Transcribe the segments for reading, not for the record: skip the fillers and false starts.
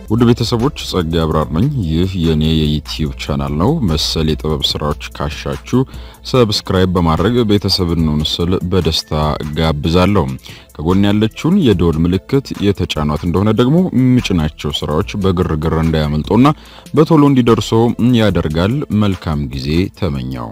ውድ ቤተሰቦች ጸጋ አብራር ነኝ። ይህ የኔ የዩቲዩብ ቻናል ነው። መሰል የጥበብ ስራዎች ካሻችሁ ሰብስክራይብ በማድረግ ቤተሰብን እንስል በደስታ ጋብዛለሁ። ከጎን ያለችውን የደወል ምልክት የተጫኗት እንደሆነ ደግሞ ምጭናቸው ስራዎች በግርግር እንዳያመልጡና በቶሎ እንዲደርሱ ያደርጋል። መልካም ጊዜ ተመኘው።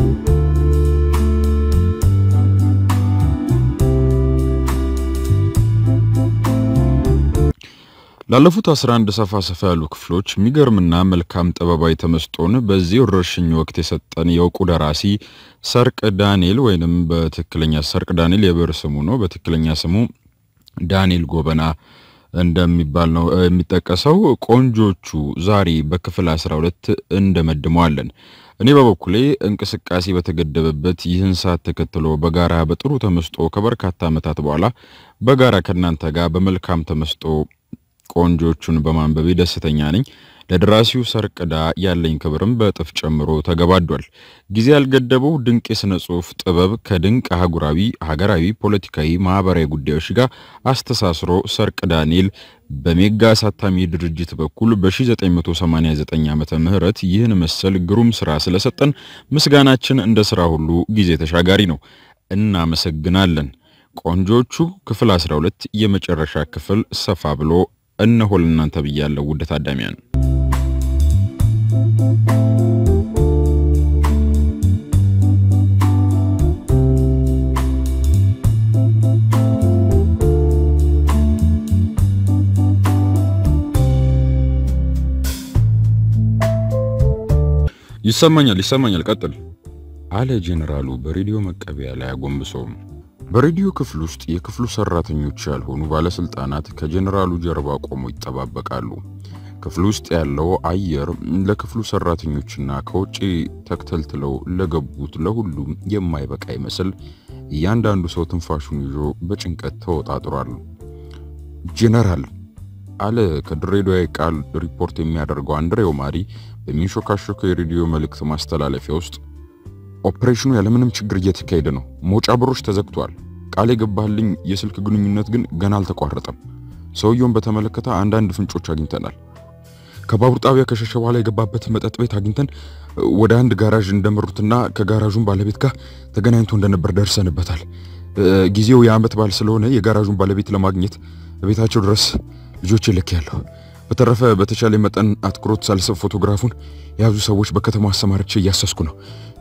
ላለፉት 11 ሰፋ ያሉ ክፍሎች ሚገርምና መልካም ጥበባዊ ተመስጦን በዚህ ወረርሽኝ ወቅት የሰጠን የውቁ ደራሲ ሰርቅ ዳንኤል ወይንም በትክክለኛ ሰርቅ ዳንኤል የብዕር ስሙ ነው። በትክክለኛ ስሙ ዳንኤል ጎበና እንደሚባል ነው የሚጠቀሰው። ቆንጆቹ ዛሬ በክፍል 12 እንደመድመዋለን። እኔ በበኩሌ እንቅስቃሴ በተገደበበት ይህን ሰዓት ተከትሎ በጋራ በጥሩ ተመስጦ ከበርካታ ዓመታት በኋላ በጋራ ከናንተ ጋር በመልካም ተመስጦ ቆንጆቹን በማንበብ ደስተኛ ነኝ። ለደራሲው ሰርቅዳ ያለኝ ክብርም በጥፍ ጨምሮ ተገባዷል። ጊዜ ያልገደበው ድንቅ የሥነ ጽሑፍ ጥበብ ከድንቅ አህጉራዊ፣ ሀገራዊ፣ ፖለቲካዊ፣ ማህበራዊ ጉዳዮች ጋር አስተሳስሮ ሰርቅ ዳንኤል በሜጋ አሳታሚ ድርጅት በኩል በ1989 ዓመተ ምህረት ይህን መሰል ግሩም ስራ ስለሰጠን ምስጋናችን እንደ ስራ ሁሉ ጊዜ ተሻጋሪ ነው። እናመሰግናለን። ቆንጆቹ ክፍል 12 የመጨረሻ ክፍል ሰፋ ብሎ እነሆ ለእናንተ ብያለሁ። ውድ ታዳሚያን ይሰማኛል ቀጥል አለ ጄኔራሉ በሬዲዮ መቀበያ ላይ አጎንብሶ። በሬዲዮ ክፍል ውስጥ የክፍሉ ሰራተኞች ያልሆኑ ባለስልጣናት ከጄኔራሉ ጀርባ ቆመው ይጠባበቃሉ። ክፍሉ ውስጥ ያለው አየር ለክፍሉ ሰራተኞችና ከውጪ ተከታትለው ለገቡት ለሁሉም የማይበቃ ይመስል እያንዳንዱ ሰው ትንፋሹን ይዞ በጭንቀት ተወጣጥሯል። ጄኔራል አለ ከድሬዳዋ ቃል ሪፖርት የሚያደርገው አንድሬው ማሪ በሚንሾካሾከው የሬዲዮ መልእክት ማስተላለፊያ ውስጥ ኦፕሬሽኑ ያለምንም ችግር እየተካሄደ ነው። ሞጫ በሮች ተዘግቷል። ቃል የገባልኝ የስልክ ግንኙነት ግን ገና አልተቋረጠም። ሰውየውን በተመለከተ አንዳንድ ፍንጮች አግኝተናል። ከባቡር ጣቢያ ከሸሸ በኋላ የገባበት መጠጥ ቤት አግኝተን ወደ አንድ ጋራዥ እንደመሩትና ከጋራዡን ባለቤት ጋር ተገናኝቶ እንደነበር ደርሰንበታል። ጊዜው የዓመት በዓል ስለሆነ የጋራዡን ባለቤት ለማግኘት ቤታቸው ድረስ ልጆች ልኬያለሁ። በተረፈ በተቻለ መጠን አትኩሮት ሳልስብ ፎቶግራፉን የያዙ ሰዎች በከተማው አሰማርቼ እያሰስኩ ነው።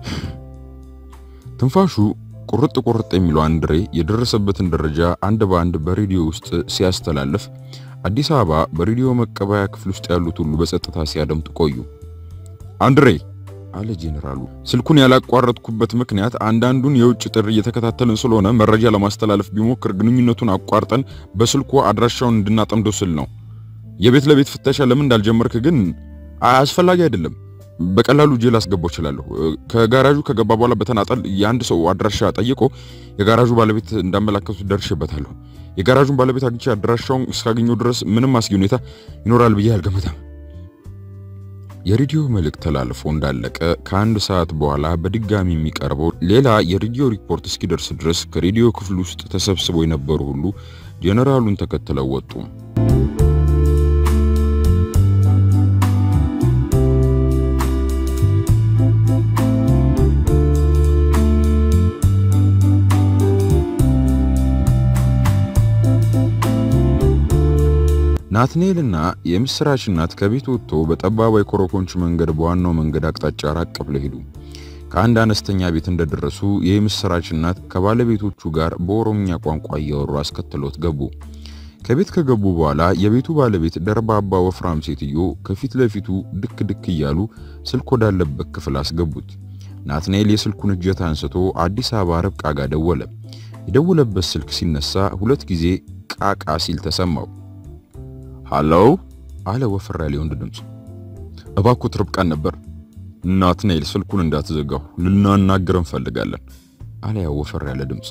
ትንፋሹ ቁርጥ የሚለው አንድሬ የደረሰበትን ደረጃ አንድ በአንድ በሬዲዮ ውስጥ ሲያስተላልፍ አዲስ አበባ በሬዲዮ መቀበያ ክፍል ውስጥ ያሉት ሁሉ በጸጥታ ሲያደምጡ ቆዩ። አንድሬ አለ ጄኔራሉ፣ ስልኩን ያላቋረጥኩበት ምክንያት አንዳንዱን የውጭ ጥሪ እየተከታተልን ስለሆነ መረጃ ለማስተላለፍ ቢሞክር ግንኙነቱን አቋርጠን በስልኩ አድራሻውን እንድናጠምደው ስል ነው። የቤት ለቤት ፍተሻ ለምን እንዳልጀመርክ ግን አስፈላጊ አይደለም። በቀላሉ ጄል አስገባው ይችላል። ከጋራዡ ከገባ በኋላ በተናጠል የአንድ ሰው አድራሻ ጠይቆ የጋራዡ ባለቤት እንዳመላከቱ ደርሼበታለሁ። የጋራዡን ባለቤት አግኝቼ አድራሻውን እስካገኘው ድረስ ምንም አስጊ ሁኔታ ይኖራል ብዬ አልገመተም። የሬዲዮ መልእክት ተላልፎ እንዳለቀ ከአንድ ሰዓት በኋላ በድጋሚ የሚቀርበው ሌላ የሬዲዮ ሪፖርት እስኪደርስ ድረስ ከሬዲዮ ክፍል ውስጥ ተሰብስበው የነበሩ ሁሉ ጄኔራሉን ተከትለው ወጡ። ናትኔልና የምስራች እናት ከቤት ወጥቶ በጠባባይ ኮረኮንች መንገድ በዋናው መንገድ አቅጣጫ ራቅ ብለው ሄዱ። ከአንድ አነስተኛ ቤት እንደደረሱ የምስራች እናት ከባለቤቶቹ ጋር በኦሮምኛ ቋንቋ እያወሩ አስከትሎት ገቡ። ከቤት ከገቡ በኋላ የቤቱ ባለቤት ደርባባ ወፍራም ሴትዮ ከፊት ለፊቱ ድክ እያሉ ስልክ ወዳለበት ክፍል አስገቡት። ናትኔል የስልኩን እጀታ አንስቶ አዲስ አበባ ርብቃ ጋር ደወለ። የደወለበት ስልክ ሲነሳ ሁለት ጊዜ ቃቃ ሲል ተሰማው። ሃሎ አለ ወፍራ ያለ ወንድ ድምጽ። እባክዎት ርብቃን ነበር። ናትኔል ስልኩን እንዳትዘጋው ልናናግረን እንፈልጋለን አለ ያው ወፍራ ያለ ድምጽ።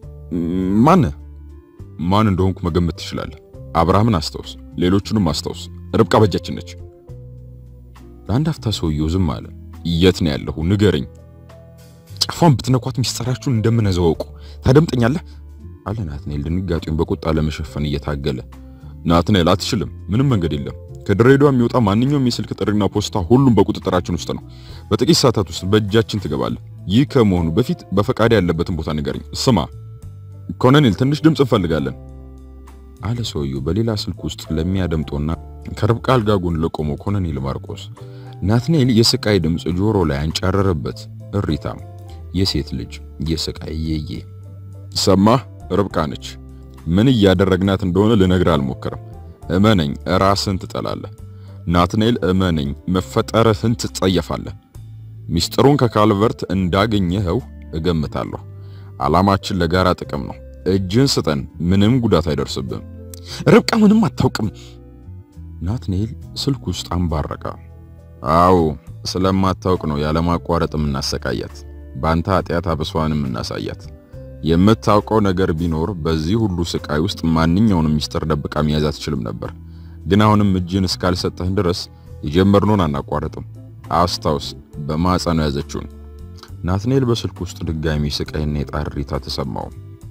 ማን እንደሆንኩ መገመት ትችላለህ? አብርሃምን አስታውስ፣ ሌሎቹንም አስታውስ። ርብቃ በእጃችን ነች። ለአንድ አፍታ ሰውየው ዝም አለ። የት ነው ያለው? ንገረኝ። ጫፏን ብትነኳት ሚስጥራችሁን እንደምነዘውቁ ታደምጠኛለህ አለ ናትኔል ድንጋጤውን በቁጣ ለመሸፈን እየታገለ። ናትኔል አትችልም፣ ምንም መንገድ የለም። ከድሬዳዋ የሚወጣ ማንኛውም የስልክ ጥሪና ፖስታ ሁሉም በቁጥጥራችን ውስጥ ነው። በጥቂት ሰዓታት ውስጥ በእጃችን ትገባለህ። ይህ ከመሆኑ በፊት በፈቃድ ያለበትን ቦታ ንገረኝ። ስማ ኮሎኔል፣ ትንሽ ድምጽ እንፈልጋለን አለ ሰውየው በሌላ ስልክ ውስጥ ለሚያደምጠውና ከርብቃ አልጋ ጎን ለቆመው ኮሎኔል ማርቆስ። ናትናኤል የስቃይ ድምጽ ጆሮ ላይ አንጫረረበት። እሪታም የሴት ልጅ የስቃይ የየ ሰማህ? ርብቃ ነች። ምን እያደረግናት እንደሆነ ልነግርህ አልሞከረም። እመነኝ፣ ራስን ትጠላለህ። ናትናኤል እመነኝ፣ መፈጠርህን ትጸየፋለህ። ሚስጥሩን ከካልቨርት እንዳገኘኸው እገምታለሁ። ዓላማችን ለጋራ ጥቅም ነው። እጅን ስጠን፣ ምንም ጉዳት አይደርስብም። ርብቃ ምንም አታውቅም። ናትናኤል ስልክ ውስጥ አንባረቀ። አዎ ስለማታውቅ ነው ያለማቋረጥ እናሰቃያት። ባንታ ኃጢያት አብሷንም እናሳያት። የምታውቀው ነገር ቢኖር በዚህ ሁሉ ስቃይ ውስጥ ማንኛውንም ሚስጥር ደብቃ መያዝ አትችልም ነበር። ግን አሁንም እጅን እስካልሰጠህን ድረስ የጀመርነውን አናቋርጥም። አስታውስ፣ በማህፀኑ ያዘችውን። ናትናኤል በስልክ ውስጥ ድጋሚ ስቃይና የጣሪታ ተሰማው።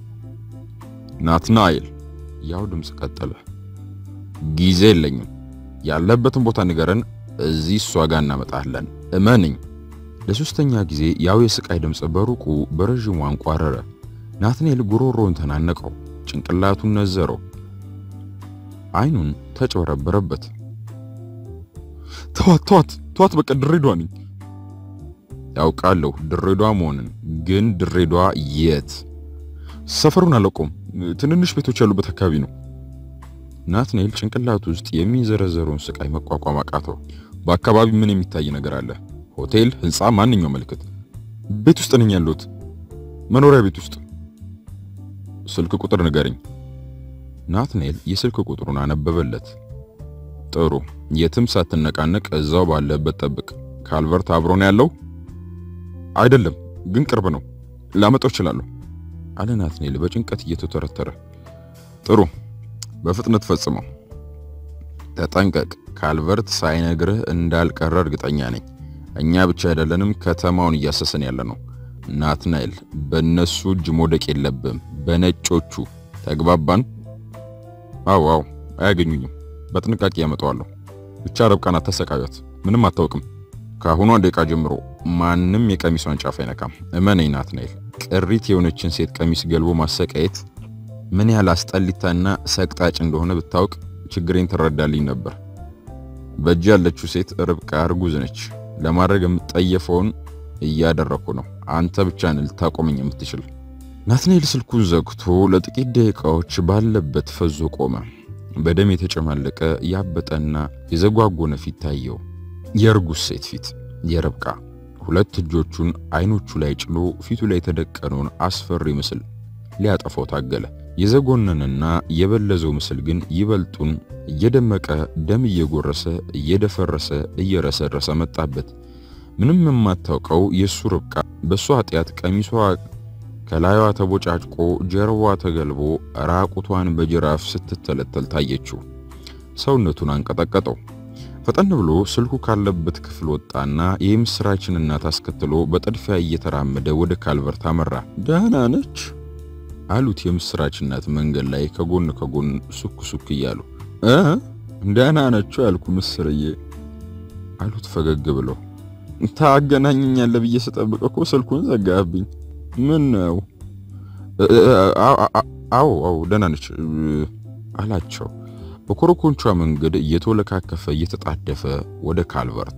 ናትናኤል፣ ያው ድምጽ ቀጠለ። ጊዜ የለኝም። ያለበትን ቦታ ንገረን፣ እዚህ እሷ ጋር እናመጣለን። እመንኝ። ለሶስተኛ ጊዜ ያው የስቃይ ድምጽ በሩቁ በረጅሙ አንቋረረ። ናትናኤል ጉሮሮውን ተናነቀው፣ ጭንቅላቱን ነዘረው፣ አይኑን ተጨበረበረበት። ተዋት በቃ ድሬዳዋ ነኝ። ያውቃለሁ ድሬዳዋ መሆንን፣ ግን ድሬዳዋ የት? ሰፈሩን አላውቀውም። ትንንሽ ቤቶች ያሉበት አካባቢ ነው። ናትናኤል ጭንቅላቱ ውስጥ የሚንዘረዘረውን ስቃይ መቋቋም አቃተው። በአካባቢ ምን የሚታይ ነገር አለ? ሆቴል፣ ህንጻ፣ ማንኛውም ምልክት? ቤት ውስጥ ነኝ ያለሁት፣ መኖሪያ ቤት ውስጥ። ስልክ ቁጥር ንገረኝ። ናትናኤል የስልክ ቁጥሩን አነበበለት። ጥሩ፣ የትም ሳትነቃነቅ እዛው ባለበት ጠብቅ። ካልቨርት አብሮ ነው ያለው? አይደለም፣ ግን ቅርብ ነው፣ ላመጣው እችላለሁ አለ ናትናኤል በጭንቀት እየተተረተረ። ጥሩ፣ በፍጥነት ፈጽመው። ተጠንቀቅ፣ ካልቨርት ሳይነግርህ እንዳልቀረ እርግጠኛ ነኝ። እኛ ብቻ አይደለንም ከተማውን እያሰሰን ያለ ነው። ናትናኤል፣ በእነሱ እጅ መውደቅ የለብም፣ በነጮቹ። ተግባባን? አዎ፣ አያገኙኝም። በጥንቃቄ ያመጣዋለሁ። ብቻ ርብቃን አታሰቃያት፣ ምንም አታውቅም። ከአሁኗ ደቂቃ ጀምሮ ማንም የቀሚሷን ጫፍ አይነካም። እመነኝ ናትናኤል፣ ቅሪት የሆነችን ሴት ቀሚስ ገልቦ ማሰቃየት ምን ያህል አስጠሊታና ሰቅጣጭ እንደሆነ ብታውቅ ችግሬን ትረዳልኝ ነበር። በእጅ ያለችው ሴት ርብቃ እርጉዝ ነች። ለማድረግ የምትጠየፈውን እያደረኩ ነው። አንተ ብቻ ነህ ልታቆመኝ የምትችል። ናትናኤል ስልኩን ዘግቶ ለጥቂት ደቂቃዎች ባለበት ፈዞ ቆመ። በደም የተጨማለቀ ያበጠና የዘጓጎነ ፊት ታየው። የእርጉዝ ሴት ፊት፣ የርብቃ። ሁለት እጆቹን አይኖቹ ላይ ጭሎ ፊቱ ላይ የተደቀነውን አስፈሪ ምስል ሊያጠፋው ታገለ። የዘጎነንና የበለዘው ምስል ግን ይበልጡን እየደመቀ ደም እየጎረሰ እየደፈረሰ እየረሰረሰ መጣበት። ምንም የማታውቀው የሱ ርብቃ በሷ ኃጢያት ቀሚሷ ከላይዋ ተቦጫጭቆ ጀርባዋ ተገልቦ ራቁቷን በጅራፍ ስትተለተል ታየችው። ሰውነቱን አንቀጠቀጠው። ፈጠን ብሎ ስልኩ ካለበት ክፍል ወጣና የምስራችን እናት አስከትሎ በጥድፊያ እየተራመደ ወደ ካልቨርት አመራ። ደህና ነች አሉት የምስራች እናት መንገድ ላይ ከጎን ከጎን ሱክ ሱክ እያሉ። ደህና ነች ያልኩ ምስርዬ አሉት ፈገግ ብሎ። ታገናኘኛለህ ብዬ ስጠብቅ እኮ ስልኩን ዘጋብኝ። ምን ነው? አዎ ደህና ነች አላቸው። በኮረኮንቿ መንገድ እየተወለካከፈ እየተጣደፈ ወደ ካልቨርት።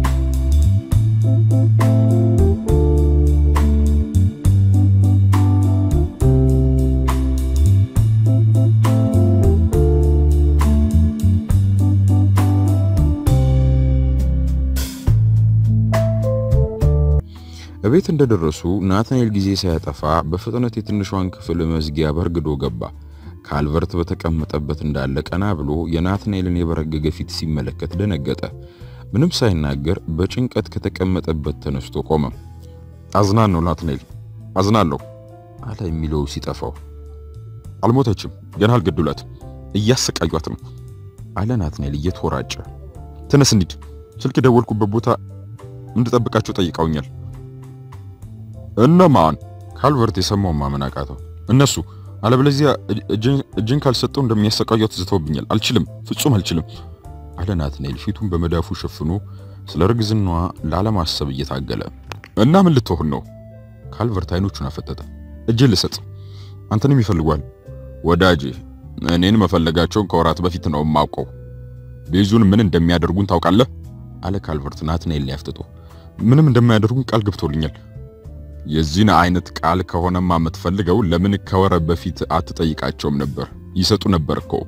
እቤት እንደደረሱ ናትናኤል ጊዜ ሳያጠፋ በፍጥነት የትንሿን ክፍል መዝጊያ በርግዶ ገባ። ካልቨርት በተቀመጠበት እንዳለ ቀና ብሎ የናትናኤልን የበረገገ ፊት ሲመለከት ደነገጠ። ምንም ሳይናገር በጭንቀት ከተቀመጠበት ተነስቶ ቆመ። አዝናለሁ ናትናኤል፣ አዝናለሁ አለ የሚለው ሲጠፋው። አልሞተችም፣ ገና አልገደሏትም፣ እያሰቃዩት ነው አለ ናትናኤል እየተወራጨ። ተነስ እንሂድ፣ ስልክ ደወልኩበት ቦታ እንድጠብቃቸው ጠይቀውኛል። እነማን? ካልቨርት የሰማው ማመን አቃተው። እነሱ አለበለዚያ እጅን ካልሰጠው እንደሚያሰቃዩት ዝተውብኛል። አልችልም፣ ፍጹም አልችልም አለ ናትናኤል ፊቱን በመዳፉ ሸፍኖ ስለ እርግዝናዋ ላለማሰብ እየታገለ። እና ምን ልትሆን ነው? ካልቨርት አይኖቹን አፈጠጠ። እጅ ልሰጥ አንተንም ይፈልጓል ወዳጄ። እኔን መፈለጋቸውን ከወራት በፊት ነው የማውቀው። ቤዙን ምን እንደሚያደርጉን ታውቃለህ? አለ ካልቨርት ናትናኤል ያፍጥጦ። ምንም እንደማያደርጉን ቃል ገብቶልኛል። የዚህን አይነት ቃል ከሆነማ የምትፈልገው ለምን ከወር በፊት አትጠይቃቸውም ነበር? ይሰጡ ነበር እኮ።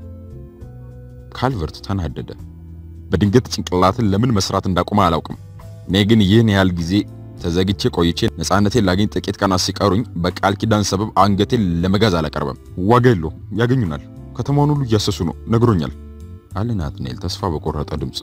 ካልቨርት ተናደደ። በድንገት ጭንቅላትን ለምን መስራት እንዳቆመ አላውቅም። እኔ ግን ይህን ያህል ጊዜ ተዘግቼ ቆይቼ ነፃነቴን ላገኝ ጥቂት ቀናት ሲቀሩኝ በቃል ኪዳን ሰበብ አንገቴን ለመጋዝ አላቀርበም። ዋጋ የለውም፣ ያገኙናል። ከተማውን ሁሉ እያሰሱ ነው፣ ነግሮኛል አለ ናትናኤል ተስፋ በቆረጠ ድምጽ።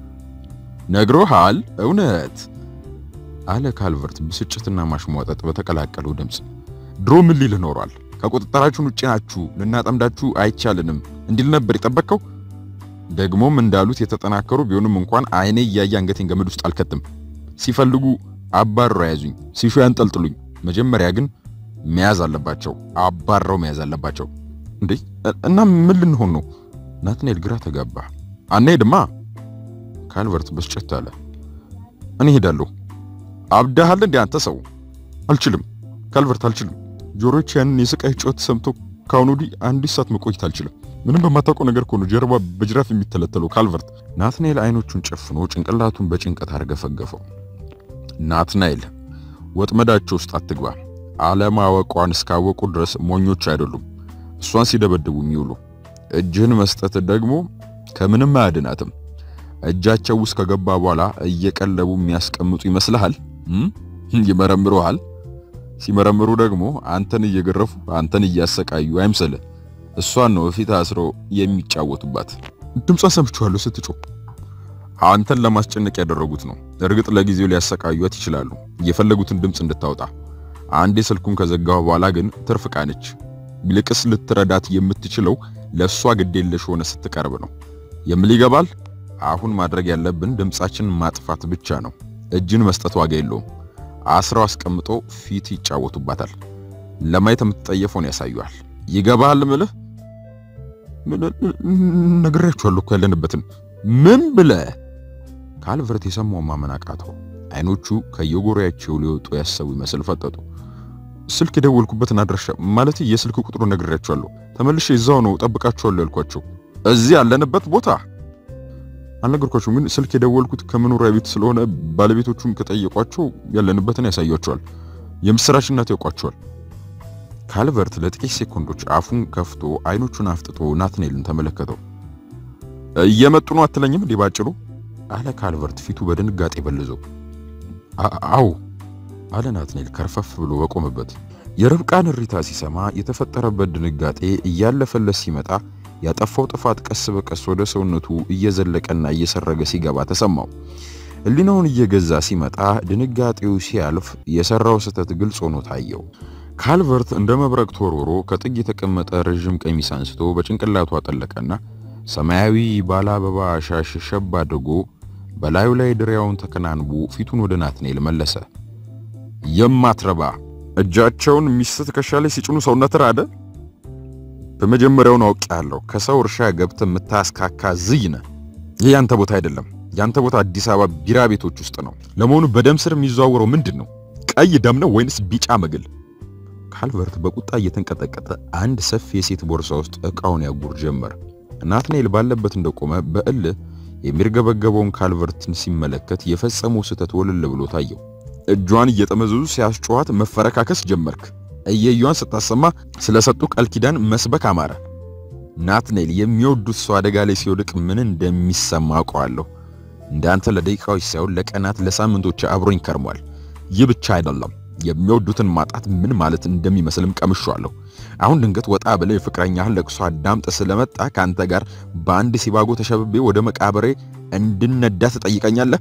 ነግሮሃል? እውነት? አለ ካልቨርት ብስጭትና ማሽሟጠጥ በተቀላቀለው ድምጽ። ድሮ ምን ሊል ኖሯል? ከቁጥጥራችን ውጪ ናችሁ፣ ልናጠምዳችሁ አይቻልንም እንዲል ነበር የጠበቀው። ደግሞም እንዳሉት የተጠናከሩ ቢሆንም እንኳን አይኔ እያየ አንገቴን ገመድ ውስጥ አልከትም። ሲፈልጉ አባረው ያዙኝ፣ ሲሹ ያንጠልጥሉኝ። መጀመሪያ ግን መያዝ አለባቸው፣ አባረው መያዝ አለባቸው። እንዴ እና ምን ልንሆን ነው? ናትናኤል ግራ ተጋባ። አንሄድማ። ካልቨርት በስጨት አለ። እኔ ሄዳለሁ። አብዳሃል እንዴ አንተ ሰው? አልችልም ካልቨርት፣ አልችልም። ጆሮቼ ያንን የስቃይ ጮት ሰምቶ ካሁን ወዲህ አንዲት ሰዓት መቆየት አልችልም። ምንም በማታውቀው ነገር እኮ ነው ጀርባ በጅራፍ የሚተለተለው ካልቨርት። ናትናኤል አይኖቹን ጨፍኖ ጭንቅላቱን በጭንቀት አርገፈገፈው። ናትናኤል ወጥመዳቸው ውስጥ አትግባ። አለማወቋን እስካወቁ ድረስ ሞኞች አይደሉም እሷን ሲደበድቡ የሚውሉ። እጅህን መስጠት ደግሞ ከምንም አያድናትም። እጃቸው ውስጥ ከገባ በኋላ እየቀለቡ የሚያስቀምጡ ይመስልሃል? ይመረምሩሃል። ሲመረምሩ ደግሞ አንተን እየገረፉ አንተን እያሰቃዩ አይምሰልህ። እሷን ነው ፊት አስረው የሚጫወቱባት። ድምጿን ሰምቻለሁ ስትጮህ። አንተን ለማስጨነቅ ያደረጉት ነው። እርግጥ ለጊዜው ሊያሰቃዩት ይችላሉ፣ የፈለጉትን ድምጽ እንድታወጣ። አንዴ ስልኩን ከዘጋው በኋላ ግን ትርፍ ቃነች። ይልቅስ ልትረዳት የምትችለው ለሷ ግዴለሽ ሆነ ስትቀርብ ነው። ይገባል? አሁን ማድረግ ያለብን ድምጻችን ማጥፋት ብቻ ነው። እጅን መስጠት ዋጋ የለውም። አስራው አስቀምጦ ፊት ይጫወቱባታል። ለማየት የምትጠየፈውን ያሳዩሃል። ይገባል ምልህ? ነግሬያችኋለሁ እኮ ያለንበትን። ምን ብለህ? ካልቨርት የሰማው ማመን አቃተው። አይኖቹ ከየጎሪያቸው ሊወጡ ያሰቡ ይመስል ፈጠጡ። ስልክ የደወልኩበትን አድራሻ ማለት የስልክ ቁጥሩን ነግሬያችኋለሁ። ተመልሼ እዛው ነው ጠብቃችኋለሁ ያልኳቸው። እዚህ ያለንበት ቦታ አልነገርኳችሁም? ግን ስልክ የደወልኩት ከመኖሪያ ቤት ስለሆነ ባለቤቶቹን ከጠየቋቸው ያለንበትን ያሳያቸዋል። የምስራችነት ያውቋቸዋል። ካልቨርት ለጥቂት ሴኮንዶች አፉን ከፍቶ አይኖቹን አፍጥጦ ናትናኤልን ተመለከተው። እየመጡ ነው አትለኝም እንዴ ባጭሩ? አለ ካልቨርት ፊቱ በድንጋጤ በልዞ። አው አለ ናትናኤል ከርፈፍ ብሎ በቆመበት። የርብቃን እሪታ ሲሰማ የተፈጠረበት ድንጋጤ እያለፈለት ሲመጣ ያጠፋው ጥፋት ቀስ በቀስ ወደ ሰውነቱ እየዘለቀና እየሰረገ ሲገባ ተሰማው። ህሊናውን እየገዛ ሲመጣ ድንጋጤው ሲያልፍ የሰራው ስህተት ግልጽ ሆኖ ታየው። ካልቨርት እንደ መብረቅ ተወርውሮ ከጥግ የተቀመጠ ረጅም ቀሚስ አንስቶ በጭንቅላቱ አጠለቀና ሰማያዊ ባለ አበባ ሻሽ ሸብ አድርጎ በላዩ ላይ ድሪያውን ተከናንቦ ፊቱን ወደ ናትናኤል መለሰ። የማትረባ እጃቸውን ሚስት ከሻለ ሲጭኑ ሰውነት ራደ። በመጀመሪያው ነው አውቄያለሁ። ከሰው እርሻ ገብተ የምታስካካ ዝይነ። ይሄ ያንተ ቦታ አይደለም። ያንተ ቦታ አዲስ አበባ ቢራ ቤቶች ውስጥ ነው። ለመሆኑ በደም ስር የሚዘዋወረው ምንድነው? ቀይ ደም ነው ወይንስ ቢጫ መግል? ካልቨርት በቁጣ እየተንቀጠቀጠ አንድ ሰፊ የሴት ቦርሳ ውስጥ ዕቃውን ያጉር ጀመር። ናትናኤል ባለበት እንደቆመ በእልህ የሚርገበገበውን ካልቨርትን ሲመለከት የፈጸመው ስህተት ወለል ብሎ ታየው። እጇን እየጠመዘዙ ሲያስጨዋት መፈረካከስ ጀመርክ። እየዩዋን ስታሰማ ስለሰጡ ቃል ኪዳን መስበክ አማረ። ናትናኤል የሚወዱት ሰው አደጋ ላይ ሲወድቅ ምን እንደሚሰማ አውቀዋለሁ። እንዳንተ ለደቂቃዎች ሳይሆን ለቀናት ለሳምንቶች አብሮኝ ከርሟል። ይህ ብቻ አይደለም፣ የሚወዱትን ማጣት ምን ማለት እንደሚመስልም ቀምሻለሁ። አሁን ድንገት ወጣ ብለህ የፍቅረኛህን ለቅሶ አዳምጥ ስለመጣ ካንተ ጋር በአንድ ሲባጎ ተሸብቤ ወደ መቃብሬ እንድነዳ ትጠይቀኛለህ?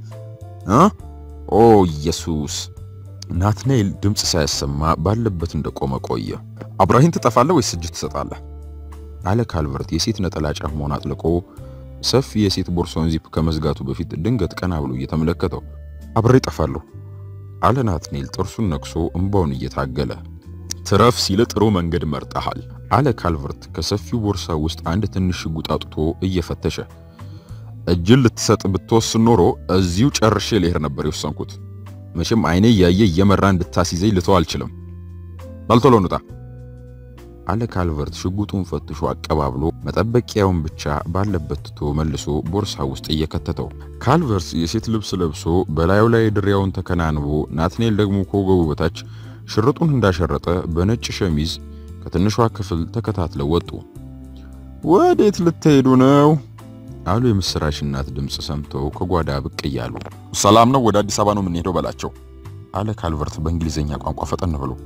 ኦ ኢየሱስ! ናትናኤል ድምጽ ሳያሰማ ባለበት እንደቆመ ቆየ። አብራሂን ትጠፋለህ ወይስ እጅ ትሰጣለህ? አለ ካልቨርት የሴት ነጠላ ጫማውን አጥልቆ ሰፊ የሴት ቦርሳውን ዚፕ ከመዝጋቱ በፊት ድንገት ቀና ብሎ እየተመለከተው። አብሬ እጠፋለሁ አለ ናትናኤል ጥርሱን ነክሶ እንባውን እየታገለ። ትረፍ ሲል ጥሩ መንገድ መርጠሃል አለ ካልቨርት ከሰፊው ቦርሳ ውስጥ አንድ ትንሽ ሽጉጥ አውጥቶ እየፈተሸ። እጅል ልትሰጥ ብትወስን ኖሮ እዚሁ ጨርሼ ልሄድ ነበር የወሰንኩት። መቼም አይኔ ያየ እየመራ እንድታስይዘኝ ልተው አልችልም። ባልቶሎ ንጣ አለ ካልቨርት ሽጉጡን ፈትሾ አቀባብሎ መጠበቂያውን ብቻ ባለበት ትቶ መልሶ ቦርሳ ውስጥ እየከተተው። ካልቨርት የሴት ልብስ ለብሶ በላዩ ላይ ድሪያውን ተከናንቦ ናትናኤል ደግሞ ከወገቡ በታች ሽርጡን እንዳሸረጠ በነጭ ሸሚዝ ከትንሿ ክፍል ተከታትለው ወጡ። ወዴት ልትሄዱ ነው? አሉ የምስራች እናት ድምጽ ሰምተው ከጓዳ ብቅ እያሉ። ሰላም ነው፣ ወደ አዲስ አበባ ነው የምንሄደው በላቸው አለ ካልቨርት በእንግሊዘኛ ቋንቋ ፈጠን ብሎ።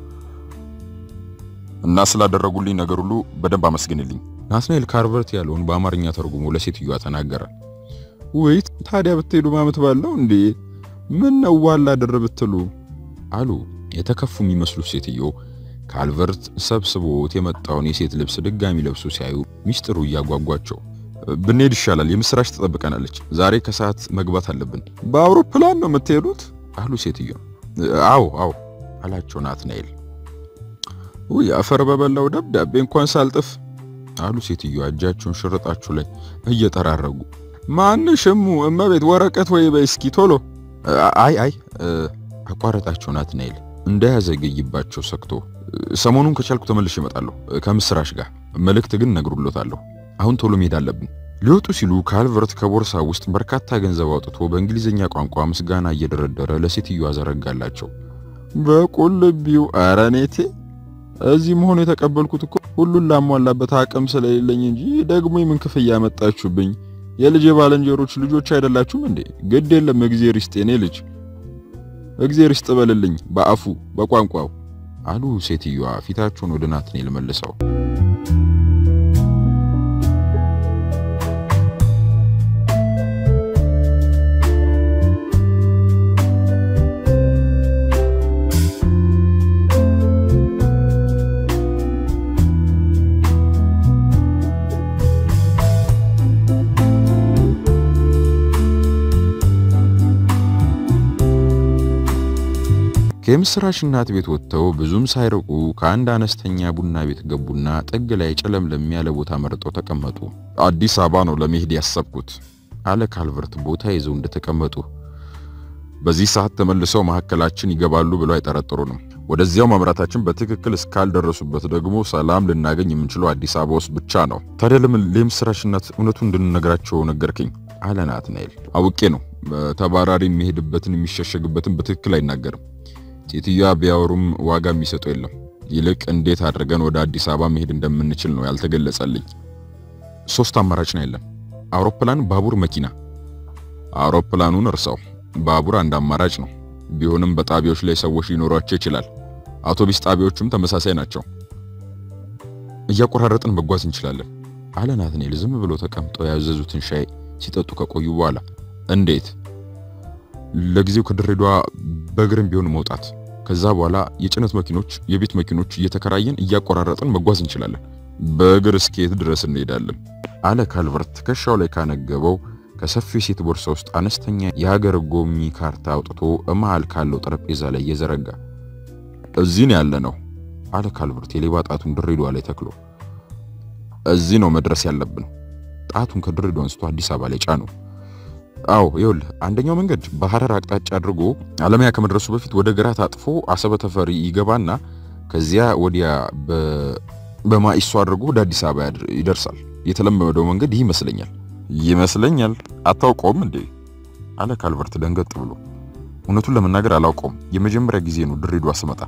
እና ስላደረጉልኝ ነገር ሁሉ በደንብ አመስግንልኝ። ናትናኤል ካልቨርት ያለውን በአማርኛ ተርጉሞ ለሴትዮዋ ተናገረ። ወይ ታዲያ ብትሄዱ ማመት ባለው እንዴ? ምን ነው ዋላ አደረብትሉ? አሉ የተከፉ የሚመስሉ ሴትዮ ካልቨርት ሰብስቦት የመጣውን የሴት ልብስ ድጋሚ ለብሶ ሲያዩ ሚስጥሩ እያጓጓቸው። ብንሄድ ይሻላል፣ የምስራች ተጠብቀናለች። ዛሬ ከሰዓት መግባት አለብን። በአውሮፕላን ነው የምትሄዱት? አሉ ሴትዮ። አዎ አላቸው ናትናኤል። ወይ አፈር በበላው ደብዳቤ እንኳን ሳልጥፍ አሉ ሴትዮ እጃቸውን ሽርጣቸው ላይ እየተራረጉ። ማንሽሙ እመቤት ወረቀት ወይ በእስኪ ቶሎ። አይ አቋረጣቸው ናትናኤል እንዳያዘገይባቸው ሰክቶ። ሰሞኑን ከቻልኩ ተመልሼ እመጣለሁ ከምስራች ጋር መልእክት ግን ነግሩሎታለሁ። አሁን ቶሎ መሄድ አለብን። ሊወጡ ሲሉ ካልቨርት ከቦርሳ ውስጥ በርካታ ገንዘብ አውጥቶ በእንግሊዘኛ ቋንቋ ምስጋና እየደረደረ ለሴትዮዋ አዘረጋላቸው። በቁልቢው አራኔቴ እዚህ መሆኑ የተቀበልኩት እኮ ሁሉን ላሟላበት አቅም ስለሌለኝ እንጂ ደግሞ ምን ክፍያ መጣችሁብኝ? የልጄ ባለንጀሮች ልጆች አይደላችሁም እንዴ? ግድ የለም እግዚአብሔር ይስጤኔ ልጅ እግዚአብሔር ይስጥበልልኝ በአፉ በቋንቋው አሉ ሴትዮዋ ፊታቸውን ወደ ናትናኤል መልሰው። የምስራች እናት ቤት ወጥተው ብዙም ሳይርቁ ከአንድ አነስተኛ ቡና ቤት ገቡና ጥግ ላይ ጨለምለም ያለ ቦታ መርጠው ተቀመጡ። አዲስ አበባ ነው ለመሄድ ያሰብኩት አለ ካልቨርት ቦታ ይዘው እንደተቀመጡ። በዚህ ሰዓት ተመልሰው መሐከላችን ይገባሉ ብለው አይጠረጥሩንም። ወደዚያው ማምራታችን በትክክል እስካልደረሱበት ደግሞ ሰላም ልናገኝ የምንችለው አዲስ አበባ ውስጥ ብቻ ነው። ታዲያ ለምን ለምስራች እናት እውነቱን እንድንነግራቸው ነገርክኝ? አለ ናትናኤል። አውቄ ነው ተባራሪ የሚሄድበትን የሚሸሸግበትን በትክክል አይናገርም። ሴትዮዋ ቢያወሩም ዋጋ የሚሰጠው የለም። ይልቅ እንዴት አድርገን ወደ አዲስ አበባ መሄድ እንደምንችል ነው ያልተገለጸልኝ። ሶስት አማራጭ ነው ያለን፣ አውሮፕላን፣ ባቡር፣ መኪና። አውሮፕላኑን እርሳው፣ ባቡር አንድ አማራጭ ነው። ቢሆንም በጣቢያዎች ላይ ሰዎች ሊኖሯቸው ይችላል። አውቶቡስ ጣቢያዎችም ተመሳሳይ ናቸው። እያቆራረጥን መጓዝ እንችላለን አለ ናትናኤል ዝም ብሎ ተቀምጠው ያዘዙትን ሻይ ሲጠጡ ከቆዩ በኋላ። እንዴት? ለጊዜው ከድሬዳዋ በእግርም ቢሆን መውጣት፣ ከዛ በኋላ የጭነት መኪኖች፣ የቤት መኪኖች እየተከራየን እያቆራረጥን መጓዝ እንችላለን። በእግር እስከየት ድረስ እንሄዳለን? አለ ካልቨርት ትከሻው ላይ ካነገበው ከሰፊ ሴት ቦርሳ ውስጥ አነስተኛ የሀገር ጎብኚ ካርታ አውጥቶ መሃል ካለው ጠረጴዛ ላይ እየዘረጋ። እዚህ ነው ያለነው አለ ካልቨርት የሌባ ጣቱን ድሬዳዋ ላይ ተክሎ። እዚህ ነው መድረስ ያለብን። ጣቱን ከድሬዳዋ አንስቶ አዲስ አበባ ላይ ጫኑ። አዎ ይኸውልህ፣ አንደኛው መንገድ በሐረር አቅጣጫ አድርጎ አለማያ ከመድረሱ በፊት ወደ ግራ ታጥፎ አሰበ ተፈሪ ይገባና ከዚያ ወዲያ በማይሶ አድርጎ ወደ አዲስ አበባ ይደርሳል። የተለመደው መንገድ ይህ ይመስለኛል። አታውቀውም እንዴ? አለ ካልቨርት ደንገጥ ብሎ። እውነቱን ለመናገር አላውቀውም። የመጀመሪያ ጊዜ ነው ድሬዳዋ ስመጣ።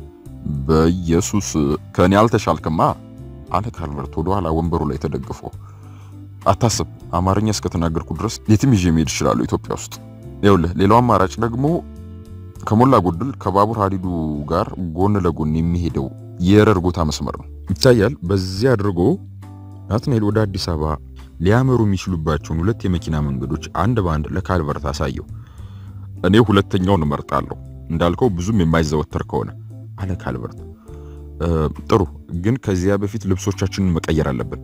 በኢየሱስ ከኔ አልተሻልክማ አለ ካልቨርት ወደ ኋላ ወንበሩ ላይ ተደግፎ። አታስብ፣ አማርኛ እስከተናገርኩ ድረስ የትም ይዤ መሄድ እችላለሁ ኢትዮጵያ ውስጥ። ይኸውልህ ሌላው አማራጭ ደግሞ ከሞላ ጎደል ከባቡር ሀዲዱ ጋር ጎን ለጎን የሚሄደው የረር ጎታ መስመር ነው ይታያል። በዚያ አድርጎ ናትናኤል ወደ አዲስ አበባ ሊያመሩ የሚችሉባቸውን ሁለት የመኪና መንገዶች አንድ ባንድ ለካልቨርት አሳየው። እኔ ሁለተኛውን እመርጣለሁ እንዳልከው ብዙም የማይዘወተር ከሆነ አለ ካልቨርት። ጥሩ፣ ግን ከዚያ በፊት ልብሶቻችንን መቀየር አለብን።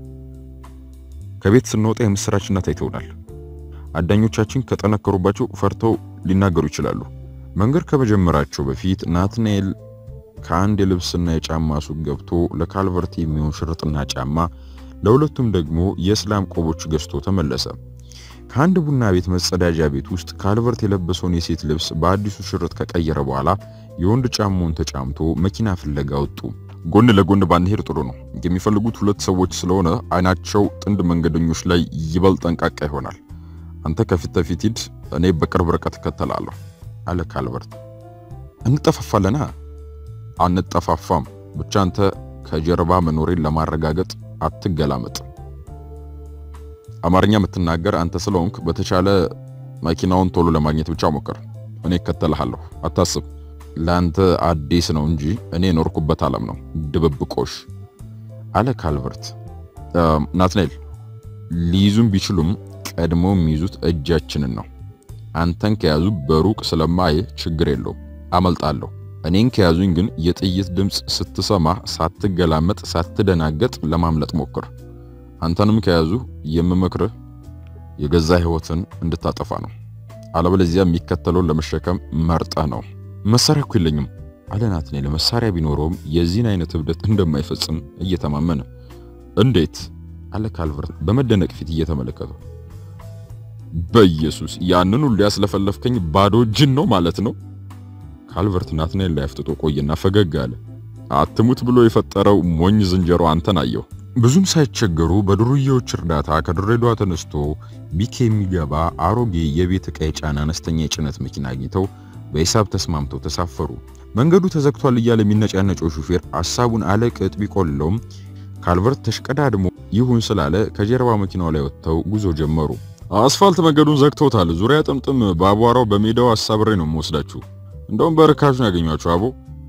ከቤት ስንወጣ የምስራችንና ታይተውናል። አዳኞቻችን ከጠነከሩባቸው ፈርተው ሊናገሩ ይችላሉ። መንገድ ከመጀመራቸው በፊት ናትናኤል ከአንድ የልብስና የጫማ ሱቅ ገብቶ ለካልቨርት የሚሆን ሽርጥና ጫማ ለሁለቱም ደግሞ የእስላም ቆቦች ገዝቶ ተመለሰ። ከአንድ ቡና ቤት መጸዳጃ ቤት ውስጥ ካልቨርት የለበሰውን የሴት ልብስ በአዲሱ ሽርጥ ከቀየረ በኋላ የወንድ ጫማውን ተጫምቶ መኪና ፍለጋ ወጡ። ጎን ለጎን ባንሄድ ጥሩ ነው። የሚፈልጉት ሁለት ሰዎች ስለሆነ አይናቸው ጥንድ መንገደኞች ላይ ይበልጥ ጠንቃቃ ይሆናል። አንተ ከፊት ለፊት ሂድ፣ እኔ በቅርብ ርቀት እከተላለሁ አለ ካልቨርት። እንጠፋፋለና? አንጠፋፋም፣ ብቻ አንተ ከጀርባ መኖሬን ለማረጋገጥ አትገላመጥ። አማርኛ የምትናገር አንተ ስለሆንክ በተቻለ መኪናውን ቶሎ ለማግኘት ብቻ ሞክር። እኔ እከተልሃለሁ፣ አታስብ። ላንተ አዲስ ነው እንጂ እኔ ኖርኩበት ዓለም ነው ድብብቆሽ አለ ካልቨርት። ናትናኤል፣ ሊይዙም ቢችሉም ቀድሞ የሚይዙት እጃችንን ነው። አንተን ከያዙ በሩቅ ስለማይ ችግር የለውም፣ አመልጣለሁ። እኔን ከያዙኝ ግን የጥይት ድምጽ ስትሰማ ሳትገላመጥ ሳትደናገጥ ለማምለጥ ሞክር። አንተንም ከያዙ የምመክርህ የገዛ ህይወትን እንድታጠፋ ነው። አለበለዚያ የሚከተለውን ለመሸከም መርጠህ ነው። መሳሪያ እኮ የለኝም አለ ናትናኤል። መሳሪያ ቢኖረውም የዚህን አይነት እብደት እንደማይፈጽም እየተማመነ። እንዴት አለ ካልቨርት በመደነቅ ፊት እየተመለከተው። በኢየሱስ ያንን ሁሉ ያስለፈለፍከኝ ባዶ እጅን ነው ማለት ነው? ካልቨርት ናትናኤል ላይ አፍጥጦ ቆየና ፈገግ አለ። አትሙት ብሎ የፈጠረው ሞኝ ዝንጀሮ አንተን አየው። ብዙም ሳይቸገሩ በዱርዬዎች እርዳታ ከድሬዳዋ ተነስቶ ቢኬ የሚገባ አሮጌ የቤት ዕቃ የጫነ አነስተኛ የጭነት መኪና አግኝተው በሂሳብ ተስማምተው ተሳፈሩ። መንገዱ ተዘግቷል እያለ የሚነጫነጨው ሹፌር ሐሳቡን አለቅጥ ቢቆልለውም ካልቨርት ተሽቀዳድሞ ይሁን ስላለ ከጀርባ መኪናው ላይ ወጥተው ጉዞ ጀመሩ። አስፋልት መንገዱን ዘግተውታል። ዙሪያ ጥምጥም በአቧራው በሜዳው አሳብሬ ነው የምወስዳችሁ። እንደውም በርካሽ ነው ያገኟቸው አቦ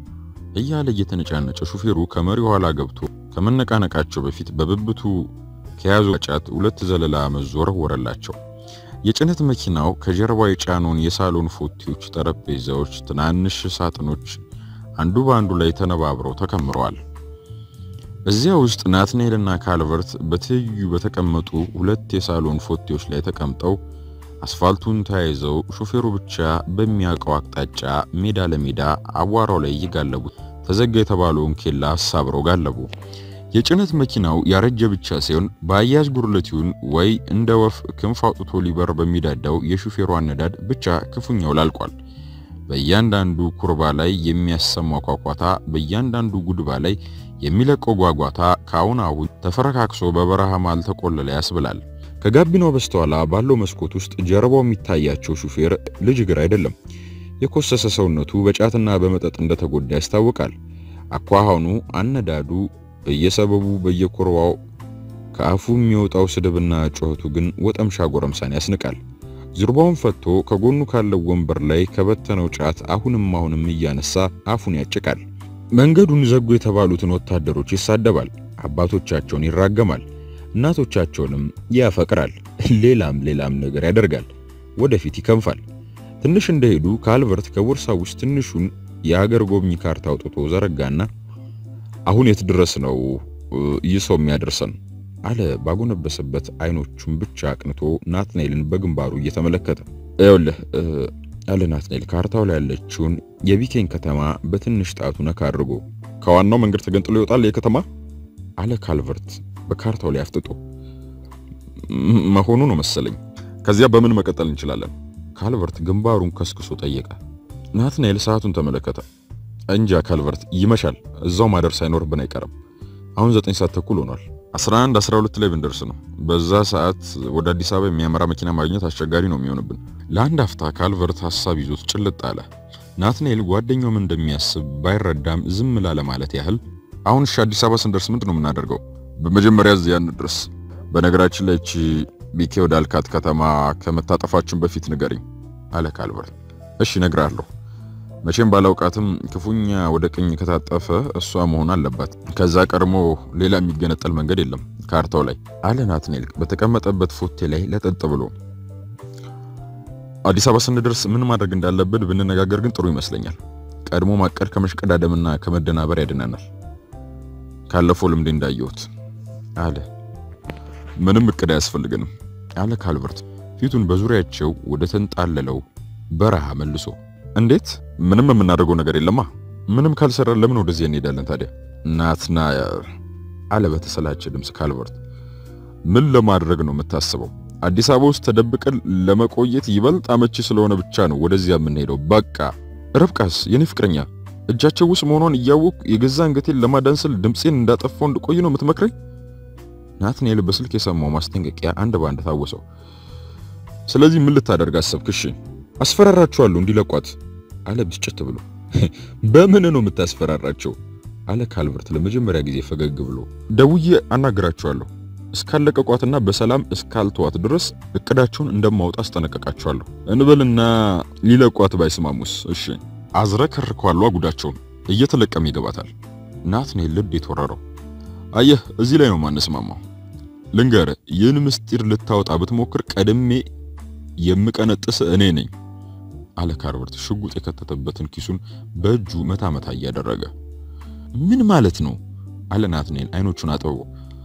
እያለ እየተነጫነጨ ሹፌሩ ከመሪው ኋላ ገብቶ ከመነቃነቃቸው በፊት በብብቱ ከያዙ ጫት ሁለት ዘለላ መዞር ወረላቸው። የጭነት መኪናው ከጀርባው የጫኑን የሳሎን ፎቲዎች፣ ጠረጴዛዎች፣ ትናንሽ ሳጥኖች አንዱ በአንዱ ላይ ተነባብረው ተከምረዋል። እዚያ ውስጥ ናትናኤልና ካልቨርት በትይዩ በተቀመጡ ሁለት የሳሎን ፎቲዎች ላይ ተቀምጠው አስፋልቱን ተያይዘው ሹፌሩ ብቻ በሚያውቀው አቅጣጫ ሜዳ ለሜዳ አቧራው ላይ ይጋለቡ ተዘጋ የተባለውን ኬላ አሳብረው ጋለቡ። የጭነት መኪናው ያረጀ ብቻ ሳይሆን በአያዝ ጉርለቲውን ወይ እንደ ወፍ ክንፍ አውጥቶ ሊበር በሚዳዳው የሹፌሩ አነዳድ ብቻ ክፉኛው ላልቋል። በእያንዳንዱ ኩርባ ላይ የሚያሰማው ኳኳታ፣ በእያንዳንዱ ጉድባ ላይ የሚለቀው ጓጓታ ካሁን አሁን ተፈረካክሶ በበረሃ ማል ተቆለለ ያስብላል። ከጋቢናው በስተኋላ ባለው መስኮት ውስጥ ጀርባው የሚታያቸው ሹፌር ልጅ እግር አይደለም። የኮሰሰ ሰውነቱ በጫትና በመጠጥ እንደተጎዳ ያስታውቃል። አኳኋኑ፣ አነዳዱ፣ በየሰበቡ በየኩርባው ከአፉ የሚወጣው ስድብና ጩኸቱ ግን ወጠምሻ ጎረምሳን ያስንቃል። ዝርባውን ፈቶ ከጎኑ ካለው ወንበር ላይ ከበተነው ጫት አሁንም እያነሳ አፉን ያጭቃል። መንገዱን ዘጉ የተባሉትን ወታደሮች ይሳደባል። አባቶቻቸውን ይራገማል። እናቶቻቸውንም ያፈቅራል። ሌላም ነገር ያደርጋል። ወደፊት ይከንፋል። ትንሽ እንደሄዱ ካልቨርት ከቦርሳው ውስጥ ትንሹን የሀገር ጎብኚ ካርታ አውጥቶ ዘረጋና አሁን የት ድረስ ነው ይህ ሰው የሚያደርሰን አለ ባጎነበሰበት አይኖቹን ብቻ አቅንቶ ናትናኤልን በግንባሩ እየተመለከተ። ይኸውልህ አለ ናትናኤል ካርታው ላይ ያለችውን የቢኬን ከተማ በትንሽ ጣቱ ነካ አድርጎ። ከዋናው መንገድ ተገንጥሎ ይወጣል የከተማ አለ ካልቨርት በካርታው ላይ አፍጥጦ። መሆኑ ነው መሰለኝ። ከዚያ በምን መቀጠል እንችላለን? ካልቨርት ግንባሩን ከስክሶ ጠየቀ። ናትናኤል ሰዓቱን ተመለከተ። እንጃ ካልቨርት፣ ይመሻል። እዛው ማደር ሳይኖርብን አይቀርም። አሁን 9 ሰዓት ተኩል ሆኗል። 11 ላይ ብንደርስ ነው። በዛ ሰዓት ወደ አዲስ አበባ የሚያመራ መኪና ማግኘት አስቸጋሪ ነው የሚሆንብን። ለአንድ አፍታ ካልቨርት ሐሳብ ይዞት ጭልጥ አለ። ናትናኤል ጓደኛው ምን እንደሚያስብ ባይረዳም ዝም ላለ ማለት ያህል አሁን እሺ አዲስ አበባ ስንደርስ ምንድን ነው የምናደርገው? በመጀመሪያ እዚያ እንድረስ። በነገራችን ላይ እቺ ቢኬ ወዳልካት ከተማ ከመታጠፋችን በፊት ንገሪኝ አለ ካልቨርት። እሺ እነግራለሁ። መቼም ባላውቃትም ክፉኛ ወደ ቀኝ ከታጠፈ እሷ መሆን አለባት። ከዛ ቀድሞ ሌላ የሚገነጠል መንገድ የለም ካርታው ላይ አለ ናትናኤል በተቀመጠበት ፎቴ ላይ ለጠጥ ብሎ። አዲስ አበባ ስንደርስ ምን ማድረግ እንዳለብን ብንነጋገር ግን ጥሩ ይመስለኛል። ቀድሞ ማቀድ ከመሽቀዳደምና ከመደናበር ያድናናል። ካለፈው ልምድ እንዳየሁት አለ። ምንም እቅድ አያስፈልገንም አለ ካልቨርት ፊቱን በዙሪያቸው ወደ ተንጣለለው በረሃ መልሶ። እንዴት? ምንም የምናደርገው ነገር የለማ። ምንም ካልሰራን ለምን ወደዚህ እንሄዳለን ታዲያ? ናትናኤል አለ በተሰላቸ ድምጽ ካልቨርት። ምን ለማድረግ ነው የምታስበው? አዲስ አበባ ውስጥ ተደብቀን ለመቆየት ይበልጥ አመቺ ስለሆነ ብቻ ነው ወደዚያ የምንሄደው። በቃ ርብቃስ የኔ ፍቅረኛ እጃቸው ውስጥ መሆኗን እያወቅሁ የገዛ አንገቴን ለማዳን ስል ድምጼን እንዳጠፋው እንድቆይ ነው የምትመክረኝ? ናትናኤል በስልክ የሰማው ማስጠንቀቂያ አንድ ባንድ ታወሰው። ስለዚህ ምን ልታደርግ አሰብክ? እሺ አስፈራራቸዋለሁ እንዲለቋት አለ ብስጭት ብሎ። በምን ነው የምታስፈራራቸው? አለ ካልቨርት ለመጀመሪያ ጊዜ ፈገግ ብሎ። ደውዬ አናግራቸዋለሁ እስካለቀቋትና በሰላም እስካልተዋት ድረስ እቅዳቸውን እንደማውጣ አስጠነቀቃቸዋለሁ እንበልና ሊለቋት ባይስማሙስ? እሺ አዝረከርከዋለሁ ጉዳቸውን እየተለቀመ ይገባታል። ናትናኤል ልብ የተወረረው። አየህ እዚህ ላይ ነው ማንስማማው። ልንገርህ ይህን ምስጢር ልታወጣ ብትሞክር ቀድሜ የምቀነጥስ እኔ ነኝ አለ ካልቨርት ሽጉጥ የከተተበትን ኪሱን በእጁ መታ እያደረገ። ምን ማለት ነው? አለ ናትናኤል አይኖቹን አጥብቦ።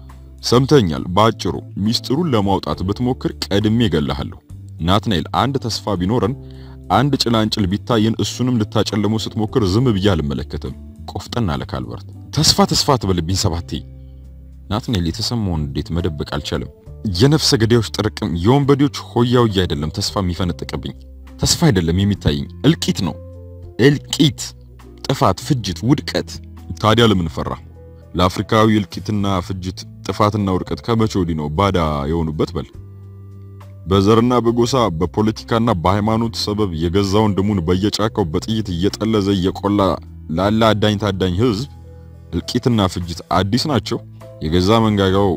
ሰምተኛል። ባጭሩ ሚስጥሩን ለማውጣት ብትሞክር ቀድሜ እገልሃለሁ። ናትናኤል አንድ ተስፋ ቢኖረን አንድ ጭላንጭል ቢታየን እሱንም ልታጨለመው ስትሞክር ዝም ብዬ አልመለከትም። ቆፍጠን አለ ካልቨርት። ተስፋ ትበልብኝ ሰባቴ። ናትናኤል የተሰማውን እንዴት መደበቅ አልቻለም። የነፍሰ ገዳዮች ጥርቅም የወንበዴዎች ሆያውያ አይደለም ተስፋ የሚፈነጥቅብኝ። ተስፋ አይደለም የሚታየኝ እልቂት ነው። እልቂት፣ ጥፋት፣ ፍጅት፣ ውድቀት። ታዲያ ለምን ፈራ? ለአፍሪካዊ እልቂትና ፍጅት ጥፋትና ውድቀት ከመቼ ወዲህ ነው ባዳ የሆኑበት? በል በዘርና በጎሳ በፖለቲካና በሃይማኖት ሰበብ የገዛ ወንድሙን በየጫካው በጥይት እየጠለዘ እየቆላ ላላ አዳኝ ታዳኝ ህዝብ እልቂትና ፍጅት አዲስ ናቸው? የገዛ መንጋጋው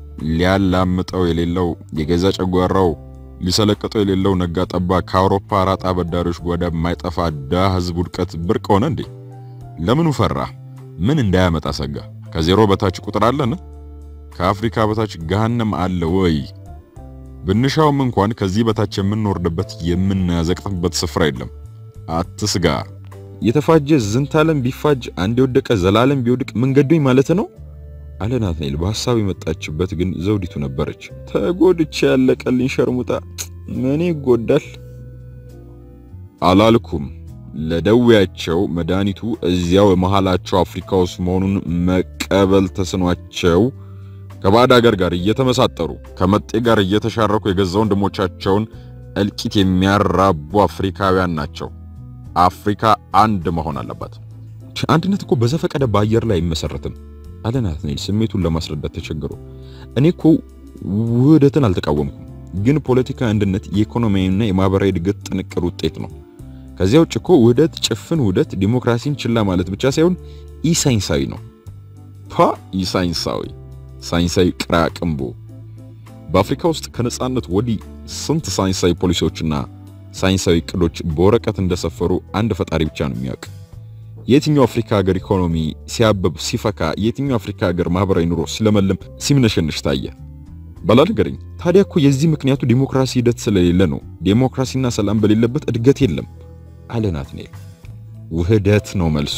ሊያላምጠው የሌለው የገዛ ጨጓራው ሊሰለቀጠው የሌለው ነጋ ጠባ ከአውሮፓ አራጣ በዳሪዎች ጓዳ የማይጠፋ ዳ ህዝብ ውድቀት ብርቅ ሆነ እንዴ? ለምኑ ፈራ? ምን እንዳያመጣ ሰጋ? ከዜሮ በታች ቁጥር አለን? ከአፍሪካ በታች ገሃነም አለ ወይ? ብንሻውም እንኳን ከዚህ በታች የምንወርድበት የምናዘቅጥበት ስፍራ የለም። አትስጋ። የተፋጀ ዝንታለም ቢፋጅ አንድ የወደቀ ዘላለም ቢወድቅ ምን ገዶኝ ማለት ነው? አለ ናትናኤል በሐሳብ የመጣችበት ግን ዘውዲቱ ነበረች። ተጎድቼ ያለቀልኝ ሸርሙጣ ምን ይጎዳል አላልኩም። ለደዌያቸው መድኃኒቱ እዚያው መሃላቸው አፍሪካ ውስጥ መሆኑን መቀበል ተስኗቸው ከባዕድ ሀገር ጋር እየተመሳጠሩ ከመጤ ጋር እየተሻረኩ የገዛ ወንድሞቻቸውን እልቂት የሚያራቡ አፍሪካውያን ናቸው። አፍሪካ አንድ መሆን አለባት። አንድነት እኮ በዘፈቀደ በአየር ላይ አይመሰረትም አለ ናትናኤል ስሜቱን ለማስረዳት ተቸግሮ። እኔ እኮ ውህደትን አልተቃወምኩም፣ ግን ፖለቲካ አንድነት የኢኮኖሚያዊና የማህበራዊ እድገት ጥንቅር ውጤት ነው። ከዚያው እኮ ውህደት ጭፍን ውህደት ዲሞክራሲን ችላ ማለት ብቻ ሳይሆን ኢሳይንሳዊ ነው። ኢሳይንሳዊ ሳይንሳዊ ቅራቅምቦ። በአፍሪካ ውስጥ ከነጻነት ወዲህ ስንት ሳይንሳዊ ፖሊሲዎችና ሳይንሳዊ እቅዶች በወረቀት እንደሰፈሩ አንድ ፈጣሪ ብቻ ነው የሚያውቅ። የትኛው አፍሪካ ሀገር ኢኮኖሚ ሲያበብ ሲፈካ፣ የትኛው አፍሪካ ሀገር ማህበራዊ ኑሮ ሲለመልም ሲምነሸንሽ ታየ? ባላልገረኝ። ታዲያ እኮ የዚህ ምክንያቱ ዲሞክራሲ ሂደት ስለሌለ ነው። ዲሞክራሲና ሰላም በሌለበት እድገት የለም አለ ናትናኤል። ውህደት ነው መልሱ።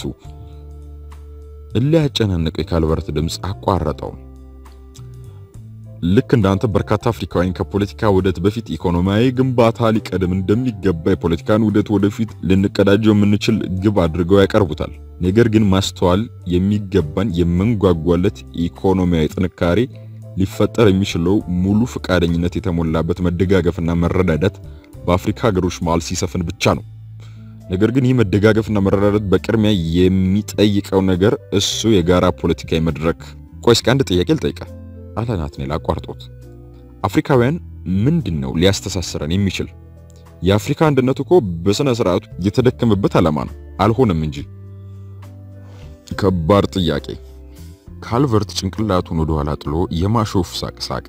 እላያጨናነቀው የካልቨርት ድምጽ አቋረጠው። ልክ እንዳንተ በርካታ አፍሪካውያን ከፖለቲካ ውህደት በፊት ኢኮኖሚያዊ ግንባታ ሊቀድም እንደሚገባ የፖለቲካን ውህደት ወደፊት ልንቀዳጀው የምንችል ግብ አድርገው ያቀርቡታል። ነገር ግን ማስተዋል የሚገባን የምንጓጓለት ኢኮኖሚያዊ ጥንካሬ ሊፈጠር የሚችለው ሙሉ ፍቃደኝነት የተሞላበት መደጋገፍና መረዳዳት በአፍሪካ ሀገሮች መሃል ሲሰፍን ብቻ ነው። ነገር ግን ይህ መደጋገፍና መረዳዳት በቅድሚያ የሚጠይቀው ነገር እሱ የጋራ ፖለቲካዊ መድረክ። ቆይ እስኪ አንድ ጥያቄ ልጠይቅህ አለ ናትናኤል አቋርጦት። አፍሪካውያን ምንድነው ሊያስተሳስረን የሚችል? የአፍሪካ አንድነት እኮ በስነ ስርዓቱ የተደከመበት ዓላማ ነው አልሆነም እንጂ። ከባድ ጥያቄ። ካልቨርት ጭንቅላቱን ወደ ኋላ ጥሎ የማሾፍ ሳቅ ሳቀ።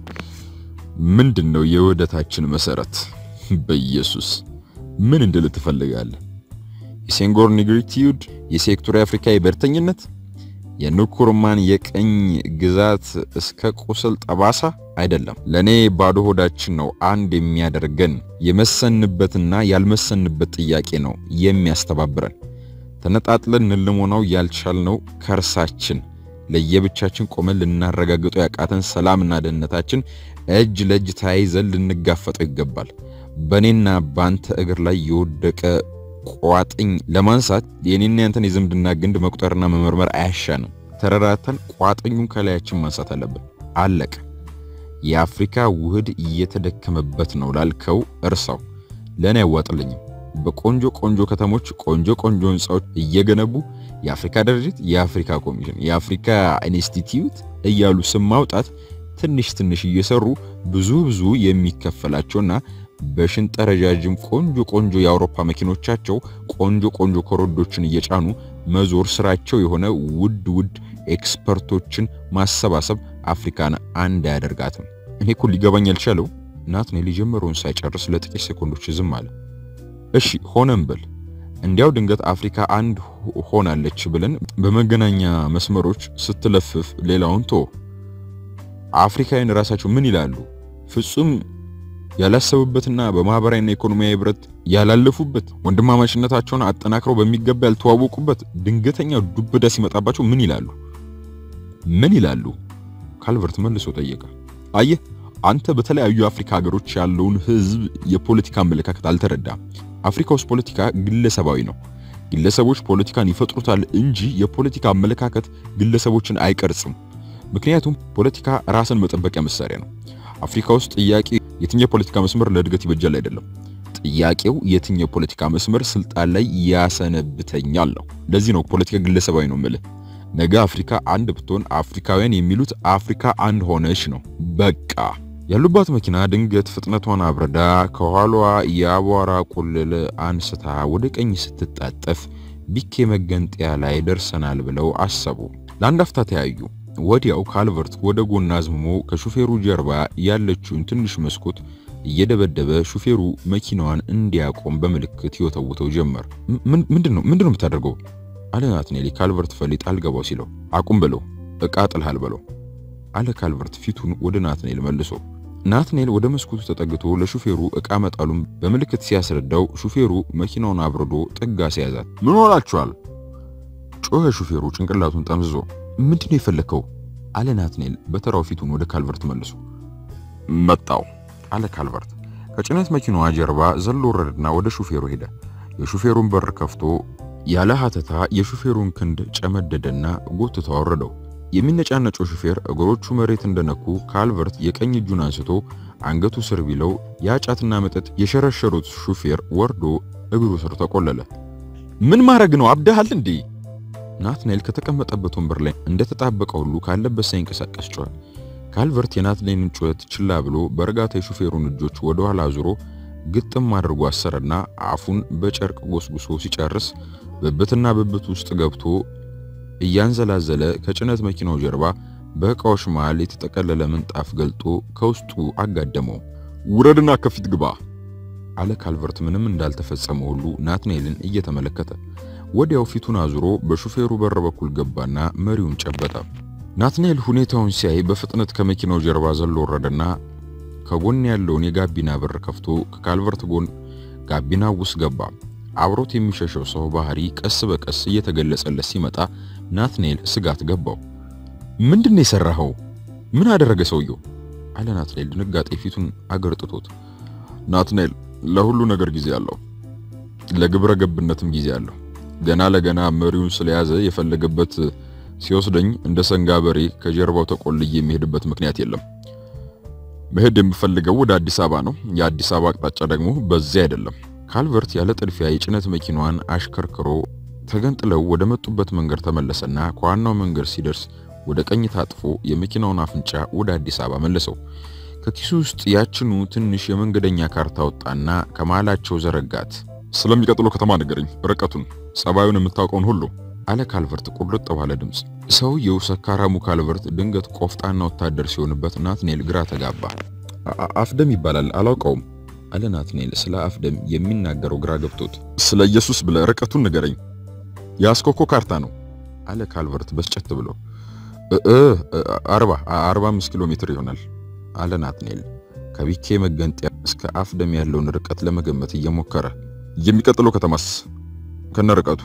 ምንድነው የውህደታችን መሰረት? በኢየሱስ ምን እንድል ትፈልጋለህ? የሴንጎር ኒግሪቲዩድ፣ የሴክቶሪ አፍሪካ የበርተኝነት፣ የንኩርማን የቀኝ ግዛት እስከ ቁስል ጠባሳ አይደለም። ለኔ ባዶ ሆዳችን ነው አንድ የሚያደርገን። የመሰንበትና ያልመሰንበት ጥያቄ ነው የሚያስተባብረን። ተነጣጥለን ልንሞናው ያልቻልነው ከርሳችን ለየብቻችን ቆመን ልናረጋግጠው ያቃተን ሰላምና ደህንነታችን እጅ ለእጅ ተያይዘን ልንጋፈጠው ይገባል። በኔና ባንተ እግር ላይ የወደቀ ቋጥኝ ለማንሳት የኔና ያንተን የዝምድና ግንድ መቁጠርና መመርመር አያሻንም። ተረራተን ቋጥኙን ከላያችን ማንሳት አለብን። አለቀ። የአፍሪካ ውህድ እየተደከመበት ነው ላልከው እርሳው። ለኔ አይዋጥልኝም። በቆንጆ ቆንጆ ከተሞች ቆንጆ ቆንጆ ህንጻዎች እየገነቡ የአፍሪካ ድርጅት፣ የአፍሪካ ኮሚሽን፣ የአፍሪካ ኢንስቲትዩት እያሉ ስም ማውጣት ትንሽ ትንሽ እየሰሩ ብዙ የሚከፈላቸውና በሽንጠረጃጅም ቆንጆ ቆንጆ የአውሮፓ መኪኖቻቸው ቆንጆ ቆንጆ ኮረዶችን እየጫኑ መዞር ስራቸው የሆነ ውድ ኤክስፐርቶችን ማሰባሰብ አፍሪካን አንድ ያደርጋትም። እኔ እኮ ሊገባኝ ያልቻለው ናትናኤል የጀመረውን ሳይጨርስ ለጥቂት ሴኮንዶች ዝም አለ። እሺ ሆነም ብል እንዲያው ድንገት አፍሪካ አንድ ሆናለች ብለን በመገናኛ መስመሮች ስትለፍፍ ሌላውን ቶ አፍሪካውያን ራሳቸው ምን ይላሉ? ፍጹም ያላሰቡበትና በማህበራዊና ኢኮኖሚያዊ ህብረት ያላለፉበት ወንድማማችነታቸውን አጠናክረው በሚገባ ያልተዋወቁበት ድንገተኛ ዱብዳ ሲመጣባቸው ምን ይላሉ? ካልቨርት መልሶ ጠየቀ። አየህ አንተ በተለያዩ አፍሪካ ሀገሮች ያለውን ህዝብ የፖለቲካ አመለካከት አልተረዳም። አፍሪካ ውስጥ ፖለቲካ ግለሰባዊ ነው። ግለሰቦች ፖለቲካን ይፈጥሩታል እንጂ የፖለቲካ አመለካከት ግለሰቦችን አይቀርጽም። ምክንያቱም ፖለቲካ ራስን መጠበቂያ መሳሪያ ነው። አፍሪካ ውስጥ ጥያቄ የትኛው ፖለቲካ መስመር ለእድገት ይበጃል አይደለም። ጥያቄው የትኛው ፖለቲካ መስመር ስልጣን ላይ ያሰነብተኛል ነው። ለዚህ ነው ፖለቲካ ግለሰባዊ ነው ማለት። ነገ አፍሪካ አንድ ብትሆን አፍሪካውያን የሚሉት አፍሪካ አንድ ሆነች ነው በቃ። ያሉባት መኪና ድንገት ፍጥነቷን አብረዳ ከኋላዋ የአቧራ ቁልል አንስታ ወደ ቀኝ ስትጣጠፍ ቢኬ መገንጠያ ላይ ደርሰናል ብለው አሰቡ። ለአንድ አፍታ ተያዩ። ወዲያው ካልቨርት ወደ ጎን አዝምሞ ከሹፌሩ ጀርባ ያለችውን ትንሽ መስኮት እየደበደበ ሹፌሩ መኪናዋን እንዲያቆም በመልክት ይወተውተው ጀመር። ምንድነው የምታደርገው? አለ ናትናኤል ካልቨርት ፈሊጥ አልገባው ሲለው። አቁም ብለው እቃ ጥልሃል ብለው አለ ካልቨርት ፊቱን ወደ ናትናኤል መልሶ። ናትናኤል ወደ መስኮቱ ተጠግቶ ለሹፌሩ እቃ መጣሉን በመልክት ሲያስረዳው ሹፌሩ መኪናውን አብርዶ ጥጋ ሲያዛት ምን ሆናችኋል? ጮኸ ሹፌሩ ጭንቅላቱን ጠምዝዞ። ምንድነው የፈለከው? አለ ናትናኤል በተራው ፊቱን ወደ ካልቨርት መልሶ። መጣው አለ ካልቨርት ከጭነት መኪናዋ ጀርባ ዘሎ ወረደና ወደ ሹፌሩ ሄደ። የሹፌሩን በር ከፍቶ ያለ ሀተታ የሹፌሩን ክንድ ጨመደደና ጎትቶ አወረደው። የሚነጫነጨው ሹፌር እግሮቹ መሬት እንደነኩ ካልቨርት የቀኝ እጁን አንስቶ አንገቱ ስር ቢለው ያጫትና መጠጥ የሸረሸሩት ሹፌር ወርዶ እግሩ ስር ተቆለለ። ምን ማድረግ ነው? አብደሃል እንዴ? ናትናኤል ከተቀመጠበት ወንበር ላይ እንደተጣበቀ ሁሉ ካለበት ሳይንቀሳቀስ ጮኸ። ካልቨርት የናትናኤልን ጩኸት ችላ ብሎ በእርጋታ የሹፌሩን እጆች ወደ ኋላ አዙሮ ግጥም አድርጎ አሰረና አፉን በጨርቅ ጎስጉሶ ሲጨርስ ብብትና ብብት ውስጥ ገብቶ እያንዘላዘለ ከጭነት መኪናው ጀርባ በእቃዎች መሃል የተጠቀለለ ምንጣፍ ገልጦ ከውስጡ አጋደመው። ውረድና ከፊት ግባ አለ ካልቨርት ምንም እንዳልተፈጸመ ሁሉ ናትናኤልን እየተመለከተ። ወዲያው ፊቱን አዙሮ በሹፌሩ በር በኩል ገባና መሪውን ጨበጠ። ናትናኤል ሁኔታውን ሲያይ በፍጥነት ከመኪናው ጀርባ ዘሎ ወረደና ከጎን ያለውን የጋቢና በር ከፍቶ ከካልቨርት ጎን ጋቢና ውስጥ ገባ። አብሮት የሚሸሸው ሰው ባህሪ ቀስ በቀስ እየተገለጸለት ሲመጣ ናትናኤል ስጋት ገባው። ምንድነው የሰራኸው? ምን አደረገ ሰውየው? አለ ናትናኤል ድንጋጤ ፊቱን አገርጥቶት። ናትናኤል ለሁሉ ነገር ጊዜ አለው፣ ለግብረ ገብነትም ጊዜ አለው። ገና ለገና መሪውን ስለያዘ የፈለገበት ሲወስደኝ እንደ ሰንጋ በሬ ከጀርባው ተቆልዬ የሚሄድበት ምክንያት የለም። መሄድ የምፈልገው ወደ አዲስ አበባ ነው። የአዲስ አበባ አቅጣጫ ደግሞ በዚያ አይደለም። ካልቨርት ያለ ጥድፊያ የጭነት መኪናዋን አሽከርክሮ ተገንጥለው ወደ መጡበት መንገድ ተመለሰና ከዋናው መንገድ ሲደርስ ወደ ቀኝ ታጥፎ የመኪናውን አፍንጫ ወደ አዲስ አበባ መለሰው። ከኪሱ ውስጥ ያችኑ ትንሽ የመንገደኛ ካርታ ወጣና ከማላቸው ዘረጋት። ስለሚቀጥለው ከተማ ንገረኝ፣ ርቀቱን፣ ጸባዩን የምታውቀውን ሁሉ አለ ካልቨርት ቁርጥ ባለ ድምጽ። ሰውየው ሰካራሙ ካልቨርት ድንገት ቆፍጣና ወታደር ሲሆንበት ናትናኤል ግራ ተጋባ። አፍደም ይባላል አላውቀውም አለ ናትናኤል ስለ አፍደም የሚናገረው ግራ ገብቶት። ስለ ኢየሱስ ብለ ርቀቱን ንገረኝ። ያስኮኮ ካርታ ነው አለ ካልቨርት በስጨት ብሎ። 45 ኪሎ ሜትር ይሆናል አለ ናትናኤል ከቢኬ መገንጠያ እስከ አፍደም ያለውን ርቀት ለመገመት እየሞከረ። የሚቀጥለው ከተማስ ከነርቀቱ?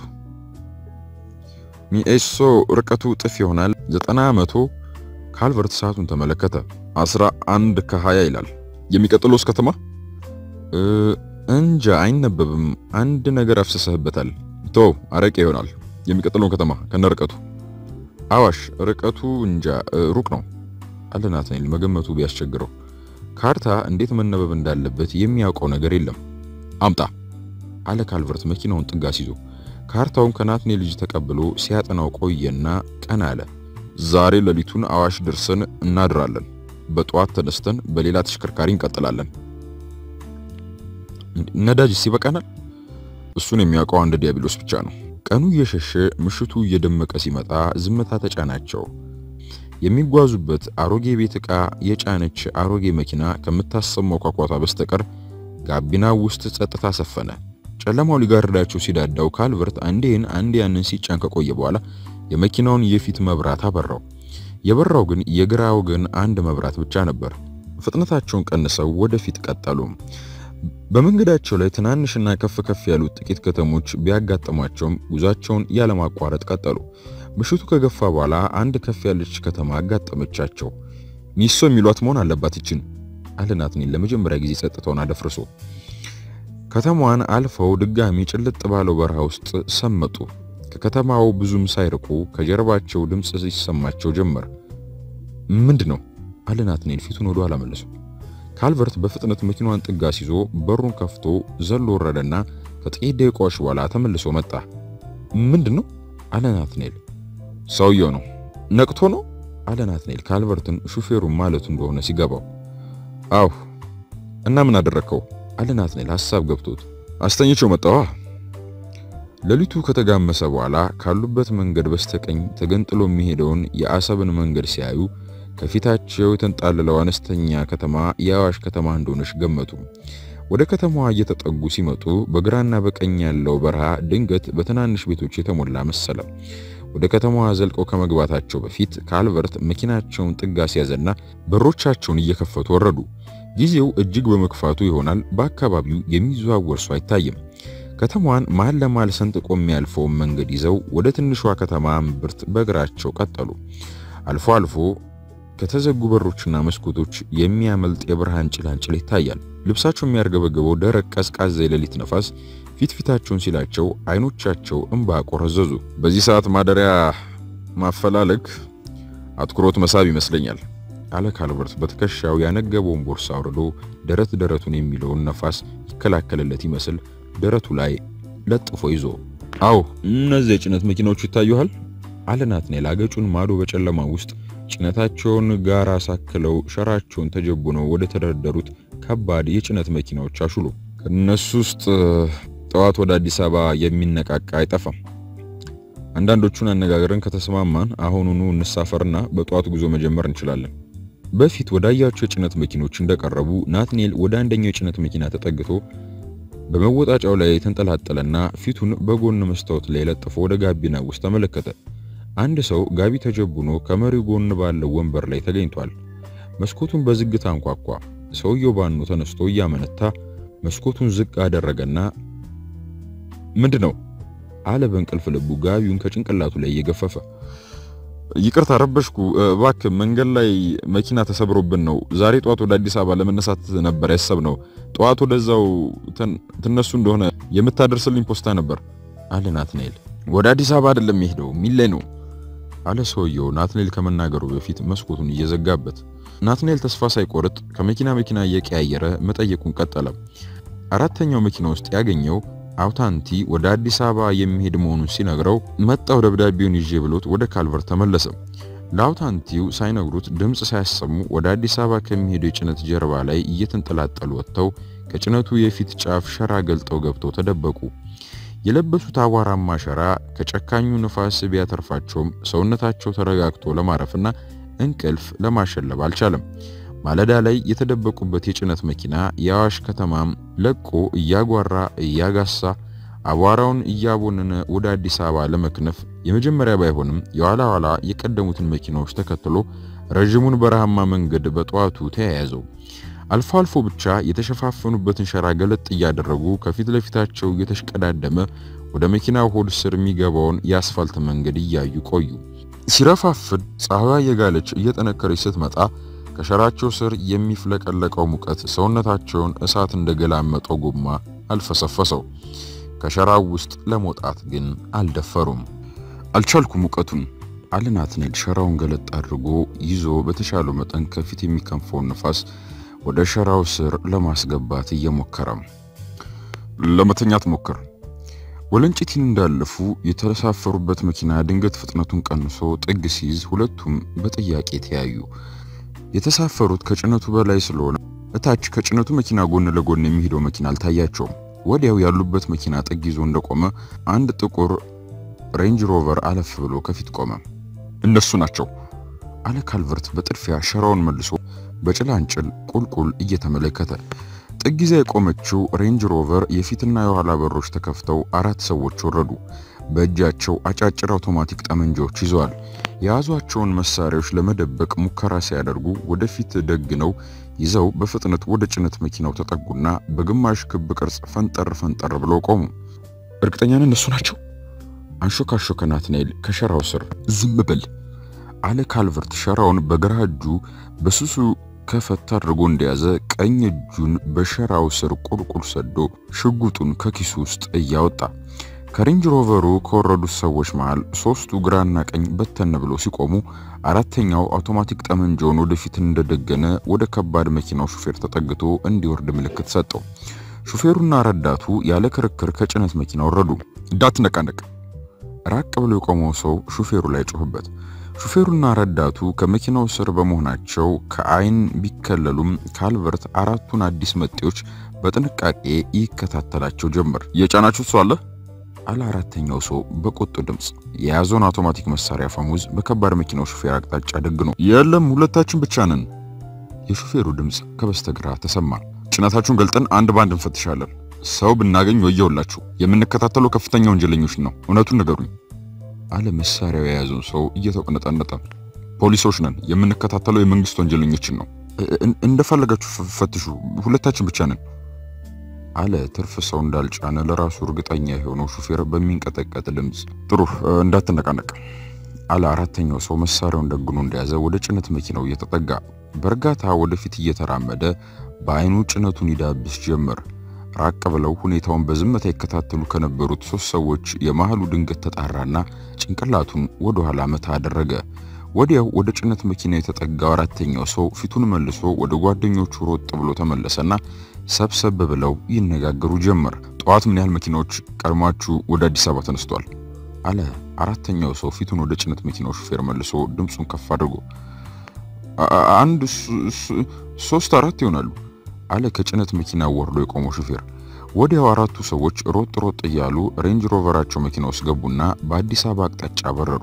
ሚኤሶ ርቀቱ ጥፍ ይሆናል 90 ካልቨርት ሰዓቱን ተመለከተ። 11 ከ20 ይላል። የሚቀጥለውስ ከተማ? እንጃ አይነበብም። አንድ ነገር አፍሰሰህበታል። አረቄ ይሆናል። የሚቀጥለው ከተማ ከነርቀቱ? አዋሽ ርቀቱ እንጃ ሩቅ ነው። አለ ናትናኤል መገመቱ ቢያስቸግረው። ካርታ እንዴት መነበብ እንዳለበት የሚያውቀው ነገር የለም። አምጣ አለ ካልቨርት መኪናውን ጥጋ ሲዞ። ካርታውን ከናትናኤል ልጅ ተቀብሎ ሲያጠናው ቆየና ቀና አለ። ዛሬ ሌሊቱን አዋሽ ደርሰን እናድራለን። በጧት ተነስተን በሌላ ተሽከርካሪ እንቀጥላለን። ነዳጅስ ይበቃናል? እሱን የሚያውቀው አንድ ዲያብሎስ ብቻ ነው። ቀኑ እየሸሸ ምሽቱ እየደመቀ ሲመጣ ዝምታ ተጫናቸው። የሚጓዙበት አሮጌ ቤት ዕቃ የጫነች አሮጌ መኪና ከምታሰማው ኳኳታ በስተቀር ጋቢናው ውስጥ ጸጥታ ሰፈነ። ጨለማው ሊጋርዳቸው ሲዳዳው ካልቨርት አንዴ ያንን ሲጫን ከቆየ በኋላ የመኪናውን የፊት መብራት አበራው። የበራው ግን የግራ ወገን አንድ መብራት ብቻ ነበር። ፍጥነታቸውን ቀንሰው ወደፊት ቀጠሉ። በመንገዳቸው ላይ ትናንሽና ከፍ ያሉት ጥቂት ከተሞች ቢያጋጥሟቸውም ጉዟቸውን ያለማቋረጥ ቀጠሉ። ምሽቱ ከገፋ በኋላ አንድ ከፍ ያለች ከተማ አጋጠመቻቸው። ሚሶ የሚሏት መሆን አለባት ይችን አለ ናትናኤል ለመጀመሪያ ጊዜ ጸጥታውን አደፍርሶ። ከተማዋን አልፈው ድጋሚ ጭልጥ ባለው በረሃ ውስጥ ሰመጡ። ከከተማው ብዙም ሳይርቁ ከጀርባቸው ድምጽ ሲሰማቸው ጀመር። ምንድነው? አለ ናትናኤል ፊቱን ወደ ኋላ መለሰ። ካልቨርት በፍጥነት መኪናዋን ጥጋ ሲዞ በሩን ከፍቶ ዘሎ ወረደና ከጥቂት ደቂቃዎች በኋላ ተመልሶ መጣ። ምንድነው? አለ ናትናኤል። ሰውየው ነው። ነቅቶ ነው? አለ ናትናኤል ካልቨርትን ሹፌሩን ማለቱ እንደሆነ ሲገባው። አው እና ምን አደረከው? አለ ናትናኤል ሐሳብ ገብቶት። አስተኝቼው መጣዋ። ሌሊቱ ከተጋመሰ በኋላ ካሉበት መንገድ በስተቀኝ ተገንጥሎ የሚሄደውን የአሰብን መንገድ ሲያዩ ከፊታቸው የተንጣለለው አነስተኛ ከተማ የአዋሽ ከተማ እንደሆነች ገመቱ። ወደ ከተማዋ እየተጠጉ ሲመጡ በግራና በቀኝ ያለው በረሃ ድንገት በትናንሽ ቤቶች የተሞላ መሰለ። ወደ ከተማዋ ዘልቀው ከመግባታቸው በፊት ካልቨርት መኪናቸውን ጥጋ ሲያዘና በሮቻቸውን እየከፈቱ ወረዱ። ጊዜው እጅግ በመክፋቱ ይሆናል በአካባቢው የሚዘዋወር ሰው አይታይም። ከተማዋን መሃል ለመሃል ሰንጥቆ የሚያልፈውን መንገድ ይዘው ወደ ትንሿ ከተማ እምብርት በእግራቸው ቀጠሉ። አልፎ አልፎ ከተዘጉ በሮችና መስኮቶች የሚያመልጥ የብርሃን ጭላንጭል ይታያል። ልብሳቸው የሚያርገበገበው ደረቅ ቀዝቃዛ የሌሊት ነፋስ ፊታቸውን ሲላቸው አይኖቻቸው እንባ ቆረዘዙ። በዚህ ሰዓት ማደሪያ ማፈላለግ አትኩሮት መሳብ ይመስለኛል አለ ካልቨርት በትከሻው ያነገበውን ቦርሳ አውርዶ ደረቱን የሚለውን ነፋስ ይከላከልለት ይመስል ደረቱ ላይ ለጥፎ ይዞ። አዎ እነዚህ የጭነት መኪናዎች ይታዩሃል? አለ ናትናኤል አገጩን ማዶ በጨለማ ውስጥ ጭነታቸውን ጋራ ሳክለው ሸራቸውን ተጀቡነው ወደ ተደረደሩት ከባድ የጭነት መኪናዎች አሹሉ። ከነሱ ውስጥ ጠዋት ወደ አዲስ አበባ የሚነቃቃ አይጠፋም። አንዳንዶቹን አነጋገርን ከተስማማን አሁኑኑ እንሳፈርና በጠዋት ጉዞ መጀመር እንችላለን። በፊት ወዳያቸው የጭነት መኪኖች እንደቀረቡ ናትናኤል ወደ አንደኛው የጭነት መኪና ተጠግቶ በመወጣጫው ላይ ተንጠላጠለና ፊቱን በጎን መስታወት ላይ ለጥፎ ወደ ጋቢና ውስጥ ተመለከተ። አንድ ሰው ጋቢ ተጀቡኖ ከመሪው ጎን ባለው ወንበር ላይ ተገኝቷል። መስኮቱን በዝግታ አንኳኳ። ሰውየው ባኑ ተነስቶ እያመነታ መስኮቱን ዝቅ አደረገና ምንድነው? አለ በእንቅልፍ ልቡ ጋቢውን ከጭንቅላቱ ላይ እየገፈፈ። ይቅርታ ረበሽኩ፣ እባክህ መንገድ ላይ መኪና ተሰብሮብን ነው። ዛሬ ጧት ወደ አዲስ አበባ ለመነሳት ነበር ያሰብነው። ጧት ወደዛው ተነሱ እንደሆነ የምታደርስልኝ ፖስታ ነበር አለ ናትናኤል። ወደ አዲስ አበባ አይደለም የሚሄደው ሚሌ ነው አለ ሰውየው ናትናኤል ከመናገሩ በፊት መስኮቱን እየዘጋበት። ናትናኤል ተስፋ ሳይቆርጥ ከመኪና እየቀያየረ መጠየቁን ቀጠለ። አራተኛው መኪና ውስጥ ያገኘው አውታንቲ ወደ አዲስ አበባ የሚሄድ መሆኑን ሲነግረው መጣው ደብዳቤውን ይዤ ብሎት ወደ ካልቨርት ተመለሰ። ለአውታንቲው ሳይነግሩት ድምጽ ሳያሰሙ ወደ አዲስ አበባ ከሚሄደው የጭነት ጀርባ ላይ እየተንጠላጠሉ ወጥተው ከጭነቱ የፊት ጫፍ ሸራ ገልጠው ገብተው ተደበቁ። የለበሱት አቧራማ ሸራ ከጨካኙ ንፋስ ቢያተርፋቸውም ሰውነታቸው ተረጋግቶ ለማረፍና እንቅልፍ ለማሸለብ አልቻለም። ማለዳ ላይ የተደበቁበት የጭነት መኪና የአዋሽ ከተማም ለቆ እያጓራ እያጋሳ አቧራውን እያቦነነ ወደ አዲስ አበባ ለመክነፍ የመጀመሪያ ባይሆንም የኋላ የቀደሙትን መኪናዎች ተከትሎ ረጅሙን በረሃማ መንገድ በጧቱ ተያያዘው። አልፎ አልፎ ብቻ የተሸፋፈኑበትን ሸራ ገለጥ እያደረጉ ከፊት ለፊታቸው እየተሽቀዳደመ ወደ መኪናው ሆድ ስር የሚገባውን የአስፋልት መንገድ እያዩ ቆዩ። ሲረፋፍድ ፀሐይ የጋለች እየጠነከረች ስትመጣ ከሸራቸው ስር የሚፍለቀለቀው ሙቀት ሰውነታቸውን እሳት እንደገላመጠው ጎማ አልፈሰፈሰው። ከሸራው ውስጥ ለመውጣት ግን አልደፈሩም። አልቻልኩም ሙቀቱን አለ ናትናኤል ሸራውን ገለጥ አድርጎ ይዞ በተሻለው መጠን ከፊት የሚከንፈውን ንፋስ ወደ ሸራው ስር ለማስገባት እየሞከረ ለመተኛት ሞከረ። ወለንጭቲን እንዳለፉ የተሳፈሩበት መኪና ድንገት ፍጥነቱን ቀንሶ ጥግ ሲይዝ ሁለቱም በጥያቄ ተያዩ። የተሳፈሩት ከጭነቱ በላይ ስለሆነ እታች ከጭነቱ መኪና ጎን ለጎን የሚሄደው መኪና አልታያቸውም። ወዲያው ያሉበት መኪና ጥግ ይዞ እንደቆመ አንድ ጥቁር ሬንጅ ሮቨር አለፍ ብሎ ከፊት ቆመ። እነሱ ናቸው አለ ካልቨርት በጥድፊያ ሸራውን መልሶ በጭላንጭል ቁልቁል እየተመለከተ። ጥግ ይዛ የቆመችው ሬንጅ ሮቨር የፊትና የኋላ በሮች ተከፍተው አራት ሰዎች ወረዱ። በእጃቸው አጫጭር አውቶማቲክ ጠመንጃዎች ይዘዋል። የያዟቸውን መሳሪያዎች ለመደበቅ ሙከራ ሲያደርጉ ወደፊት ደግነው ይዘው በፍጥነት ወደ ጭነት መኪናው ተጠጉና በግማሽ ክብ ቅርጽ ፈንጠር ብለው ቆሙ። እርግጠኛ ነን እነሱ ናቸው? አንሾካሾከ ናትናኤል ከሸራው ስር። ዝም በል አለ ካልቨርት ሸራውን በግራ እጁ በስሱ ከፈት አድርጎ እንደያዘ ቀኝ እጁን በሸራው ስር ቁልቁል ሰዶ ሽጉጡን ከኪሱ ውስጥ እያወጣ። ከሬንጅ ሮቨሩ ከወረዱት ሰዎች መሃል ሶስቱ ግራና ቀኝ በተን ብለው ሲቆሙ አራተኛው አውቶማቲክ ጠመንጃውን ወደፊት እንደደገነ ወደ ከባድ መኪናው ሹፌር ተጠግቶ እንዲወርድ ምልክት ሰጠው። ሹፌሩና ረዳቱ ያለ ክርክር ከጭነት መኪናው ወረዱ። እንዳትነቃነቅ ራቅ ብሎ የቆመው ሰው ሹፌሩ ላይ ጮህበት። ሹፌሩና ረዳቱ ከመኪናው ስር በመሆናቸው ከአይን ቢከለሉም ካልቨርት አራቱን አዲስ መጤዎች በጥንቃቄ ይከታተላቸው ጀመር። የጫናችሁት ሰው አለ? አለ አራተኛው ሰው በቁጡ ድምጽ። የያዘውን አውቶማቲክ መሳሪያ ፈሙዝ በከባድ መኪናው ሹፌር አቅጣጫ ደግኖ። የለም ሁለታችን ብቻ ነን። የሹፌሩ ድምጽ ከበስተግራ ተሰማ። ጭነታችሁን ገልጠን አንድ ባንድ እንፈትሻለን። ሰው ብናገኝ ወየውላችሁ። የምንከታተለው ከፍተኛ ወንጀለኞች ነው። እውነቱን ንገሩኝ አለ መሳሪያው የያዘውን ሰው እየተቆነጠነጠ። ፖሊሶች ነን። የምንከታተለው የመንግስት ወንጀለኞችን ነው። እንደፈለጋችሁ ፈትሹ። ሁለታችን ብቻ ነን አለ ትርፍ ሰው እንዳልጫነ ለራሱ እርግጠኛ የሆነው ሹፌር በሚንቀጠቀጥ ድምጽ። ጥሩ እንዳትነቃነቅ አለ አራተኛው ሰው መሳሪያውን ደግኖ እንደያዘ ወደ ጭነት መኪናው እየተጠጋ በእርጋታ ወደፊት እየተራመደ በአይኑ ጭነቱን ይዳብስ ጀመር። ራቅ ብለው ሁኔታውን በዝምታ ይከታተሉ ከነበሩት ሶስት ሰዎች የመሃሉ ድንገት ተጣራና ጭንቅላቱን ወደ ኋላ መታ አደረገ። ወዲያው ወደ ጭነት መኪና የተጠጋው አራተኛው ሰው ፊቱን መልሶ ወደ ጓደኞቹ ሮጥ ብሎ ተመለሰና ሰብሰብ ብለው ይነጋገሩ ጀመር። ጠዋት ምን ያህል መኪናዎች ቀድማችሁ ወደ አዲስ አበባ ተነስቷል? አለ አራተኛው ሰው ፊቱን ወደ ጭነት መኪናው ሹፌር መልሶ ድምጹን ከፍ አድርጎ። አንድ 3-4 ይሆናሉ አለ ከጭነት መኪና ወርዶ የቆመው ሹፌር። ወዲያው አራቱ ሰዎች ሮጥ እያሉ ሬንጅ ሮቨራቸው መኪና ውስጥ ገቡና በአዲስ አበባ አቅጣጫ በረሩ።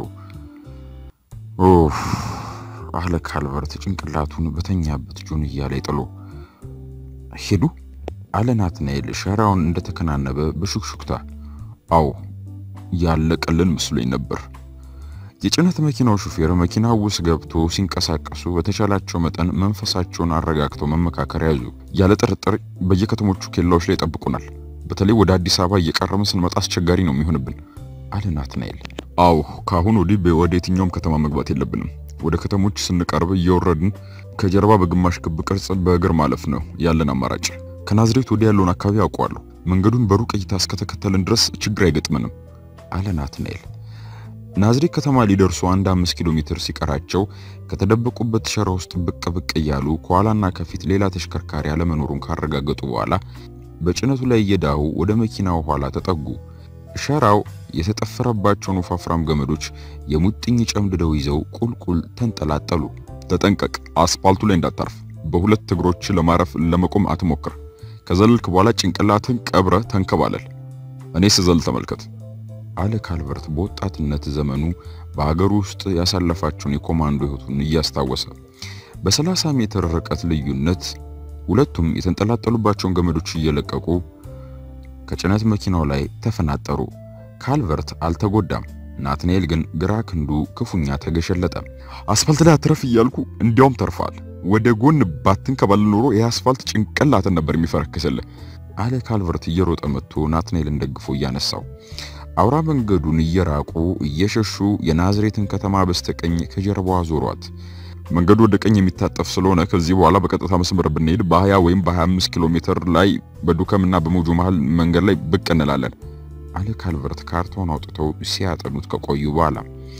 አለ ካልቨርት ጭንቅላቱን በተኛበት ጆንያ ላይ ጥሎ። ሄዱ አለ ናትናኤል ሸራውን እንደተከናነበ በሹክሹክታ። አዎ ያለቀልን መስሎኝ ነበር። የጭነት መኪናው ሹፌር መኪናው ውስጥ ገብቶ ሲንቀሳቀሱ በተቻላቸው መጠን መንፈሳቸውን አረጋግተው መመካከር ያዙ። ያለ ጥርጥር በየከተሞቹ ኬላዎች ላይ ይጠብቁናል። በተለይ ወደ አዲስ አበባ እየቀረብን ስንመጣ አስቸጋሪ ነው የሚሆንብን አለ ናትናኤል። አዎ ካሁን ወዲህ ወደ የትኛውም ከተማ መግባት የለብንም። ወደ ከተሞች ስንቀርብ እየወረድን ከጀርባ በግማሽ ክብ ቅርጽ በእግር ማለፍ ነው ያለን አማራጭ። ከናዝሬት ወዲያ ያለውን አካባቢ አውቀዋለሁ። መንገዱን በሩቅ እይታ እስከተከተልን ድረስ ችግር አይገጥመንም አለ ናትናኤል። ናዝሬት ከተማ ሊደርሱ 5 ኪሎ ሜትር ሲቀራቸው ከተደበቁበት ሸራ ውስጥ ብቅ እያሉ ከኋላና ከፊት ሌላ ተሽከርካሪ አለመኖሩን ካረጋገጡ በኋላ በጭነቱ ላይ እየዳሁ ወደ መኪናው ኋላ ተጠጉ። ሸራው የተጠፈረባቸውን ወፋፍራም ገመዶች የሙጥኝ ጨምድደው ይዘው ቁልቁል ተንጠላጠሉ። ተጠንቀቅ፣ አስፋልቱ ላይ እንዳታርፍ። በሁለት እግሮች ለመቆም አትሞክር። ከዘለልክ በኋላ ጭንቅላትን ቀብረ ተንከባለል። እኔ ስዘል ተመልከት አለ ካልቨርት በወጣትነት ዘመኑ በአገሩ ውስጥ ያሳለፋቸውን የኮማንዶ ህይወቱን እያስታወሰ። በ30 ሜትር ርቀት ልዩነት ሁለቱም የተንጠላጠሉባቸውን ገመዶች እየለቀቁ ከጭነት መኪናው ላይ ተፈናጠሩ። ካልቨርት አልተጎዳም። ናትናኤል ግን ግራ ክንዱ ክፉኛ ተገሸለጠ። አስፋልት ላይ አትረፍ እያልኩ እንዲያውም ተርፋል። ወደ ጎን ባትንከባለል ኖሮ የአስፋልት ጭንቅላትን ነበር የሚፈረክስልህ አለ ካልቨርት እየሮጠ መጥቶ ናትናኤልን ደግፎ እያነሳው። አውራ መንገዱን እየራቁ እየሸሹ የናዝሬትን ከተማ በስተቀኝ ከጀርባዋ ዞሯት። መንገዱ ወደ ቀኝ የሚታጠፍ ስለሆነ ከዚህ በኋላ በቀጥታ መስመር ብንሄድ በ20 ወይም በ25 ኪሎ ሜትር ላይ በዱከምና በሞጆ መሃል መንገድ ላይ ብቅ እንላለን አለ ካልቨርት ካርታውን አውጥተው ሲያጠኑት ከቆዩ በኋላ።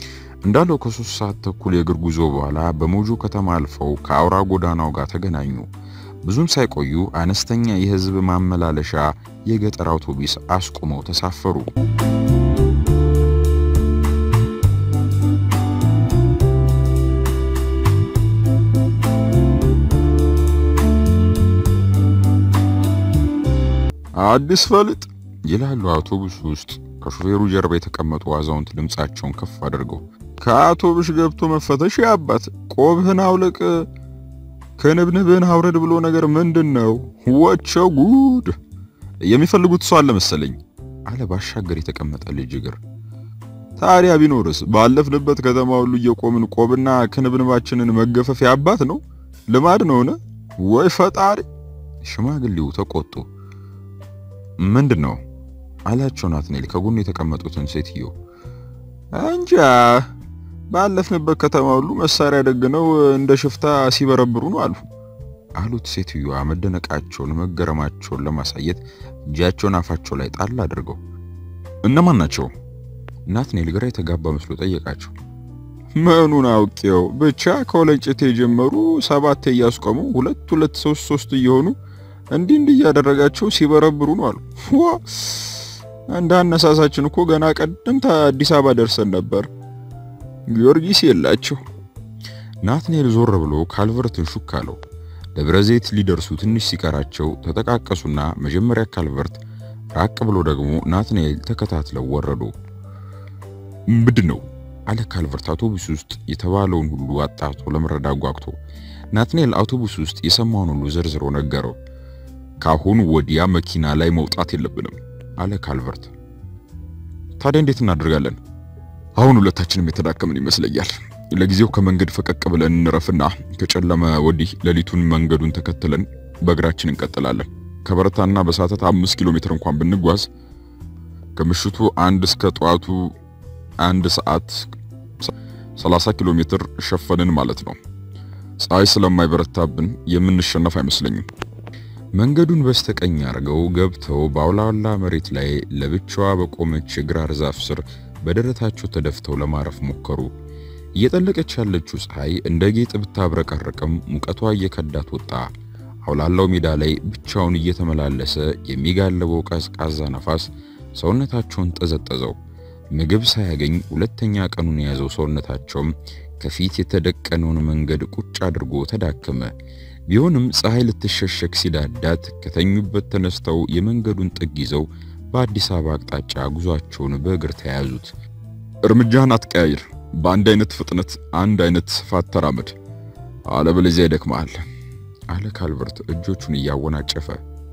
እንዳለው ከ3 ሰዓት ተኩል የእግር ጉዞ በኋላ በሞጆ ከተማ አልፈው ከአውራ ጎዳናው ጋር ተገናኙ። ብዙም ሳይቆዩ አነስተኛ የህዝብ ማመላለሻ የገጠር አውቶቡስ አስቆመው ተሳፈሩ። አዲስ ፈልጥ ይላሉ አውቶቡስ ውስጥ ከሹፌሩ ጀርባ የተቀመጡ አዛውንት ድምጻቸውን ከፍ አድርገው። ከአውቶቡስ ገብቶ መፈተሽ ያባት ቆብህን አውልቅ ከንብንብህን አውረድ ብሎ ነገር ምንድነው? ወቸው ጉድ! የሚፈልጉት ሰው አለ መሰለኝ አለ ባሻገር የተቀመጠ ልጅ እግር። ታዲያ ቢኖርስ ባለፍንበት ከተማ ሁሉ እየቆምን ቆብና ክንብንባችንን መገፈፍ ያባት ነው ልማድ ነውና ወይ ፈጣሪ! ሽማግሌው ተቆጡ። ምንድነው አላቸው ናትናኤል ከጎኑ የተቀመጡትን ሴትዮ። እንጃ ባለፍንበት ከተማ ሁሉ መሳሪያ ደግነው እንደ ሽፍታ ሲበረብሩ ነው አሉት ሴትዮዋ መደነቃቸውን መገረማቸውን ለማሳየት እጃቸውን አፋቸው ላይ ጣል አድርገው። እነማን ናቸው? ናትናኤል ግራ የተጋባ መስሎ ጠየቃቸው። ምኑን አውቄው ብቻ ከወለንጭቴ ጀመሩ 7 ያስቆሙ 2 2 3 3 እየሆኑ እንዲህ ያደረጋቸው ሲበረብሩ ነው አሉ። እንዳነሳሳችን እኮ ገና ቀደምታ አዲስ አበባ ደርሰን ነበር። ጊዮርጊስ የላቸው። ናትናኤል ዞር ብሎ ካልቨርትን ሹክ አለው። ደብረ ዘይት ሊደርሱ ትንሽ ሲቀራቸው ተጠቃቀሱና መጀመሪያ ካልቨርት ራቅ ብሎ ደግሞ ናትናኤል ተከታትለው ወረዱ። ምንድነው አለ ካልቨርት አውቶቡስ ውስጥ የተባለውን ሁሉ አጣቶ ለመረዳት ጓግቶ። ናትናኤል አውቶቡስ ውስጥ የሰማውን ሁሉ ዘርዝሮ ነገረው። ካሁን ወዲያ መኪና ላይ መውጣት የለብንም አለ ካልቨርት። ታዲያ እንዴት እናደርጋለን? አሁን ሁለታችንም የተዳከምን ይመስለኛል። ለጊዜው ከመንገድ ፈቀቅ ብለን እንረፍና ከጨለማ ወዲህ ሌሊቱን መንገዱን ተከትለን በእግራችን እንቀጥላለን። ከበረታና በሰዓታት 5 ኪሎ ሜትር እንኳን ብንጓዝ ከምሽቱ 1 እስከ ጧቱ 1 ሰዓት 30 ኪሎ ሜትር ሸፈንን ማለት ነው። ፀሐይ ስለማይበረታብን የምንሸነፍ አይመስለኝም። መንገዱን በስተቀኝ አርገው ገብተው ባውላላ መሬት ላይ ለብቻዋ በቆመች ግራር ዛፍ ስር በደረታቸው ተደፍተው ለማረፍ ሞከሩ። እየጠለቀች ያለችው ፀሐይ እንደ ጌጥ ብታብረቀርቅም ሙቀቷ እየከዳት ወጣ። አውላላው ሜዳ ላይ ብቻውን እየተመላለሰ የሚጋለበው ቀዝቃዛ ነፋስ ሰውነታቸውን ጠዘጠዘው። ምግብ ሳያገኝ ሁለተኛ ቀኑን የያዘው ሰውነታቸው ከፊት የተደቀነውን መንገድ ቁጭ አድርጎ ተዳከመ። ቢሆንም ፀሐይ ልትሸሸክ ሲዳዳት ከተኙበት ተነስተው የመንገዱን ጥግ ይዘው በአዲስ አበባ አቅጣጫ ጉዟቸውን በእግር ተያዙት። እርምጃህን አትቀያይር፣ በአንድ አይነት ፍጥነት አንድ አይነት ስፋት ተራመድ፣ አለበለዚያ ይደክማል አለ ካልቨርት እጆቹን እያወናጨፈ።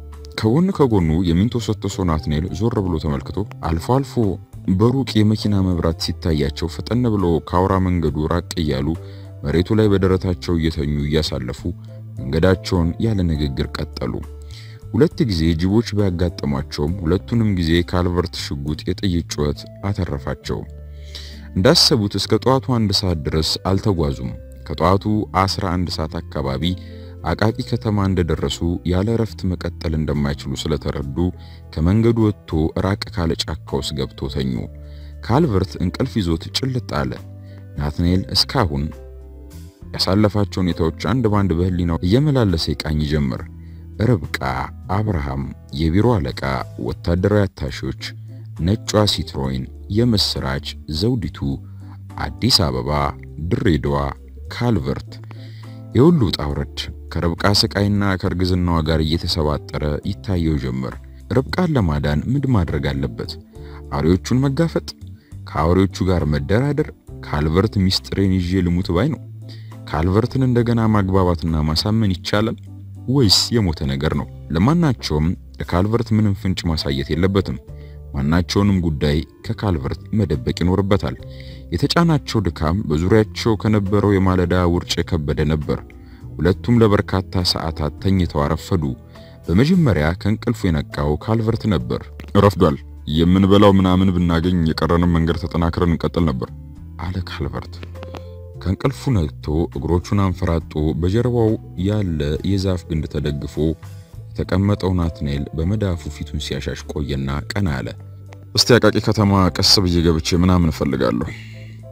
ከጎኑ የሚንተሰተሰው ናትናኤል ዞር ብሎ ተመልክቶ አልፎ አልፎ በሩቅ የመኪና መብራት ሲታያቸው ፈጠን ብሎ ካውራ መንገዱ ራቅ እያሉ መሬቱ ላይ በደረታቸው እየተኙ እያሳለፉ መንገዳቸውን ያለ ንግግር ቀጠሉ። 2 ጊዜ ጅቦች ቢያጋጥሟቸውም ሁለቱንም ጊዜ ካልቨርት ሽጉጥ የጥይት ጩኸት አተረፋቸው። እንዳሰቡት እስከ ጧቱ 1 ሰዓት ድረስ አልተጓዙም። ከጧቱ 11 ሰዓት አካባቢ አቃቂ ከተማ እንደደረሱ ያለ ረፍት መቀጠል እንደማይችሉ ስለተረዱ ከመንገዱ ወጥቶ ራቅ ካለ ጫካ ውስጥ ገብቶ ተኙ። ካልቨርት እንቅልፍ ይዞት ጭልጥ አለ። ናትናኤል እስካሁን ያሳለፋቸው ሁኔታዎች አንድ ባንድ በህሊናው እየመላለሰ ይቃኝ ጀመር። ርብቃ፣ አብርሃም፣ የቢሮ አለቃ፣ ወታደራዊ አታሺዎች፣ ነጯ ሲትሮይን፣ የመስራች፣ ዘውዲቱ፣ አዲስ አበባ፣ ድሬዳዋ፣ ካልቨርት። የሁሉ ጣውረድ ከርብቃ ስቃይና ከርግዝናዋ ጋር እየተሰባጠረ ይታየው ጀመር። ርብቃን ለማዳን ምን ማድረግ አለበት? አውሬዎቹን መጋፈጥ? ከአውሬዎቹ ጋር መደራደር? ካልቨርት ሚስጥሬን ይዤ ልሙት ባይ ነው። ካልቨርትን እንደገና ማግባባትና ማሳመን ይቻላል ወይስ የሞተ ነገር ነው? ለማናቸውም ለካልቨርት ምንም ፍንጭ ማሳየት የለበትም። ማናቸውንም ጉዳይ ከካልቨርት መደበቅ ይኖርበታል። የተጫናቸው ድካም በዙሪያቸው ከነበረው የማለዳ ውርጭ ከበደ ነበር። ሁለቱም ለበርካታ ሰዓታት ተኝተው አረፈዱ። በመጀመሪያ ከእንቅልፉ የነቃው ካልቨርት ነበር። ረፍዷል፣ የምንበላው ምናምን ብናገኝ የቀረንን መንገድ ተጠናክረን እንቀጥል ነበር አለ ካልቨርት። ከእንቅልፉ ነቅቶ እግሮቹን አንፈራጦ በጀርባው ያለ የዛፍ ግንድ ተደግፎ የተቀመጠው ናትናኤል በመዳፉ ፊቱን ሲያሻሽ ቆየና ቀና አለ። እስቲ አቃቂ ከተማ ቀስ ብዬ ገብቼ ምናምን ፈልጋለሁ።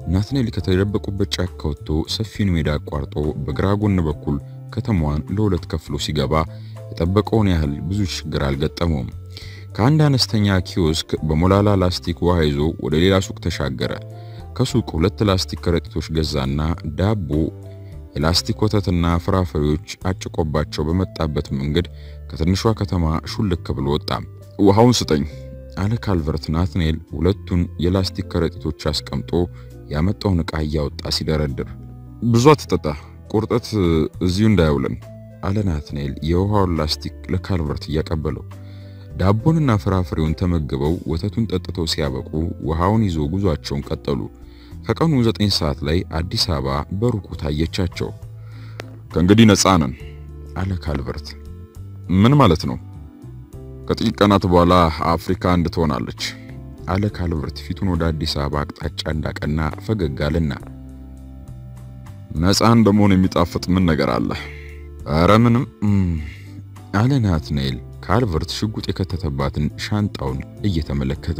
ናትናኤል ከተደበቁበት ጫካ ወጥቶ ሰፊውን ሜዳ አቋርጦ በግራ ጎን በኩል ከተማዋን ለሁለት ከፍሎ ሲገባ የጠበቀውን ያህል ብዙ ችግር አልገጠመውም። ከአንድ አነስተኛ ኪዮስክ በሞላላ ላስቲክ ውሃ ይዞ ወደ ሌላ ሱቅ ተሻገረ። ከሱቅ 2 ላስቲክ ከረጢቶች ገዛና ዳቦ፣ የላስቲክ ወተትና ፍራፍሬዎች አጭቆባቸው በመጣበት መንገድ ከትንሿ ከተማ ሹልክ ብሎ ወጣ። ውሃውን ስጠኝ አለ ካልቨርት ናትናኤል ሁለቱን የላስቲክ ከረጢቶች አስቀምጦ ያመጣውን ዕቃ እያወጣ ሲደረድር። ብዙ አትጠጣ፣ ቁርጠት እዚሁ እንዳይውለን አለ ናትናኤል የውሃውን ላስቲክ ለካልቨርት እያቀበለው። ዳቦንና ፍራፍሬውን ተመግበው ወተቱን ጠጥተው ሲያበቁ ውሃውን ይዞ ጉዟቸውን ቀጠሉ። ከቀኑ 9 ሰዓት ላይ አዲስ አበባ በሩቁ ታየቻቸው። ከእንግዲህ ነፃ ነን አለ ካልቨርት። ምን ማለት ነው? ከጥቂት ቀናት በኋላ አፍሪካ እንድትሆናለች አለ ካልቨርት ፊቱን ወደ አዲስ አበባ አቅጣጫ እንዳቀና ፈገግ አለና። ነፃ እንደመሆን የሚጣፍጥ ምን ነገር አለ? ኧረ ምንም አለ ናትናኤል ካልቨርት ሽጉጥ የከተተባትን ሻንጣውን እየተመለከተ።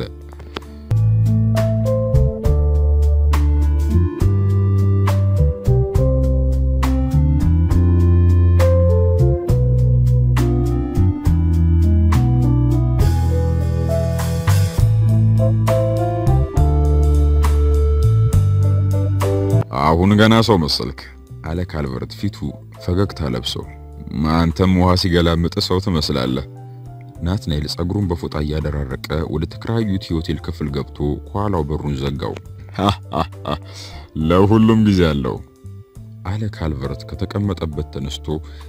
አሁን ገና ሰው መሰልክ አለ ካልቨርት ፊቱ ፈገግታ ለብሶ። አንተም ውሃ ሲገላምጥ ሰው ትመስላለህ። ናትናኤል ጸጉሩን በፎጣ ያደራረቀ ወደ ተከራዩት ሆቴል ክፍል ገብቶ ኋላው በሩን ዘጋው። ለሁሉም ጊዜ አለው አለ ካልቨርት ከተቀመጠበት ተነስቶ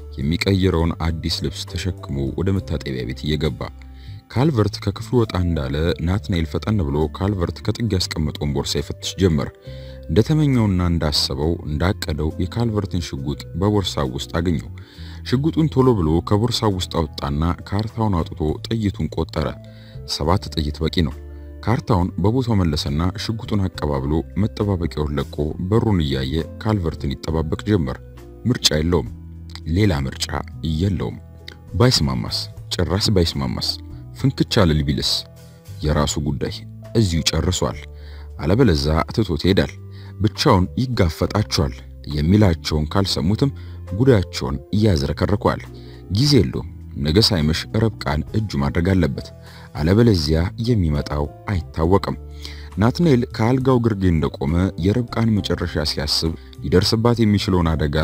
የሚቀየረውን አዲስ ልብስ ተሸክሞ ወደ መታጠቢያ ቤት እየገባ። ካልቨርት ከክፍሉ ወጣ እንዳለ ናትናኤል ፈጠን ብሎ ካልቨርት ከጥግ ያስቀመጠውን ቦርሳ ይፈትሽ ጀመር። እንደተመኘውና እንዳሰበው እንዳቀደው የካልቨርትን ሽጉጥ በቦርሳው ውስጥ አገኘው። ሽጉጡን ቶሎ ብሎ ከቦርሳው ውስጥ አወጣና ካርታውን አውጥቶ ጥይቱን ቆጠረ። 7 ጥይት በቂ ነው። ካርታውን በቦታው መለሰና ሽጉጡን አቀባብሎ መጠባበቂያውን ለቆ በሩን እያየ ካልቨርትን ይጠባበቅ ጀመር። ምርጫ የለውም፣ ሌላ ምርጫ የለውም። ባይስማማስ? ጭራስ ባይስማማስ? ፍንክች አለ ቢልስ? የራሱ ጉዳይ፣ እዚሁ ጨርሷል። አለበለዛ ትቶት ይሄዳል። ብቻውን ይጋፈጣቸዋል። የሚላቸውን ካልሰሙትም ጉዳያቸውን ያዝረከረኳል። ጊዜ የለውም። ነገ ሳይመሽ ረብቃን እጁ ማድረግ አለበት። አለበለዚያ የሚመጣው አይታወቅም። ናትናኤል ከአልጋው ግርጌ እንደቆመ የረብቃን መጨረሻ ሲያስብ ሊደርስባት የሚችለውን አደጋ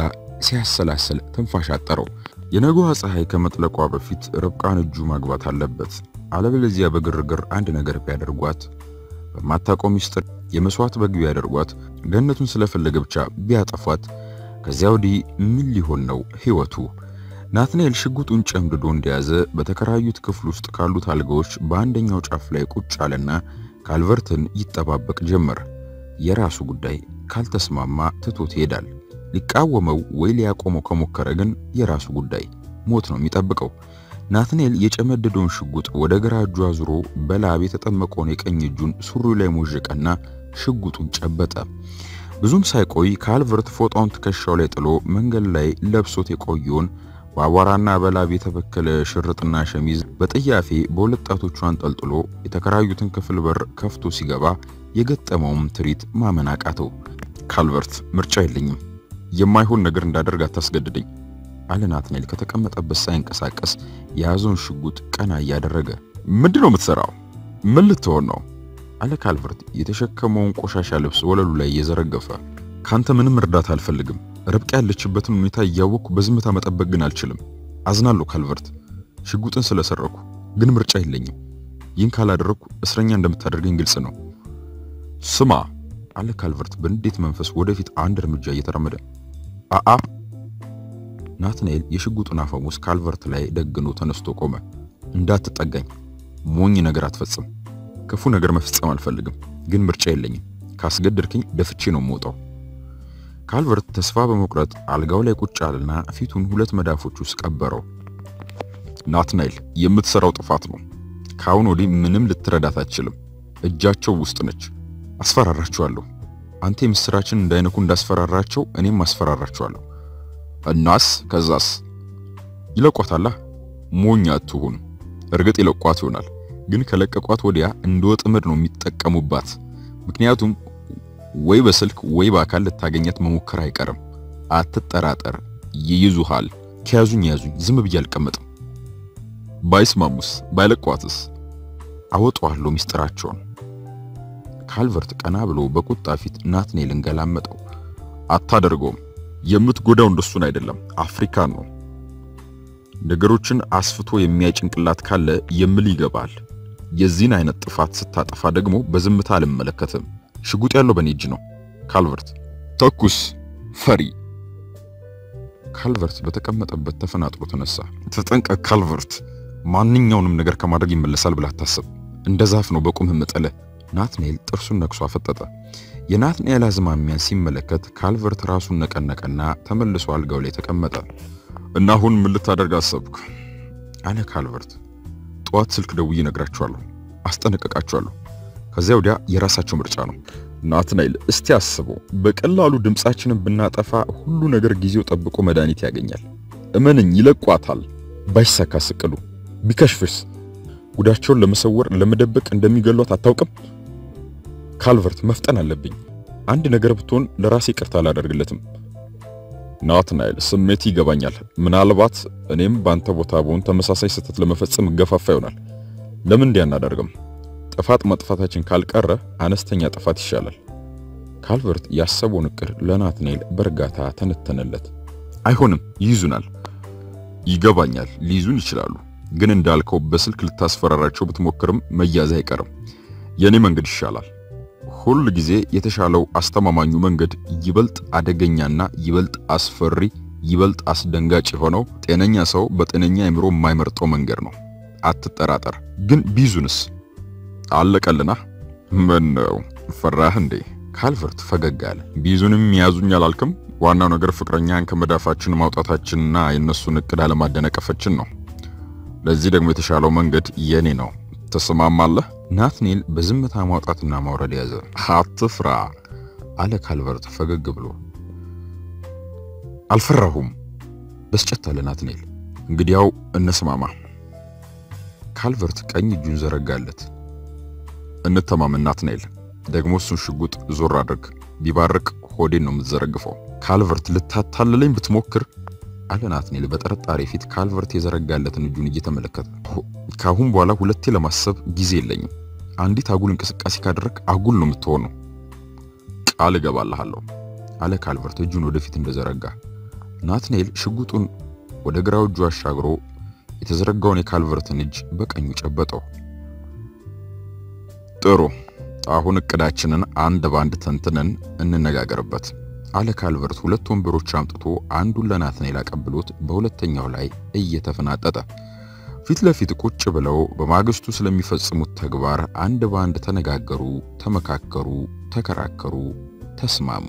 ሲያሰላስል ትንፋሽ አጠረው። የነገዋ ፀሐይ ከመጥለቋ በፊት ረብቃን እጁ ማግባት አለበት። አለበለዚያ በግርግር አንድ ነገር ቢያደርጓት፣ በማታውቀው ሚስጥር የመስዋዕት በግ ቢያደርጓት፣ ገነቱን ስለፈለገ ብቻ ቢያጠፏት፣ ከዚያ ወዲህ ምን ሊሆን ነው ህይወቱ? ናትናኤል ሽጉጡን ጨምድዶ እንደያዘ በተከራዩት ክፍል ውስጥ ካሉት አልጋዎች በአንደኛው ጫፍ ላይ ቁጭ አለና ካልቨርትን ይጠባበቅ ጀመር። የራሱ ጉዳይ፣ ካልተስማማ ትቶት ይሄዳል። ሊቃወመው ወይ ሊያቆመው ከሞከረ ግን የራሱ ጉዳይ፣ ሞት ነው የሚጠብቀው። ናትናኤል የጨመደደውን ሽጉጥ ወደ ግራ እጁ አዙሮ በላብ የተጠመቀውን የቀኝ እጁን ሱሪው ላይ ሞጀቀና ሽጉጡን ጨበጠ። ብዙም ሳይቆይ ካልቨርት ፎጣውን ትከሻው ላይ ጥሎ መንገድ ላይ ለብሶት የቆየውን በአቧራና በላብ የተበከለ ሽርጥና ሸሚዝ በጥያፌ በሁለት ጣቶቹ አንጠልጥሎ የተከራዩትን ክፍል በር ከፍቶ ሲገባ የገጠመውም ትርኢት ማመን አቃተው። ካልቨርት፣ ምርጫ የለኝም፣ የማይሆን ነገር እንዳደርግ አታስገድደኝ አለ ናትናኤል ከተቀመጠበት ሳይንቀሳቀስ የያዘውን ሽጉጥ ቀና እያደረገ። ምንድነው የምትሰራው? ምን ልትሆን ነው? አለ ካልቨርት የተሸከመውን ቆሻሻ ልብስ ወለሉ ላይ እየዘረገፈ። ካንተ ምንም እርዳታ አልፈልግም። ረብቃ ያለችበትን ሁኔታ እያወቅኩ በዝምታ መጠበቅ ግን አልችልም። አዝናለሁ ካልቨርት፣ ሽጉጥን ስለሰረኩ፣ ግን ምርጫ የለኝም። ይህን ካላደረኩ እስረኛ እንደምታደርገኝ ግልጽ ነው። ስማ አለ ካልቨርት በንዴት መንፈስ ወደፊት አንድ እርምጃ እየተራመደ። አአ ናትናኤል የሽጉጡን አፈሙዝ ካልቨርት ላይ ደግኖ ተነስቶ ቆመ። እንዳትጠጋኝ፣ ሞኝ ነገር አትፈጽም። ክፉ ነገር መፈጸም አልፈልግም፣ ግን ምርጫ የለኝም። ካስገደድከኝ ደፍቼ ነው የምወጣው። ካልቨርት ተስፋ በመቁረጥ አልጋው ላይ ቁጭ አለና ፊቱን ሁለት መዳፎች ውስጥ ቀበረው። ናትናኤል፣ የምትሰራው ጥፋት ነው። ካሁን ወዲህ ምንም ልትረዳት አትችልም። እጃቸው ውስጥ ነች። አስፈራራቸዋለሁ። አንተ የምስራችን እንዳይነኩ እንዳስፈራራቸው እኔም አስፈራራቸዋለሁ። እናስ ከዛስ? ይለቋታላ። ሞኝ አትሁን። እርግጥ ይለቋት ይሆናል፣ ግን ከለቀቋት ወዲያ እንደወጥመድ ነው የሚጠቀሙባት። ምክንያቱም ወይ በስልክ ወይ በአካል ልታገኘት መሞከር አይቀርም። አትጠራጠር፣ ይይዙሃል። ከያዙኝ ያዙኝ፣ ዝም ብዬ አልቀመጥም። ባይስማሙስ? ባይለቋትስ? አወጣዋለሁ ሚስጥራቸውን። ካልቨርት ቀና ብሎ በቁጣ ፊት ናትናኤልን ገላመጠው። አታደርገውም። የምትጎዳው እንደሱን አይደለም፣ አፍሪካን ነው። ነገሮችን አስፍቶ የሚያይ ጭንቅላት ካለ የምል ይገባል። የዚህን አይነት ጥፋት ስታጠፋ ደግሞ በዝምታ አልመለከትም። ሽጉጥ ያለው በኔ እጅ ነው። ካልቨርት ተኩስ፣ ፈሪ። ካልቨርት በተቀመጠበት ተፈናጥሮ ተነሳ። ተጠንቀቅ ካልቨርት፣ ማንኛውንም ነገር ከማድረግ ይመለሳል ብለህ አታስብ። እንደ ዛፍ ነው በቁምህ መጠለህ። ናትናኤል ጥርሱን ነክሶ አፈጠጠ። የናትናኤል አዝማሚያን ሲመለከት ካልቨርት ራሱን ነቀነቀና ተመልሶ አልጋው ላይ ተቀመጠ። እና አሁን ምን ልታደርግ አሰብክ? አለ ካልቨርት። ጧት ስልክ ደውዬ ነግራቸዋለሁ፣ አስጠነቀቃቸዋለሁ። ከዚያ ወዲያ የራሳቸው ምርጫ ነው። ናትናኤል እስቲ አስበው፣ በቀላሉ ድምጻችንን ብናጠፋ ሁሉ ነገር ጊዜው ጠብቆ መድኃኒት ያገኛል። እመነኝ፣ ይለቋታል። ባይሳካስ እቅዱ ቢከሽፍስ? ጉዳቸውን ለመሰወር ለመደበቅ እንደሚገሏት አታውቅም? ካልቨርት መፍጠን አለብኝ። አንድ ነገር ብትሆን ለራሴ ይቅርታ አላደርግለትም። ናትናኤል ስሜት ይገባኛል። ምናልባት እኔም ባንተ ቦታ ብሆን ተመሳሳይ ስህተት ለመፈጸም ገፋፋ ይሆናል። ለምን እንዲያናደርግም? ጥፋት ማጥፋታችን ካልቀረ አነስተኛ ጥፋት ይሻላል። ካልቨርት ያሰበውን እቅድ ለናትናኤል በእርጋታ ተነተነለት። አይሆንም፣ ይይዙናል። ይገባኛል፣ ሊይዙን ይችላሉ። ግን እንዳልከው በስልክ ልታስፈራራቸው ብትሞክርም መያዝ አይቀርም። የኔ መንገድ ይሻላል። ሁሉ ጊዜ የተሻለው አስተማማኙ መንገድ ይበልጥ አደገኛና ይበልጥ አስፈሪ፣ ይበልጥ አስደንጋጭ የሆነው ጤነኛ ሰው በጤነኛ አእምሮ የማይመርጠው መንገድ ነው። አትጠራጠር። ግን ቢዙንስ? አለቀልና። ምን ነው ፈራህ እንዴ? ካልቨርት ፈገግ አለ። ቢዙንም ያዙኝ አላልክም? ዋናው ነገር ፍቅረኛን ከመዳፋችን ማውጣታችንና የነሱን እቅድ አለማደነቀፈችን ነው። ለዚህ ደግሞ የተሻለው መንገድ የኔ ነው። ተስማማለህ? ናትናኤል በዝምታ ማውጣትና ማውረድ ያዘ። አትፍራ አለ ካልቨርት ፈገግ ብሎ። አልፈራሁም። በስጨት አለ ናትናኤል። እንግዲያው እንስማማ። ካልቨርት ቀኝ እጁን ዘረጋለት። እንተማመን ናትናኤል። ደግሞ እሱን ሽጉጥ ዞር አድርግ። ቢባርቅ ሆዴን ነው የምትዘረግፈው። ካልቨርት ልታታልለኝ ብትሞክር አለ ናትናኤል በጥርጣሬ ፊት ካልቨርት የዘረጋለትን እጁን እየተመለከተ። ካሁን በኋላ ሁለቴ ለማሰብ ጊዜ የለኝም። አንዲት አጉል እንቅስቃሴ ካደረክ አጉል ነው የምትሆነው። ቃል እገባልሃለሁ አለ ካልቨርት እጁን ወደፊት እንደዘረጋ። ናትናኤል ሽጉጡን ወደ ግራው እጁ አሻግሮ የተዘረጋውን የካልቨርትን እጅ በቀኙ ጨበጠው። ጥሩ፣ አሁን እቅዳችንን አንድ ባንድ ተንትነን እንነጋገርበት አለ ካልቨርት ሁለት ወንበሮች አምጥቶ አንዱን ለናትናኤል አቀብሎት በሁለተኛው ላይ እየተፈናጠጠ። ፊት ለፊት ቁጭ ብለው በማግስቱ ስለሚፈጽሙት ተግባር አንድ ባንድ ተነጋገሩ፣ ተመካከሩ፣ ተከራከሩ፣ ተስማሙ።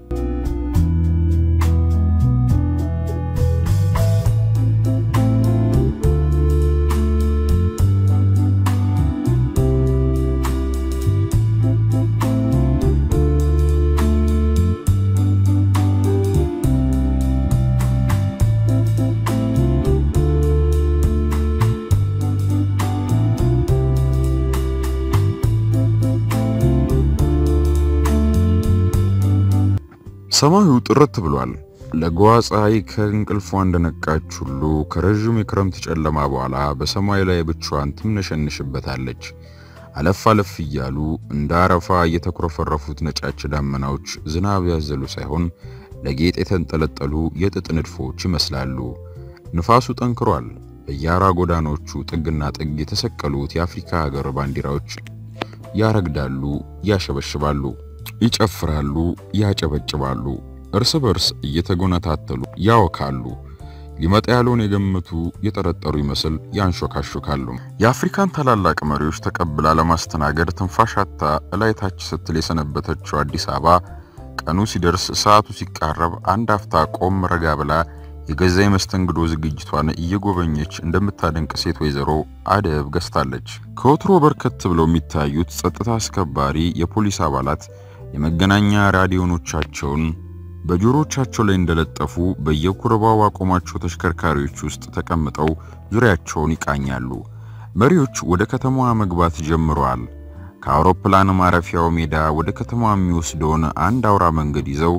ሰማዩ ጥርት ብሏል። ለጓ ፀሐይ ከእንቅልፏ እንደነቃች ሁሉ ከረጅም የክረምት ጨለማ በኋላ በሰማይ ላይ ብቻዋን ትምነሸንሽበታለች። አለፍ አለፍ እያሉ እንደ አረፋ እየተኮረፈረፉት ነጫጭ ዳመናዎች ዝናብ ያዘሉ ሳይሆን ለጌጥ የተንጠለጠሉ የጥጥ ንድፎች ይመስላሉ። ንፋሱ ጠንክሯል። በያራ ጎዳናዎቹ ጥግና ጥግ የተሰቀሉት የአፍሪካ ሀገር ባንዲራዎች ያረግዳሉ፣ ያሸበሽባሉ፣ ይጨፍራሉ፣ ያጨበጭባሉ። እርስ በርስ እየተጎነታተሉ ያወካሉ። ሊመጣ ያለውን የገመቱ የጠረጠሩ ይመስል ያንሾካሾካሉ። የአፍሪካን ታላላቅ መሪዎች ተቀብላ ለማስተናገድ ትንፋሻታ እላይታች ስትል የሰነበተችው አዲስ አበባ ቀኑ ሲደርስ ሰዓቱ ሲቃረብ አንድ አፍታ ቆም ረጋ ብላ የገዛ የመስተንግዶ ዝግጅቷን እየጎበኘች እንደምታደንቅ ሴት ወይዘሮ አደብ ገዝታለች። ከወትሮ በርከት ብለው የሚታዩት ጸጥታ አስከባሪ የፖሊስ አባላት የመገናኛ ራዲዮኖቻቸውን በጆሮቻቸው ላይ እንደለጠፉ በየኩርባው አቆማቸው ተሽከርካሪዎች ውስጥ ተቀምጠው ዙሪያቸውን ይቃኛሉ። መሪዎች ወደ ከተማዋ መግባት ጀምረዋል። ከአውሮፕላን ማረፊያው ሜዳ ወደ ከተማዋ የሚወስደውን አንድ አውራ መንገድ ይዘው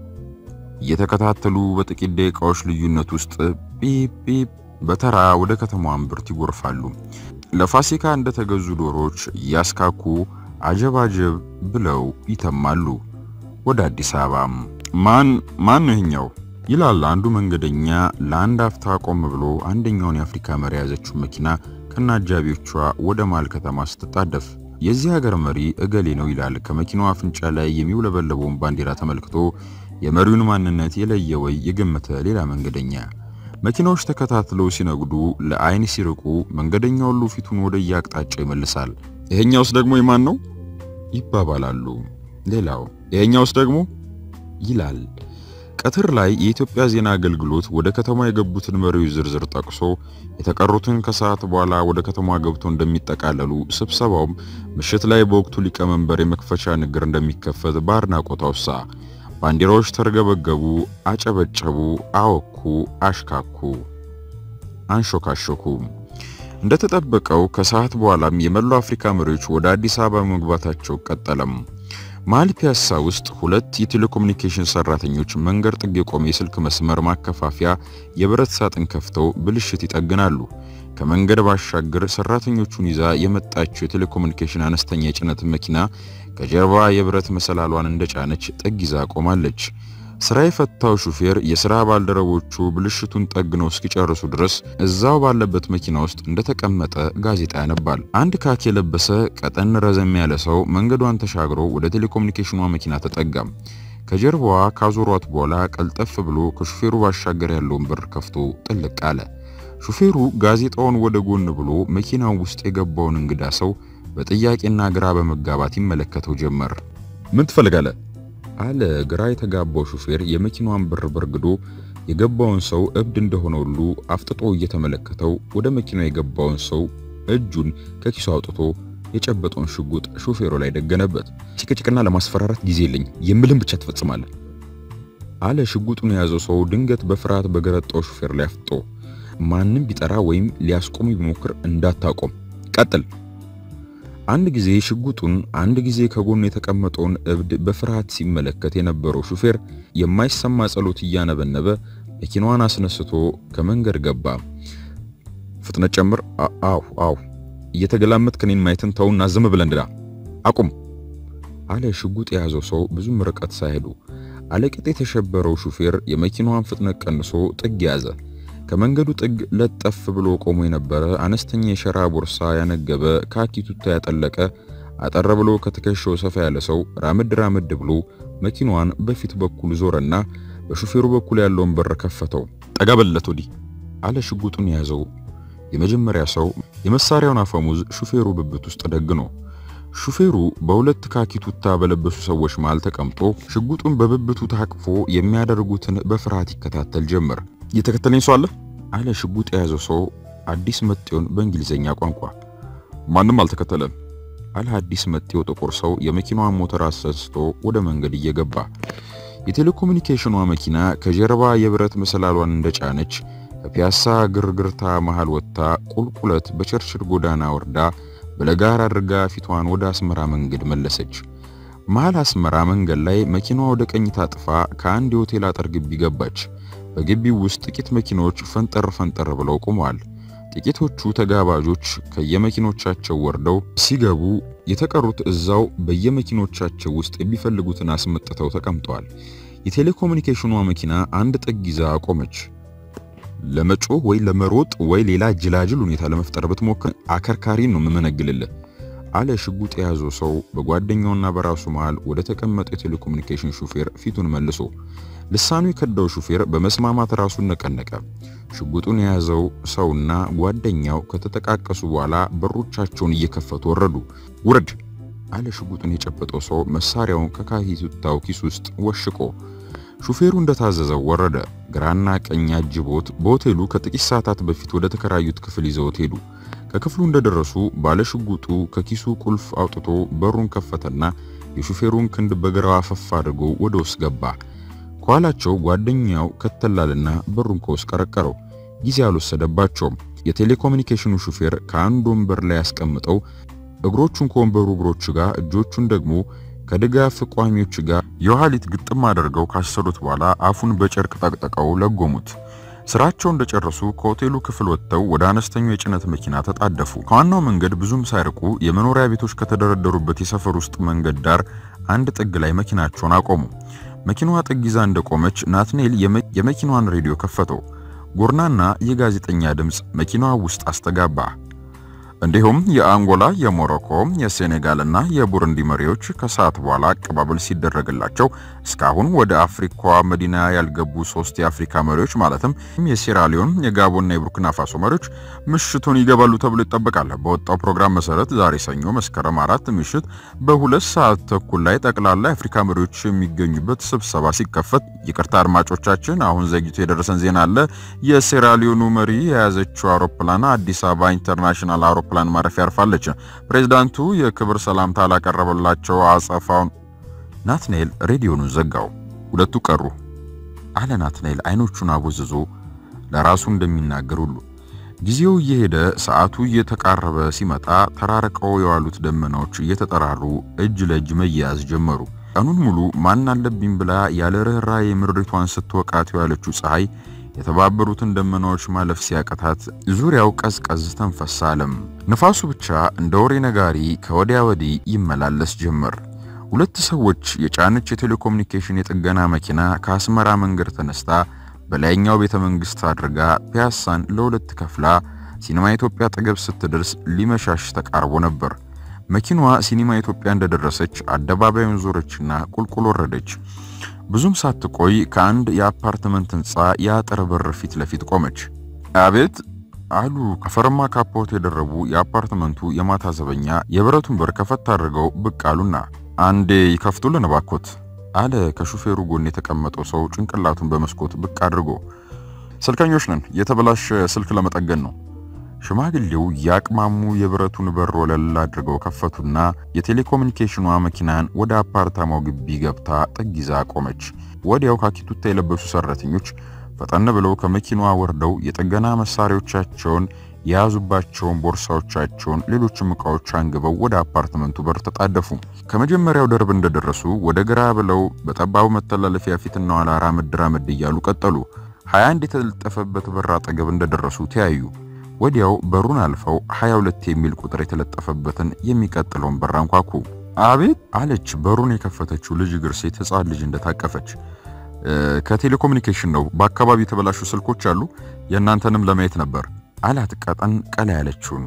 እየተከታተሉ በጥቂት ደቂቃዎች ልዩነት ውስጥ ፒፕ ፒፕ በተራ ወደ ከተማዋ እምብርት ይጎርፋሉ። ለፋሲካ እንደተገዙ ዶሮች እያስካኩ አጀባጀብ ብለው ይተማሉ። ወደ አዲስ አበባ ማን ነው ይሄኛው ይላል አንዱ መንገደኛ ለአንድ አፍታ ቆም ብሎ አንደኛውን የአፍሪካ መሪ ያዘችው መኪና ከናጃቢዎቿ ወደ ማል ከተማ ስትጣደፍ። የዚህ ሀገር መሪ እገሌ ነው ይላል ከመኪናው አፍንጫ ላይ የሚውለበለበውን ባንዲራ ተመልክቶ የመሪውን ማንነት የለየ ወይ የገመተ ሌላ መንገደኛ። መኪናዎች ተከታትለው ሲነጉዱ ለአይን ሲርቁ መንገደኛው ሁሉ ፊቱን ወደ ያቅጣጫው ይመልሳል። ይሄኛውስ ደግሞ የማን ነው ይባባላሉ። ሌላው ይሄኛውስ ደግሞ ይላል። ቀትር ላይ የኢትዮጵያ ዜና አገልግሎት ወደ ከተማ የገቡትን መሪዎች ዝርዝር ጠቅሶ የተቀሩትን ከሰዓት በኋላ ወደ ከተማ ገብተው እንደሚጠቃለሉ ስብሰባውም ምሽት ላይ በወቅቱ ሊቀመንበር የመክፈቻ ንግግር እንደሚከፈት በአድናቆት አወሳ። ባንዲራዎች ተርገበገቡ፣ አጨበጨቡ፣ አወኩ፣ አሽካኩ፣ አንሾካሾኩ። እንደተጠበቀው ከሰዓት በኋላም የመላው አፍሪካ መሪዎች ወደ አዲስ አበባ መግባታቸው ቀጠለም። መሃል ፒያሳ ውስጥ ሁለት የቴሌኮሙኒኬሽን ሰራተኞች መንገድ ጥግ የቆመ የስልክ መስመር ማከፋፊያ የብረት ሳጥን ከፍተው ብልሽት ይጠግናሉ። ከመንገድ ባሻገር ሰራተኞቹን ይዛ የመጣችው የቴሌኮሙኒኬሽን አነስተኛ የጭነት መኪና ከጀርባ የብረት መሰላሏን እንደጫነች ጥግ ይዛ ቆማለች። ስራ የፈታው ሹፌር የሥራ ባልደረቦቹ ብልሽቱን ጠግነው እስኪጨርሱ ድረስ እዛው ባለበት መኪና ውስጥ እንደተቀመጠ ጋዜጣ ያነባል። አንድ ካኪ የለበሰ ቀጠን ረዘም ያለ ሰው መንገዷን ተሻግሮ ወደ ቴሌኮሙኒኬሽኗ መኪና ተጠጋም። ከጀርባዋ ካዞሯት በኋላ ቀልጠፍ ብሎ ከሹፌሩ ባሻገር ያለውን በር ከፍቶ ጥልቅ አለ። ሹፌሩ ጋዜጣውን ወደ ጎን ብሎ መኪናው ውስጥ የገባውን እንግዳ ሰው በጥያቄና ግራ በመጋባት ይመለከተው ጀመር። ምን ትፈልጋለህ አለ ግራ የተጋባው ሹፌር የመኪናዋን በር በርግዶ የገባውን ሰው እብድ እንደሆነ ሁሉ አፍጥጦ እየተመለከተው ወደ መኪናው የገባውን ሰው እጁን ከኪሱ አውጥቶ የጨበጠውን ሽጉጥ ሹፌሩ ላይ ደገነበት። ጭቅጭቅና ለማስፈራራት ጊዜ የለኝ የምልም ብቻ ትፈጽማለህ አለ ሽጉጡን የያዘው ሰው ድንገት በፍርሃት በገረጣው ሹፌር ላይ አፍጥጦ። ማንንም ቢጠራ ወይም ሊያስቆም ቢሞክር እንዳታቆም ቀጥል። አንድ ጊዜ ሽጉጡን አንድ ጊዜ ከጎኑ የተቀመጠውን እብድ በፍርሃት ሲመለከት የነበረው ሹፌር የማይሰማ ጸሎት እያነበነበ መኪናዋን አስነስቶ ከመንገድ ገባ። ፍጥነት ጨምር። አው እየተገላመጥ ከኔን ማየትን ተውና ዝም ብለህ እንድዳ አቁም አለ ሽጉጥ የያዘው ሰው ብዙም ርቀት ሳይሄዱ። አለቅጥ የተሸበረው ሹፌር የመኪናዋን ፍጥነት ቀንሶ ጥግ ያዘ። ከመንገዱ ጥግ ለጠፍ ብሎ ቆሞ የነበረ አነስተኛ የሸራ ቦርሳ ያነገበ ካኪ ቱታ ያጠለቀ አጠር ብሎ ከትከሻው ሰፋ ያለ ሰው ራምድ ብሎ መኪናዋን በፊት በኩል ዞረና በሹፌሩ በኩል ያለውን በር ከፈተው። ጠጋ በለት ወዲህ አለ ሽጉጡን ያዘው የመጀመሪያ ሰው የመሳሪያውን አፈሙዝ ሹፌሩ ብብት ውስጥ ደግኖ። ሹፌሩ በሁለት ካኪ ቱታ በለበሱ ሰዎች መሃል ተቀምጦ ሽጉጡን በብብቱ ታቅፎ የሚያደርጉትን በፍርሃት ይከታተል ጀመር። የተከተለኝ ሰው አለ ሽጉጥ የያዘው ሰው አዲስ መጤውን በእንግሊዘኛ ቋንቋ። ማንም አልተከተለም አለ አዲስ መጤው ጥቁር ሰው የመኪናዋን ሞተር አሰስቶ ወደ መንገድ እየገባ። የቴሌኮሙኒኬሽኗ መኪና ከጀርባ የብረት መሰላሏን እንደጫነች ከፒያሳ ግርግርታ መሃል ወጥታ ቁልቁለት በቸርችል ጎዳና ወርዳ በለጋር አድርጋ ፊቷን ወደ አስመራ መንገድ መለሰች። መሃል አስመራ መንገድ ላይ መኪናዋ ወደ ቀኝ ታጥፋ ከአንድ የሆቴል አጥር ግቢ ገባች። በግቢው ውስጥ ጥቂት መኪናዎች ፈንጠር ብለው ቆመዋል። ጥቂቶቹ ተጋባዦች ከየመኪኖቻቸው ወርደው ሲገቡ የተቀሩት እዛው በየመኪኖቻቸው ውስጥ የሚፈልጉትን አስመጥተው ተቀምጠዋል። የቴሌኮሙኒኬሽኗ መኪና አንድ ጥግ ይዛ ቆመች። ለመጮህ ወይ ለመሮጥ ወይ ሌላ ጅላጅል ሁኔታ ለመፍጠር ብትሞክር አከርካሪን ነው መመነግልልህ አለ ሽጉጥ የያዘው ሰው በጓደኛውና በራሱ መሃል ወደ ተቀመጠው የቴሌኮሙኒኬሽን ሹፌር ፊቱን መልሶ። ልሳኑ የከዳው ሹፌር በመስማማት ራሱን ነቀነቀ። ሽጉጡን የያዘው ሰውና ጓደኛው ከተጠቃቀሱ በኋላ በሮቻቸውን እየከፈቱ ወረዱ። ውረድ አለ ሽጉጡን የጨበጠው ሰው መሳሪያውን ከካኪቱታው ኪስ ውስጥ ወሽቆ። ሹፌሩ እንደታዘዘው ወረደ። ግራና ቀኝ አጅቦት በሆቴሉ ከጥቂት ሰዓታት በፊት ወደ ተከራዩት ክፍል ይዘውት ሄዱ። ከክፍሉ እንደደረሱ ባለ ሽጉጡ ከኪሱ ቁልፍ አውጥቶ በሩን ከፈተና የሹፌሩን ክንድ በግራው አፈፍ አድርጎ ወደ ውስጥ ገባ። ኋላቸው ጓደኛው ከተላልና በሩን ከውስጥ ቀረቀረው። ጊዜ አልወሰደባቸውም። የቴሌኮሙኒኬሽኑ ሹፌር ከአንድ ወንበር ላይ ያስቀምጠው እግሮቹን ከወንበሩ እግሮች ጋር እጆቹን ደግሞ ከድጋፍ ቋሚዎች ጋር የኋሊት ግጥም አድርገው ካሰሩት በኋላ አፉን በጨርቅ ጠቅጥቀው ለጎሙት። ስራቸው እንደጨረሱ ከሆቴሉ ክፍል ወጥተው ወደ አነስተኛው የጭነት መኪና ተጣደፉ። ከዋናው መንገድ ብዙም ሳይርቁ የመኖሪያ ቤቶች ከተደረደሩበት የሰፈር ውስጥ መንገድ ዳር አንድ ጥግ ላይ መኪናቸውን አቆሙ። መኪናዋ ጥግ ይዛ እንደቆመች ናትናኤል የመኪናዋን ሬዲዮ ከፈተው። ጎርናና የጋዜጠኛ ድምጽ መኪናዋ ውስጥ አስተጋባ። እንዲሁም የአንጎላ፣ የሞሮኮ፣ የሴኔጋልና የቡሩንዲ መሪዎች ከሰዓት በኋላ አቀባበል ሲደረግላቸው እስካሁን ወደ አፍሪካዋ መዲና ያልገቡ 3 የአፍሪካ መሪዎች ማለትም የሴራሊዮን፣ የጋቦንና የቡርኪና ፋሶ መሪዎች ምሽቱን ይገባሉ ተብሎ ይጠበቃል። በወጣው ፕሮግራም መሰረት ዛሬ ሰኞ መስከረም 4 ምሽት በ2 ሰዓት ተኩል ላይ ጠቅላላ የአፍሪካ መሪዎች የሚገኙበት ስብሰባ ሲከፈት፣ ይቅርታ አድማጮቻችን፣ አሁን ዘግይቶ የደረሰን ዜና አለ። የሴራሊዮኑ መሪ የያዘችው አውሮፕላን አዲስ አበባ ኢንተርናሽናል ፕላን ማረፊያ ያርፋለች። ፕሬዝዳንቱ የክብር ሰላምታ ላቀረበላቸው አጸፋውን ናትናኤል ሬዲዮኑን ዘጋው። ሁለቱ ቀሩ አለ ናትናኤል አይኖቹን አቦዝዞ ለራሱ እንደሚናገር ሁሉ። ጊዜው እየሄደ ሰዓቱ እየተቃረበ ሲመጣ ተራርቀው የዋሉት ደመናዎች እየተጠራሩ እጅ ለእጅ መያያዝ ጀመሩ። ቀኑን ሙሉ ማን አለብኝ ብላ ያለ ርህራሄ ምድሪቷን ስትወቃት ያለችው ፀሐይ የተባበሩትን ደመናዎች ማለፍ ሲያቀታት ዙሪያው ቀዝቀዝ ተንፈስ አለም። ነፋሱ ብቻ እንደ ወሬ ነጋሪ ከወዲያ ወዲህ ይመላለስ ጀመር። ሁለት ሰዎች የጫነች የቴሌኮሙኒኬሽን የጥገና መኪና ከአስመራ መንገድ ተነስታ በላይኛው ቤተ መንግስት አድርጋ ፒያሳን ለሁለት ከፍላ ሲኒማ ኢትዮጵያ አጠገብ ስትደርስ ሊመሻሽ ተቃርቦ ነበር። መኪናዋ ሲኒማ ኢትዮጵያ እንደደረሰች አደባባዩን ዞረችና ቁልቁል ወረደች። ብዙም ሳትቆይ ከአንድ የአፓርትመንት ህንጻ የአጥር በር ፊት ለፊት ቆመች። አቤት አሉ ከፈርማ ካፖርት የደረቡ የአፓርትመንቱ የማታ ዘበኛ የብረቱን በር ከፈት አድርገው ብቅ አሉና አንዴ ይከፍቱልን እባክዎት አለ ከሹፌሩ ጎን የተቀመጠው ሰው ጭንቅላቱን በመስኮት ብቅ አድርጎ። ስልከኞች ነን፣ የተበላሸ ስልክ ለመጠገን ነው። ሽማግሌው ያቅማሙ የብረቱን በር ወለል አድርገው ከፈቱና የቴሌኮሙኒኬሽኗ መኪናን ወደ አፓርታማው ግቢ ገብታ ጥጊዛ ቆመች። ወዲያው ካኪቱታ የለበሱ ሰራተኞች ፈጠን ብለው ከመኪናዋ ወርደው የጥገና መሳሪያዎቻቸውን የያዙባቸውን ቦርሳዎቻቸውን ሌሎችም ዕቃዎች አንግበው ወደ አፓርትመንቱ በር ተጣደፉ። ከመጀመሪያው ደርብ እንደደረሱ ወደ ግራ ብለው በጠባቡ መተላለፊያ ፊትና ኋላ ራመድ እያሉ ቀጠሉ። 21 የተለጠፈበት በር አጠገብ እንደደረሱ ተያዩ። ወዲያው በሩን አልፈው 22 የሚል ቁጥር የተለጠፈበትን የሚቀጥለውን በር አንኳኩ። አቤት አለች በሩን የከፈተችው ልጅ እግር ሴት ህፃን ልጅ እንደታቀፈች። ከቴሌኮሙኒኬሽን ነው፣ በአካባቢ የተበላሹ ስልኮች አሉ፣ የእናንተንም ለማየት ነበር አላት ቀጠን ቀላ ያለችውን።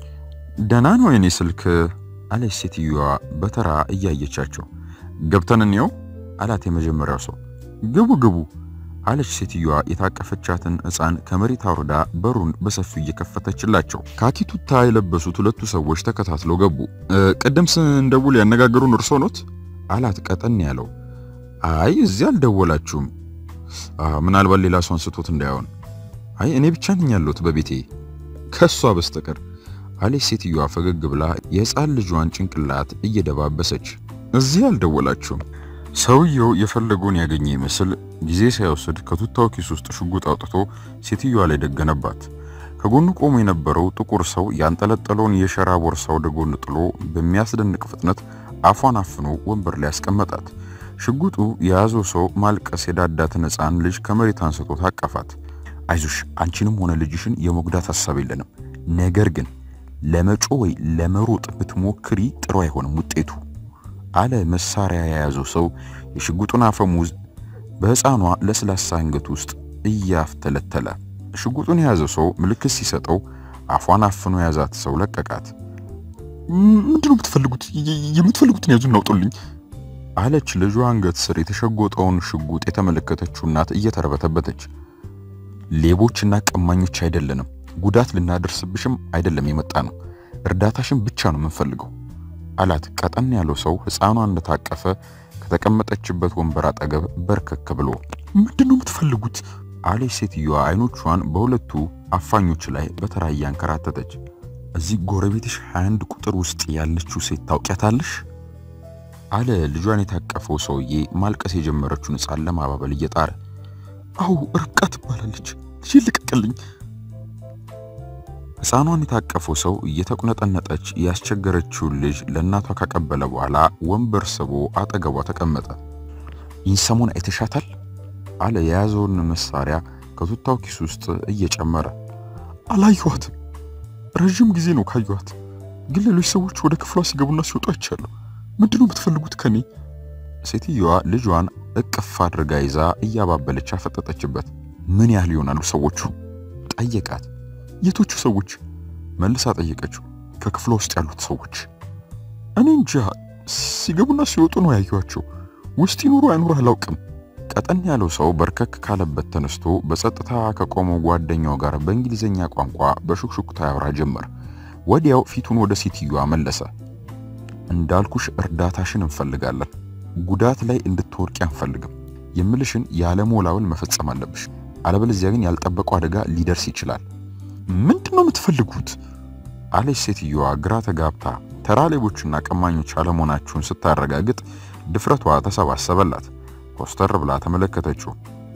ደህና ነው የኔ ስልክ አለች ሴትዮዋ በተራ እያየቻቸው። ገብተን እንየው አላት የመጀመሪያው ሰው። ግቡ አለች ሴትዮዋ የታቀፈቻትን ህፃን ከመሬት አውርዳ በሩን በሰፊው እየከፈተችላቸው። ካኪቱታ የለበሱት ሁለቱ ሰዎች ተከታትለው ገቡ። ቀደም ስንደውል ያነጋገሩን እርሶ ኖት አላት ቀጠን ያለው። አይ እዚህ አልደወላችሁም፣ ምናልባት ሌላ ሰው አንስቶት እንዳይሆን። አይ እኔ ብቻ ነኝ ያለሁት በቤቴ ከሷ በስተቀር አለች ሴትዮዋ ፈገግ ብላ የህፃን ልጇን ጭንቅላት እየደባበሰች። እዚህ አልደወላችሁም። ሰውየው የፈለገውን ያገኘ ይመስል ጊዜ ሳይወስድ ከቱታው ኪስ ውስጥ ሽጉጥ አውጥቶ ሴትዮዋ ላይ ደገነባት። ከጎኑ ቆሞ የነበረው ጥቁር ሰው ያንጠለጠለውን የሸራ ቦርሳ ወደ ጎን ጥሎ በሚያስደንቅ ፍጥነት አፏን አፍኖ ወንበር ላይ ያስቀመጣት። ሽጉጡ የያዘው ሰው ማልቀስ የዳዳትን ህፃን ልጅ ከመሬት አንስቶ ታቀፋት። አይዞሽ አንቺንም ሆነ ልጅሽን የመጉዳት ሐሳብ የለንም፣ ነገር ግን ለመጮ ወይ ለመሮጥ ብትሞክሪ ጥሩ አይሆንም ውጤቱ አለ መሳሪያ የያዘው ሰው የሽጉጡን አፈሙዝ በህፃኗ ለስላሳ አንገት ውስጥ እያፍተለተለ። ሽጉጡን የያዘው ሰው ምልክት ሲሰጠው አፏን አፍኖ ያዛት ሰው ለቀቃት። ምንድነው የምትፈልጉትን ያዙን አውጡልኝ አለች ልጇ አንገት ስር የተሸጎጠውን ሽጉጥ የተመለከተችው እናት እየተረበተበተች። ሌቦችና ቀማኞች አይደለንም፣ ጉዳት ልናደርስብሽም አይደለም የመጣ ነው፣ እርዳታሽን ብቻ ነው የምንፈልገው አላት ቀጠን ያለው ሰው ህፃኗ እንደታቀፈ ከተቀመጠችበት ወንበር አጠገብ በርከክ ብሎ። ምንድነው የምትፈልጉት አለች ሴትዮዋ አይኖቿን በሁለቱ አፋኞች ላይ በተራ ያንከራተተች። እዚህ ጎረቤትሽ 21 ቁጥር ውስጥ ያለችው ሴት ታውቂያታለሽ አለ ልጇን የታቀፈው ሰውዬ ማልቀስ የጀመረችውን ህፃን ለማባበል እየጣረ። አው ርብቃ ትባላለች፣ ልጅ ልቀቅልኝ ሕፃኗን የታቀፈው ሰው እየተቁነጠነጠች ያስቸገረችውን ልጅ ለእናቷ ካቀበለ በኋላ ወንበር ስቦ አጠገቧ ተቀመጠ። ይንሰሙን አይተሻታል? አለ የያዘውን መሳሪያ ከቱታው ኪስ ውስጥ እየጨመረ። አላየኋትም። ረጅም ጊዜ ነው ካየኋት። ግን ሌሎች ሰዎች ወደ ክፍሏ ሲገቡና ሲወጡ አይቻለሁ። ምንድነው የምትፈልጉት ከኔ? ሴትዮዋ ልጇን እቅፍ አድርጋ ይዛ እያባበለች አፈጠጠችበት። ምን ያህል ይሆናሉ ሰዎቹ? ጠየቃት። የቶቹ ሰዎች? መልሳ ጠየቀችው። ከክፍሏ ውስጥ ያሉት ሰዎች። እኔ እንጃ፣ ሲገቡና ሲወጡ ነው ያየኋቸው። ውስጥ ይኑሩ አይኑሩ አላውቅም። ቀጠን ያለው ሰው በርከክ ካለበት ተነስቶ በጸጥታ ከቆመው ጓደኛው ጋር በእንግሊዘኛ ቋንቋ በሹክሹክታ ያወራ ጀመር። ወዲያው ፊቱን ወደ ሴትዮዋ መለሰ። እንዳልኩሽ እርዳታሽን እንፈልጋለን። ጉዳት ላይ እንድትወርቂ አንፈልግም። የምልሽን ያለሞላውን መፈጸም አለብሽ። አለበለዚያ ግን ያልጠበቀው አደጋ ሊደርስ ይችላል። ምንድነው የምትፈልጉት? አለች ሴትዮዋ ግራ ተጋብታ። ተራ ሌቦችና ቀማኞች አለመሆናቸውን ስታረጋግጥ ድፍረቷ ተሰባሰበላት። ኮስተር ብላ ተመለከተችው።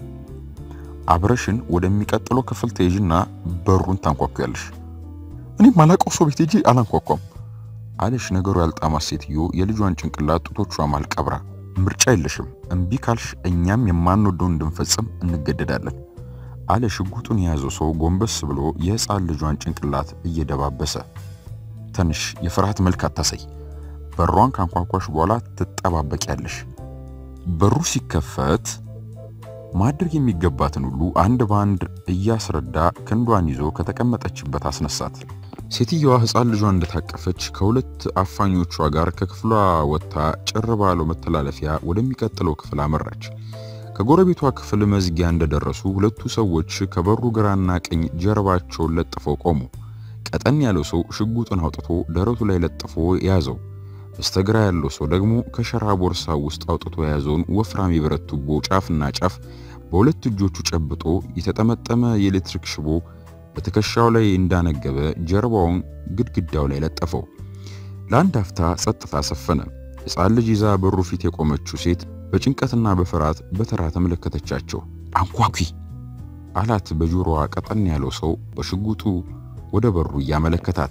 አብረሽን ወደሚቀጥለው ክፍል ትሄጂና በሩን ታንኳኳያለሽ። እኔ ማላውቀው ሰው ቤት ሄጄ አላንኳኳም አለሽ ነገሩ ያልጣማት ሴትዮ የልጇን ጭንቅላት ጡቶቿ ማልቀብራ። ምርጫ የለሽም። እምቢ ካልሽ እኛም የማንወደውን እንድንፈጽም እንገደዳለን አለ ሽጉጡን የያዘው ሰው ጎንበስ ብሎ የሕፃን ልጇን ጭንቅላት እየደባበሰ። ትንሽ የፍርሃት መልክ አታሳይ። በሯን ካንኳኳሽ በኋላ ትጠባበቂያለሽ። በሩ ሲከፈት ማድረግ የሚገባትን ሁሉ አንድ ባንድ እያስረዳ ክንዷን ይዞ ከተቀመጠችበት አስነሳት። ሴትዮዋ ሕፃን ልጇን እንደታቀፈች ከሁለት አፋኞቿ ጋር ከክፍሏ ወጥታ ጭር ባለው መተላለፊያ ወደሚቀጥለው ክፍል አመራች። ከጎረቤቷ ክፍል መዝጊያ እንደደረሱ ሁለቱ ሰዎች ከበሩ ግራና ቀኝ ጀርባቸውን ለጥፈው ቆሙ። ቀጠን ያለው ሰው ሽጉጡን አውጥቶ ደረቱ ላይ ለጥፎ ያዘው። በስተግራ ያለው ሰው ደግሞ ከሸራ ቦርሳ ውስጥ አውጥቶ የያዘውን ወፍራም የብረት ቱቦ ጫፍና ጫፍ በሁለት እጆቹ ጨብጦ የተጠመጠመ የኤሌክትሪክ ሽቦ በትከሻው ላይ እንዳነገበ ጀርባውን ግድግዳው ላይ ለጠፈው። ለአንድ አፍታ ጸጥታ ሰፈነ። ሕፃን ልጅ ይዛ በሩ ፊት የቆመችው ሴት በጭንቀትና በፍርሃት በተራ ተመለከተቻቸው። አንኳኩ አላት በጆሮዋ ቀጠን ያለው ሰው በሽጉጡ ወደ በሩ እያመለከታት።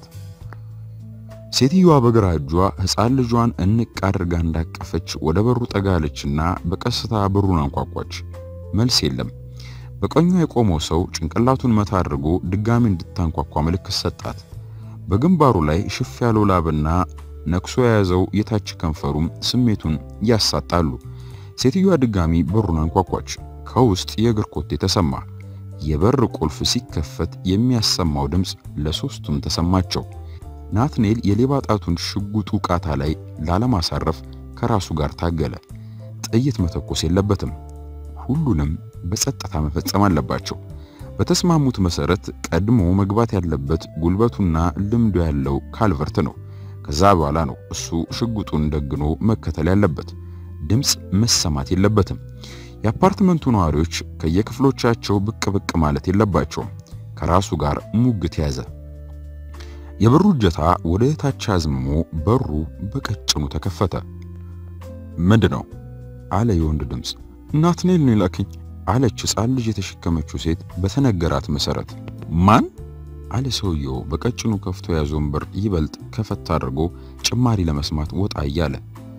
ሴትዮዋ በግራ እጇ ሕፃን ልጇን እንቅ አድርጋ እንዳቀፈች ወደ በሩ ጠጋለችና በቀስታ በሩን አንኳኳች። መልስ የለም። በቀኙ የቆመው ሰው ጭንቅላቱን መታ አድርጎ ድጋሚ እንድታንኳኳ ምልክት ሰጣት። በግንባሩ ላይ ሽፍ ያለው ላብና ነክሶ የያዘው የታች ከንፈሩም ስሜቱን ያሳጣሉ። ሴትዮዋ ድጋሚ በሩን አንኳኳች። ከውስጥ የእግር ኮቴ ተሰማ። የበር ቁልፍ ሲከፈት የሚያሰማው ድምጽ ለሶስቱም ተሰማቸው። ናትኔል የሌባ ጣቱን ሽጉጡ ቃታ ላይ ላለማሳረፍ ከራሱ ጋር ታገለ። ጥይት መተኮስ የለበትም። ሁሉንም በጸጥታ መፈጸም አለባቸው። በተስማሙት መሰረት ቀድሞ መግባት ያለበት ጉልበቱና ልምዱ ያለው ካልቨርት ነው። ከዛ በኋላ ነው እሱ ሽጉጡን ደግኖ መከተል ያለበት። ድምጽ መሰማት የለበትም። የአፓርትመንቱ ነዋሪዎች ከየክፍሎቻቸው ብቅ ብቅ ማለት የለባቸውም። ከራሱ ጋር ሙግት ያዘ። የበሩ እጀታ ወደ ታች አዝምሞ በሩ በቀጭኑ ተከፈተ። ምንድነው? አለ የወንድ ድምጽ። ናትኔል ነው የላከኝ አለች ሕፃን ልጅ የተሸከመችው ሴት በተነገራት መሰረት። ማን? አለ ሰውየው በቀጭኑ ከፍቶ ያዘውን በር ይበልጥ ከፈት አድርጎ ጭማሪ ለመስማት ወጣ እያለ።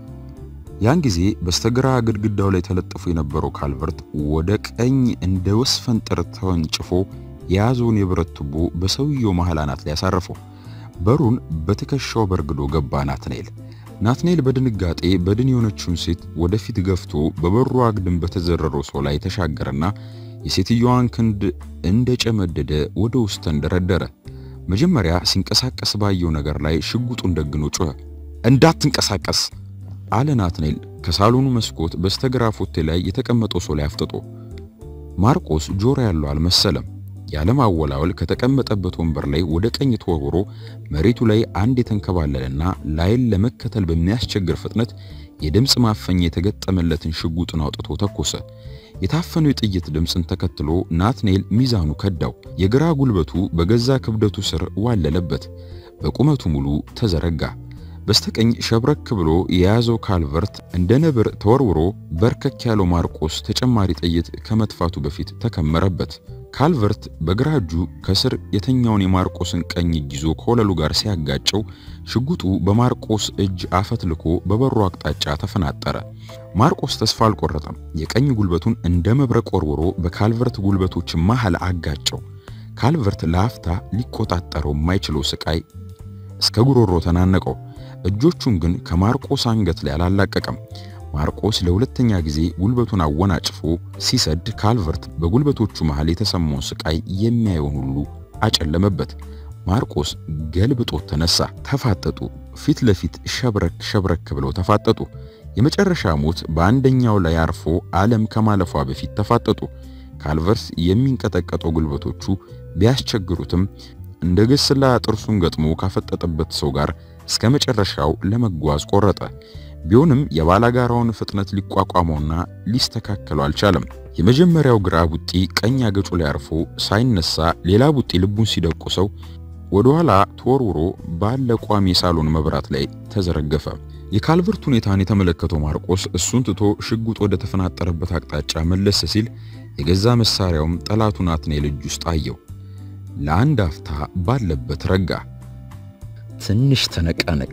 ያን ጊዜ በስተግራ ግድግዳው ላይ ተለጥፎ የነበረው ካልቨርት ወደ ቀኝ እንደ ወስፈን ጥርት ተወንጭፎ የያዘውን የብረት ቱቦ በሰውየው መሃል አናት ላይ ያሳረፈው። በሩን በትከሻው በርግዶ ገባ ናትኔል። ናትኔል በድንጋጤ በድን የሆነችውን ሴት ወደፊት ገፍቶ በበሩ አግድም በተዘረረው ሰው ላይ ተሻገረና የሴትዮዋን ክንድ እንደጨመደደ ወደ ውስጥ ተንደረደረ። መጀመሪያ ሲንቀሳቀስ ባየው ነገር ላይ ሽጉጡን ደግኖ ጮኸ። እንዳትንቀሳቀስ አለ ናትኔል ከሳሎኑ መስኮት በስተግራ ፎቴ ላይ የተቀመጠው ሰው ላይ አፍጥጦ። ማርቆስ ጆሮ ያለው አልመሰለም። ያለማወላወል ከተቀመጠበት ወንበር ላይ ወደ ቀኝ ተወርውሮ መሬቱ ላይ አንድ የተንከባለለና ላይን ለመከተል በሚያስቸግር ፍጥነት የድምጽ ማፈኛ የተገጠመለትን ሽጉጡን አውጥቶ ተኮሰ። የታፈነው የጥይት ድምጽን ተከትሎ ናትኔል ሚዛኑ ከዳው። የግራ ጉልበቱ በገዛ ክብደቱ ስር ዋለለበት። በቁመቱ ሙሉ ተዘረጋ። በስተቀኝ ሸብረክ ብሎ የያዘው ካልቨርት እንደ ነብር ተወርውሮ በርከክ ያለው ማርቆስ ተጨማሪ ጥይት ከመጥፋቱ በፊት ተከመረበት። ካልቨርት በግራ እጁ ከስር የተኛውን የማርቆስን ቀኝ እጅ ይዞ ከወለሉ ጋር ሲያጋጨው ሽጉጡ በማርቆስ እጅ አፈትልኮ በበሩ አቅጣጫ ተፈናጠረ። ማርቆስ ተስፋ አልቆረጠም። የቀኝ ጉልበቱን እንደ መብረቅ ወርውሮ በካልቨርት ጉልበቶች መሃል አጋጨው። ካልቨርት ለአፍታ ሊቆጣጠረው የማይችለው ስቃይ እስከ ጉሮሮ ተናነቀው። እጆቹን ግን ከማርቆስ አንገት ላይ አላላቀቀም። ማርቆስ ለሁለተኛ ጊዜ ጉልበቱን አወናጭፎ ሲሰድ ካልቨርት በጉልበቶቹ መሃል የተሰማውን ስቃይ የሚያየውን ሁሉ አጨለመበት። ማርቆስ ገልብጦ ተነሳ። ተፋጠጡ። ፊት ለፊት ሸብረክ ብለው ተፋጠጡ። የመጨረሻ ሞት በአንደኛው ላይ አርፎ ዓለም ከማለፏ በፊት ተፋጠጡ። ካልቨርት የሚንቀጠቀጠው ጉልበቶቹ ቢያስቸግሩትም እንደ ግስላ ጥርሱን ገጥሞ ካፈጠጠበት ሰው ጋር እስከ መጨረሻው ለመጓዝ ቆረጠ። ቢሆንም የባላጋራውን ፍጥነት ሊቋቋመውና ሊስተካከለው አልቻለም። የመጀመሪያው ግራ ቡጢ ቀኝ አገጩ ላይ አርፎ ሳይነሳ ሌላ ቡጢ ልቡን ሲደቁሰው ወደ ኋላ ተወርውሮ ባለ ቋሚ ሳሎን መብራት ላይ ተዘረገፈ። የካልቨርት ሁኔታን የተመለከተው ማርቆስ እሱን ትቶ ሽጉጥ ወደ ተፈናጠረበት አቅጣጫ መለስ ሲል የገዛ መሳሪያውም ጠላቱ ናትናኤል እጅ ውስጥ አየው። ለአንድ አፍታ ባለበት ረጋ። ትንሽ ተነቃነቅ፣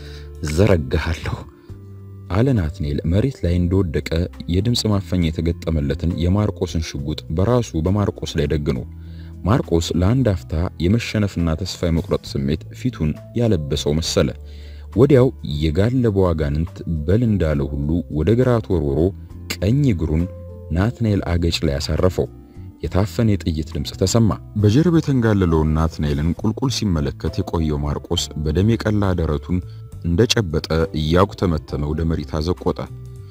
ዘረጋሃለሁ አለ ናትናኤል መሬት ላይ እንደወደቀ የድምጽ ማፈኛ የተገጠመለትን የማርቆስን ሽጉጥ በራሱ በማርቆስ ላይ ደግኖ። ማርቆስ ለአንድ አፍታ የመሸነፍና ተስፋ የመቁረጥ ስሜት ፊቱን ያለበሰው መሰለ። ወዲያው የጋለበው አጋንንት በል እንዳለ ሁሉ ወደ ግራ ተወርውሮ ቀኝ እግሩን ናትናኤል አገጭ ላይ ያሳረፈው። የታፈነ የጥይት ድምጽ ተሰማ። በጀርባ የተንጋለለው ናትናኤልን ቁልቁል ሲመለከት የቆየው ማርቆስ በደም የቀላ ደረቱን እንደጨበጠ እያጉተመተመ ወደ መሬት አዘቆጠ።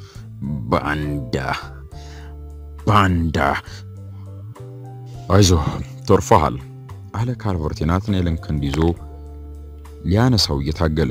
ባንዳ አይዞህ ተርፈሃል አለ ካልቨርት ናትናኤልን ክንድ ይዞ ሊያነሳው እየታገለ።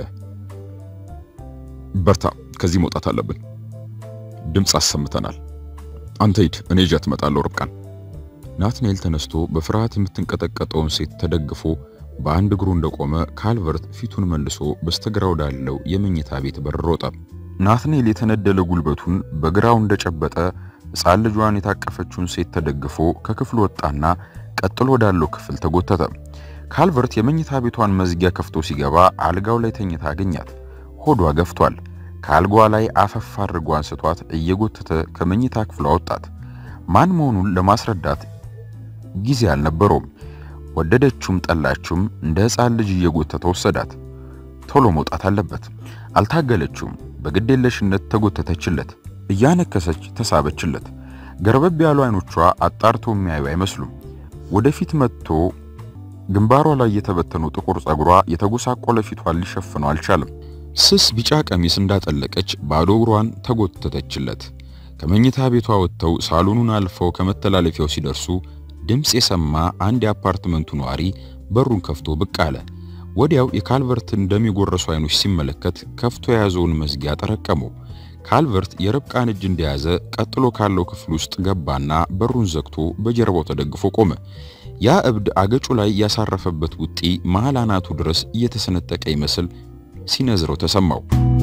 በርታ፣ ከዚህ መውጣት አለብን። ድምጽ አሰምተናል። አንተ ሂድ፣ እኔ ይዣት እመጣለሁ ርብቃን። ናትናኤል ተነስቶ በፍርሃት የምትንቀጠቀጠውን ሴት ተደግፎ በአንድ እግሩ እንደቆመ ካልቨርት ፊቱን መልሶ በስተግራው ወዳለው የመኝታ ቤት በር ሮጠ። ናትናኤል የተነደለ ጉልበቱን በግራው እንደጨበጠ ሕፃን ልጇን የታቀፈችውን ሴት ተደግፎ ከክፍሉ ወጣና ቀጥሎ ወዳለው ክፍል ተጎተተ። ካልቨርት የመኝታ ቤቷን መዝጊያ ከፍቶ ሲገባ አልጋው ላይ ተኝታ አገኛት። ሆዷ ገፍቷል። ከአልጋዋ ላይ አፈፍ አድርጎ አንስቷት እየጎተተ ከመኝታ ክፍሏ ወጣት። ማን መሆኑን ለማስረዳት ጊዜ አልነበረውም። ወደደችውም ጠላችውም እንደ ሕፃን ልጅ እየጎተተ ወሰዳት። ቶሎ መውጣት አለበት። አልታገለችውም። በግዴለሽነት ተጎተተችለት። እያነከሰች ተሳበችለት። ገርበብ ያሉ አይኖቿ አጣርቶ የሚያዩ አይመስሉም። ወደፊት መጥቶ ግንባሯ ላይ የተበተነው ጥቁር ጸጉሯ የተጎሳቆለ ፊቷን ሊሸፍነው አልቻለም። ስስ ቢጫ ቀሚስ እንዳጠለቀች ባዶ እግሯን ተጎተተችለት። ከመኝታ ቤቷ ወጥተው ሳሎኑን አልፈው ከመተላለፊያው ሲደርሱ ድምጽ የሰማ አንድ የአፓርትመንቱ ነዋሪ በሩን ከፍቶ ብቅ አለ። ወዲያው የካልቨርት እንደሚጎረሱ አይኖች ሲመለከት ከፍቶ የያዘውን መዝጊያ ጠረቀመው። ካልቨርት የርብቃን እጅ እንደያዘ ቀጥሎ ካለው ክፍል ውስጥ ገባና በሩን ዘግቶ በጀርባው ተደግፎ ቆመ። ያ እብድ አገጩ ላይ ያሳረፈበት ቡጢ መሃል አናቱ ድረስ እየተሰነጠቀ ይመስል ሲነዝረው ተሰማው።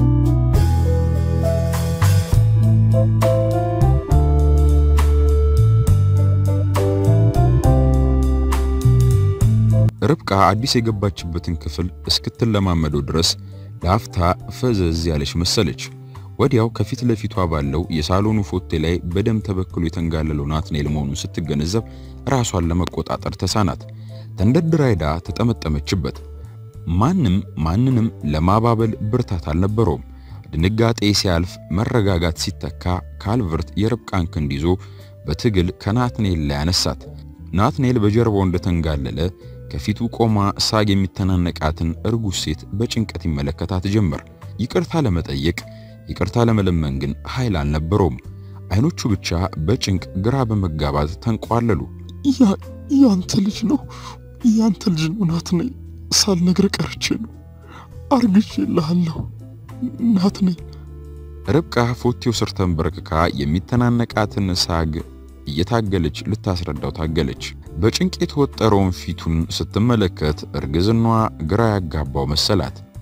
ርብቃ አዲስ የገባችበትን ክፍል እስክትለማመደው ድረስ ለአፍታ ፈዘዝ ያለች መሰለች። ወዲያው ከፊት ለፊቷ ባለው የሳሎኑ ፎቴ ላይ በደም ተበክሎ የተንጋለለው ናትናኤል መሆኑን ስትገነዘብ ራሷን ለመቆጣጠር ተሳናት። ተንደድራ ሄዳ ተጠመጠመችበት። ማንንም ለማባበል ብርታት አልነበረውም። ድንጋጤ ሲያልፍ መረጋጋት ሲተካ ካልቨርት የርብቃን ክንድ ይዞ በትግል ከናትናኤል ላይ አነሳት። ናትናኤል በጀርባው እንደተንጋለለ ከፊቱ ቆማ ሳግ የሚተናነቃትን እርጉዝ ሴት በጭንቀት ይመለከታት ጀመር። ይቅርታ ለመጠየቅ ይቅርታ ለመለመን ግን ኃይል አልነበረውም። አይኖቹ ብቻ በጭንቅ ግራ በመጋባት ተንቋለሉ። ያንተ ልጅ ነው ናትናኤል፣ ሳልነግርህ ቀርቼ ነው። አርግቼልሃለሁ ናትናኤል። ርብቃ ፎቴው ስር ተንበርክካ የሚተናነቃትን ሳግ እየታገለች ልታስረዳው ታገለች። በጭንቅ የተወጠረውን ፊቱን ስትመለከት እርግዝናዋ ግራ ያጋባው መሰላት።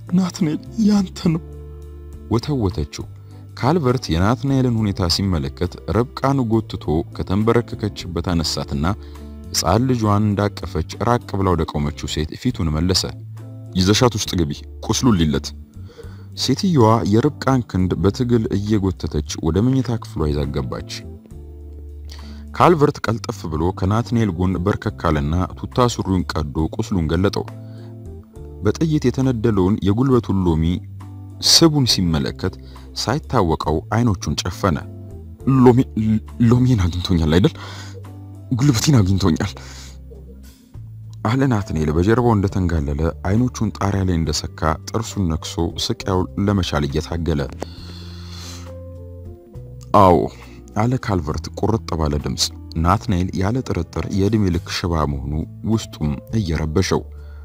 ናትናኤል ያንተ ነው ወተወተችው። ካልቨርት የናትናኤልን ሁኔታ ሲመለከት ርብቃን ጎትቶ ከተንበረከከችበት አነሳትና ሕፃን ልጇን እንዳቀፈች ራቅ ብላ ወደ ቆመችው ሴት ፊቱን መለሰ። ይዘሻት ውስጥ ግቢ፣ ቁስሉን ሊለት። ሴትየዋ የርብቃን ክንድ በትግል እየጎተተች ወደ መኝታ ክፍሏ ይዛ ገባች። ካልቨርት ቀልጠፍ ብሎ ከናትናኤል ጎን በርከካለና ቱታ ሱሪውን ቀዶ ቁስሉን ገለጠው። በጥይት የተነደለውን የጉልበቱን ሎሚ ስቡን ሲመለከት ሳይታወቀው አይኖቹን ጨፈነ። ሎሚን አግኝቶኛል አይደል? ጉልበቴን አግኝቶኛል አለ ናትናኤል በጀርባው እንደተንጋለለ አይኖቹን ጣሪያ ላይ እንደሰካ ጥርሱን ነክሶ ስቃዩን ለመቻል እየታገለ። አዎ አለ ካልቨርት ቁርጥ ባለ ድምጽ። ናትናኤል ያለ ጥርጥር የእድሜ ልክ ሽባ መሆኑ ውስጡም እየረበሸው።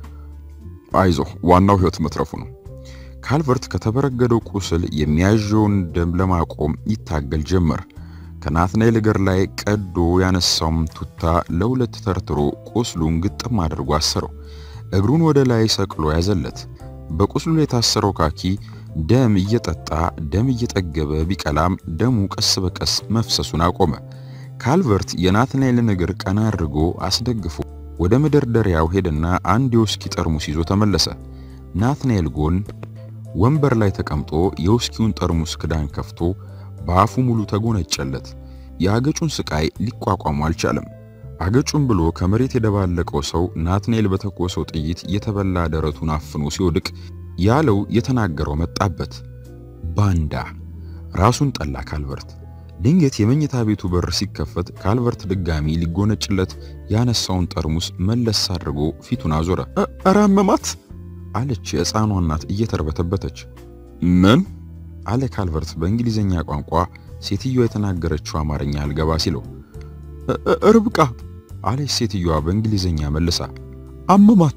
አይዞ ዋናው ህይወት መትረፉ ነው። ካልቨርት ከተበረገደው ቁስል የሚያዥውን ደም ለማቆም ይታገል ጀመር። ከናትናኤል እግር ላይ ቀዶ ያነሳውም ቱታ ለሁለት ተርትሮ ቁስሉን ግጥም አድርጎ አሰረው። እግሩን ወደ ላይ ሰቅሎ ያዘለት። በቁስሉ ላይ የታሰረው ካኪ ደም እየጠጣ ደም እየጠገበ ቢቀላም ደሙ ቀስ በቀስ መፍሰሱን አቆመ። ካልቨርት የናትናኤልን እግር ቀና አድርጎ አስደግፎ ወደ መደርደሪያው ሄደና አንድ የውስኪ ጠርሙስ ይዞ ተመለሰ። ናትናኤል ጎን ወንበር ላይ ተቀምጦ የውስኪውን ጠርሙስ ክዳን ከፍቶ በአፉ ሙሉ ተጎነጨለት። የአገጩን ስቃይ ሊቋቋሙ አልቻለም። አገጩን ብሎ ከመሬት የደባለቀው ሰው ናትናኤል በተኮሰው ጥይት የተበላ ደረቱን አፍኖ ሲወድቅ ያለው የተናገረው መጣበት። ባንዳ ራሱን ጠላ ካልቨርት። ድንገት የመኝታ ቤቱ በር ሲከፈት ካልቨርት ድጋሚ ሊጎነጭለት ያነሳውን ጠርሙስ መለስ አድርጎ ፊቱን አዞረ። ኧረ አመማት አለች የሕፃኗ እናት እየተርበተበተች። ምን አለ ካልቨርት በእንግሊዘኛ ቋንቋ ሴትዮዋ የተናገረችው አማርኛ አልገባ ሲለው። ርብቃ አለች ሴትዮዋ በእንግሊዘኛ መልሳ። አመማት።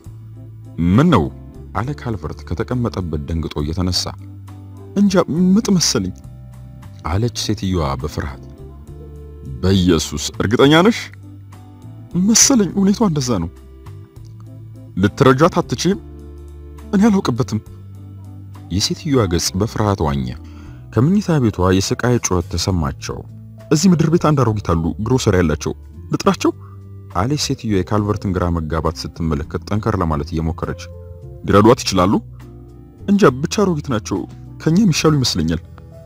ምን ነው አለ ካልቨርት ከተቀመጠበት ደንግጦ እየተነሳ። እንጃ ምጥ መሰለኝ አለች ሴትዮዋ በፍርሃት። በኢየሱስ እርግጠኛ ነሽ? መሰለኝ ሁኔታው እንደዛ ነው። ልትረጃት አትችይም? እኔ አላውቅበትም። የሴትዮዋ ገጽ በፍርሃት ዋኘ። ከመኝታ ቤቷ የስቃይ ጩኸት ተሰማቸው። እዚህ ምድር ቤት አንድ አሮጊት አሉ፣ ግሮሰሪ ያላቸው። ልጥራቸው? አለች ሴትዮዋ የካልቨርትን ግራ መጋባት ስትመለከት ጠንከር ለማለት እየሞከረች። ሊረዷት ይችላሉ? እንጃ ብቻ አሮጊት ናቸው፣ ከኛ የሚሻሉ ይመስለኛል።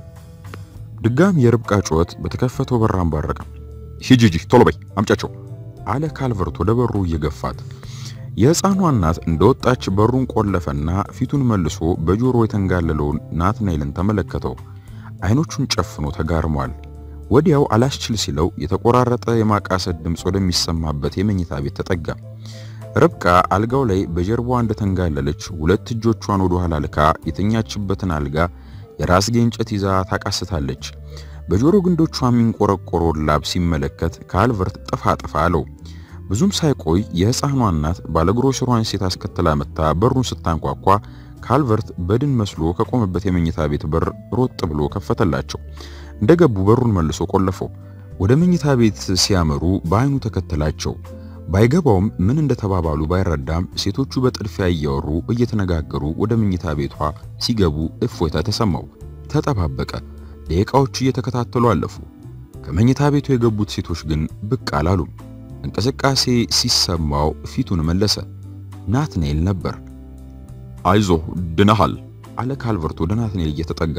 ድጋሚ የርብቃ ጩኸት በተከፈተው በር አንባረቀ። ሂጂ ቶሎ በይ አምጫቸው አለ ካልቨርት ወደ በሩ እየገፋት። የሕፃኗ እናት እንደወጣች በሩን ቆለፈና ፊቱን መልሶ በጆሮ የተንጋለለውን ናትናኤልን ተመለከተው። አይኖቹን ጨፍኖ ተጋርሟል። ወዲያው አላስችል ሲለው የተቆራረጠ የማቃሰት ድምጽ ወደሚሰማበት የመኝታ ቤት ተጠጋ። ርብቃ አልጋው ላይ በጀርባዋ እንደተንጋለለች ሁለት እጆቿን ወደ ኋላ ልካ የተኛችበትን አልጋ የራስጌ እንጨት ይዛ ታቃስታለች። በጆሮ ግንዶቿ የሚንቆረቆረው ላብ ሲመለከት ካልቨርት ጥፋ አለው። ብዙም ሳይቆይ የሕፃኗ እናት ባለግሮሰሯን ሴት አስከትላ መጣ። በሩን ስታንኳኳ ካልቨርት በድን መስሎ ከቆመበት የመኝታ ቤት በር ሮጥ ብሎ ከፈተላቸው። እንደገቡ በሩን መልሶ ቆለፈው። ወደ መኝታ ቤት ሲያመሩ በአይኑ ተከተላቸው። ባይገባውም ምን እንደተባባሉ ባይረዳም ሴቶቹ በጥድፊያ እያወሩ እየተነጋገሩ ወደ መኝታ ቤቷ ሲገቡ እፎይታ ተሰማው። ተጠባበቀ። ደቂቃዎቹ እየተከታተሉ አለፉ። ከመኝታ ቤቱ የገቡት ሴቶች ግን ብቅ አላሉም። እንቅስቃሴ ሲሰማው ፊቱን መለሰ። ናትናኤል ነበር። አይዞህ ድነሃል አለ ካልቨርት ወደ ናትናኤል እየተጠጋ።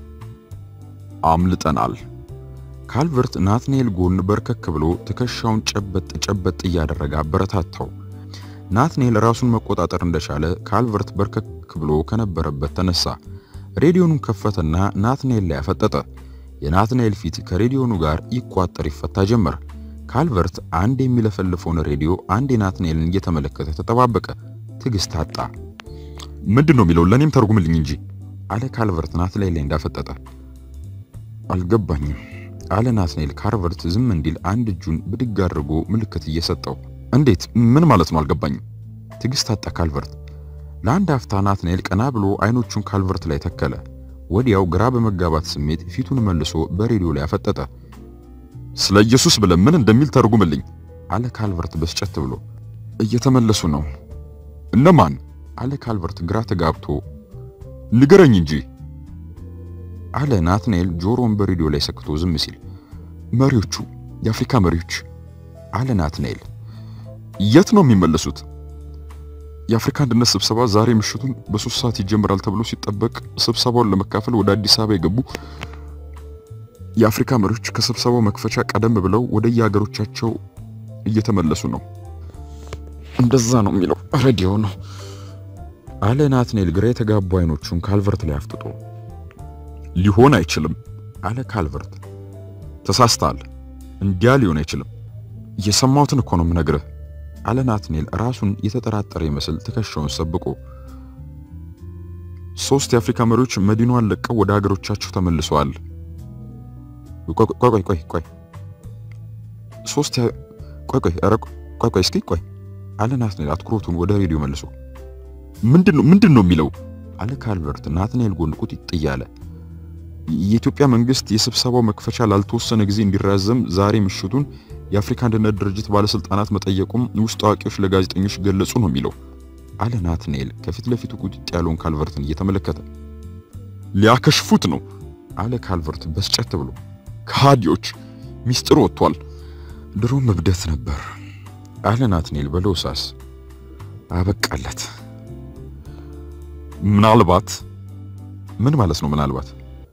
አምልጠናል። ካልቨርት ናትናኤል ጎን በርከክ ብሎ ትከሻውን ጨበጥ እያደረገ አበረታታው። ናትናኤል ራሱን መቆጣጠር እንደቻለ ካልቨርት በርከክ ብሎ ከነበረበት ተነሳ። ሬዲዮኑን ከፈተና ናትናኤል ላይ አፈጠጠ። የናትናኤል ፊት ከሬዲዮኑ ጋር ይቋጠር ይፈታ ጀመር። ካልቨርት አንድ የሚለፈልፈውን ሬዲዮ አንድ ናትናኤልን እየተመለከተ ተጠባበቀ። ትግስት አጣ። ምንድነው የሚለው? ለኔም ተርጉምልኝ እንጂ አለ ካልቨርት ናትናኤል ላይ እንዳፈጠጠ። አልገባኝም አለ ናትናኤል ካልቨርት ዝም እንዲል አንድ እጁን ብድግ አድርጎ ምልክት እየሰጠው። እንዴት? ምን ማለት ነው? አልገባኝም። ትግስት አጣ ካልቨርት። ለአንድ አፍታ ናትናኤል ቀና ብሎ አይኖቹን ካልቨርት ላይ ተከለ። ወዲያው ግራ በመጋባት ስሜት ፊቱን መልሶ በሬዲዮ ላይ አፈጠጠ። ስለ ኢየሱስ ብለ ምን እንደሚል ተርጉምልኝ አለ ካልቨርት በስጨት ብሎ። እየተመለሱ ነው። እነማን? አለ ካልቨርት ግራ ተጋብቶ ንገረኝ እንጂ አለ ናትናኤል ጆሮውን በሬዲዮ ላይ ሰክቶ ዝም ሲል። መሪዎቹ የአፍሪካ መሪዎች አለ ናትናኤል። የት ነው የሚመለሱት? የአፍሪካ አንድነት ስብሰባ ዛሬ ምሽቱን በ3 ሰዓት ይጀምራል ተብሎ ሲጠበቅ ስብሰባውን ለመካፈል ወደ አዲስ አበባ የገቡ የአፍሪካ መሪዎች ከስብሰባው መክፈቻ ቀደም ብለው ወደ የሀገሮቻቸው እየተመለሱ ነው። እንደዛ ነው የሚለው ሬዲዮ ነው አለ ናትናኤል ግራ የተጋቡ አይኖቹን ካልቨርት ላይ አፍጥጦ። ሊሆን አይችልም አለ ካልቨርት። ተሳስተሃል። እንዲያ ሊሆን አይችልም። የሰማሁትን እኮ ነው የምነግርህ አለ ናትናኤል ራሱን የተጠራጠረ ይመስል ትከሻውን ሰብቆ። 3 የአፍሪካ መሪዎች መዲናዋን ለቀው ወደ ሀገሮቻቸው ተመልሰዋል። ቆይ 3 ቆይ እስኪ ቆይ አለ ናትናኤል አትኩሮቱን ወደ ሬዲዮ መልሶ። ምንድነው የሚለው አለ ካልቨርት ናትናኤል ጎን ቁጥጥ እያለ። የኢትዮጵያ መንግስት የስብሰባው መክፈቻ ላልተወሰነ ጊዜ እንዲራዘም ዛሬ ምሽቱን የአፍሪካ አንድነት ድርጅት ባለስልጣናት መጠየቁም ውስጥ አዋቂዎች ለጋዜጠኞች ገለጹ ነው የሚለው አለ ናትናኤል ከፊት ለፊቱ ቁጥጥ ያለውን ካልቨርትን እየተመለከተ። ሊያከሽፉት ነው አለ ካልቨርት በስጨት ብሎ። ከሃዲዎች ሚስጥር ወጥቷል። ድሮም እብደት ነበር አለ ናትናኤል በለውሳስ። አበቃለት። ምናልባት ምን ማለት ነው ምናልባት?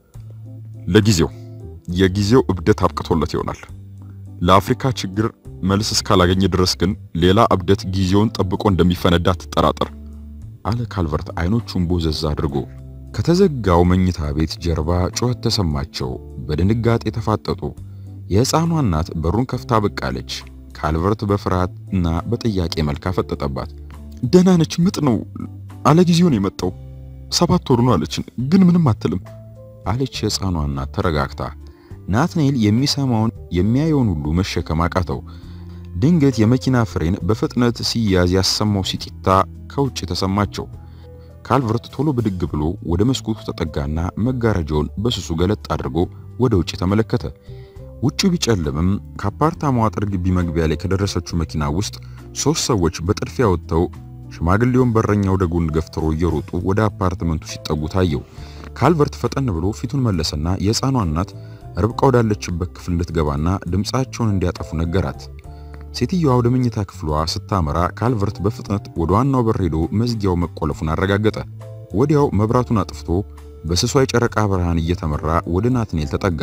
የጊዜው እብደት አብቅቶለት ይሆናል። ለአፍሪካ ችግር መልስ እስካላገኘ ድረስ ግን ሌላ እብደት ጊዜውን ጠብቆ እንደሚፈነዳ ተጠራጠር አለ ካልቨርት አይኖቹን ቦዘዝ አድርጎ። ከተዘጋው መኝታ ቤት ጀርባ ጩኸት ተሰማቸው። በድንጋጤ ተፋጠጡ። የሕፃኗ እናት በሩን ከፍታ ብቅ አለች። ካልቨርት በፍርሃትና በጥያቄ መልክ አፈጠጠባት። ደህና ነች፣ ምጥ ነው አለ ጊዜው ነው የመጣው 7 ወር ነው አለችን፣ ግን ምንም አትልም አለች የሕፃኗ እናት ተረጋግታ። ናትናኤል የሚሰማውን የሚያየውን ሁሉ መሸከም አቃተው። ድንገት የመኪና ፍሬን በፍጥነት ሲያዝ ያሰማው ሲጢታ ከውጭ ተሰማቸው። ካልቨርት ቶሎ ብድግ ብሎ ወደ መስኮቱ ተጠጋና መጋረጃውን በስሱ ገለጥ አድርጎ ወደ ውጭ ተመለከተ። ውጭ ቢጨልምም ከአፓርታማው አጥር ግቢ መግቢያ ላይ ከደረሰችው መኪና ውስጥ 3 ሰዎች በጥድፊያ ወጥተው ሽማግሌውን በረኛ ወደ ጎን ገፍትሮ እየሮጡ ወደ አፓርትመንቱ ሲጠጉ ታየው። ካልቨርት ፈጠን ብሎ ፊቱን መለሰና የሕፃኗ እናት ርብቃ ወዳለችበት ክፍል እንድትገባና ድምጻቸውን እንዲያጠፉ ነገራት። ሴትዮዋ ወደ መኝታ ክፍሏ ስታመራ ካልቨርት በፍጥነት ወደ ዋናው በር ሄዶ መዝጊያው መቆለፉን አረጋገጠ። ወዲያው መብራቱን አጥፍቶ በስሷ የጨረቃ ብርሃን እየተመራ ወደ ናትናኤል ተጠጋ።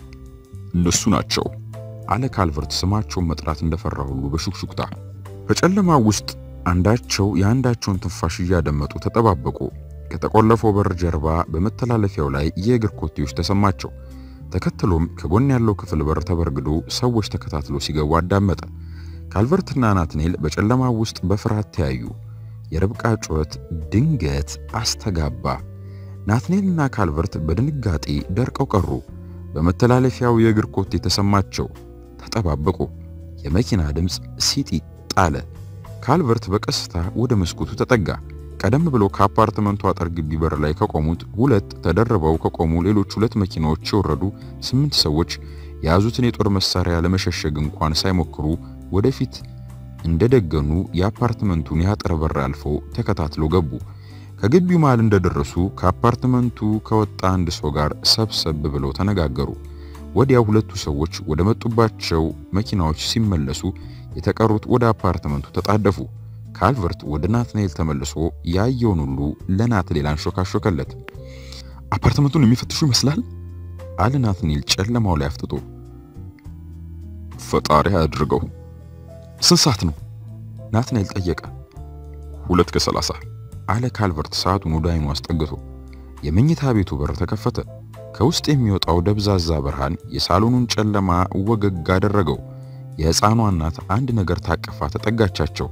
እነሱ ናቸው አለ ካልቨርት ስማቸውን መጥራት እንደፈራ ሁሉ በሹክሹክታ። በጨለማ ውስጥ አንዳቸው የአንዳቸውን ትንፋሽ እያደመጡ ተጠባበቁ። ከተቆለፈው በር ጀርባ በመተላለፊያው ላይ የእግር ኮቴዎች ተሰማቸው። ተከትሎም ከጎን ያለው ክፍል በር ተበርግዶ ሰዎች ተከታትሎ ሲገቡ አዳመጠ። ካልቨርትና ናትናኤል በጨለማ ውስጥ በፍርሃት ተያዩ። የርብቃ ጩኸት ድንገት አስተጋባ። ናትናኤልና ካልቨርት በድንጋጤ ደርቀው ቀሩ። በመተላለፊያው የእግር ኮቴ ተሰማቸው። ተጠባበቁ። የመኪና ድምጽ ሲጢጥ አለ። ካልቨርት በቀስታ ወደ መስኮቱ ተጠጋ። ቀደም ብሎ ከአፓርትመንቱ አጥር ግቢ በር ላይ ከቆሙት 2 ተደርበው ከቆሙ ሌሎች 2 መኪናዎች የወረዱ 8 ሰዎች የያዙትን የጦር መሳሪያ ለመሸሸግ እንኳን ሳይሞክሩ ወደፊት እንደደገኑ የአፓርትመንቱን የአጥር በር አልፈው ተከታትሎ ገቡ። ከግቢው መሃል እንደደረሱ ከአፓርትመንቱ ከወጣ አንድ ሰው ጋር ሰብሰብ ብለው ተነጋገሩ። ወዲያው 2ቱ ሰዎች ወደ መጡባቸው መኪናዎች ሲመለሱ የተቀሩት ወደ አፓርትመንቱ ተጣደፉ። ካልቨርት ወደ ናትናኤል ተመልሶ ያየውን ሁሉ ለናትናኤል አንሾካሾከለት። አፓርትመንቱን የሚፈትሹ ይመስላል አለ ናትናኤል ጨለማው ላይ አፍጥጦ። ፈጣሪ አድርገው። ስንት ሰዓት ነው ናትናኤል ጠየቀ። 2:30 አለ ካልቨርት ሰዓቱን ወደ አይኑ አስጠግቶ። የመኝታ ቤቱ በር ተከፈተ። ከውስጥ የሚወጣው ደብዛዛ ብርሃን የሳሎኑን ጨለማ ወገግ አደረገው። የሕፃኗ እናት አንድ ነገር ታቀፋ ተጠጋቻቸው።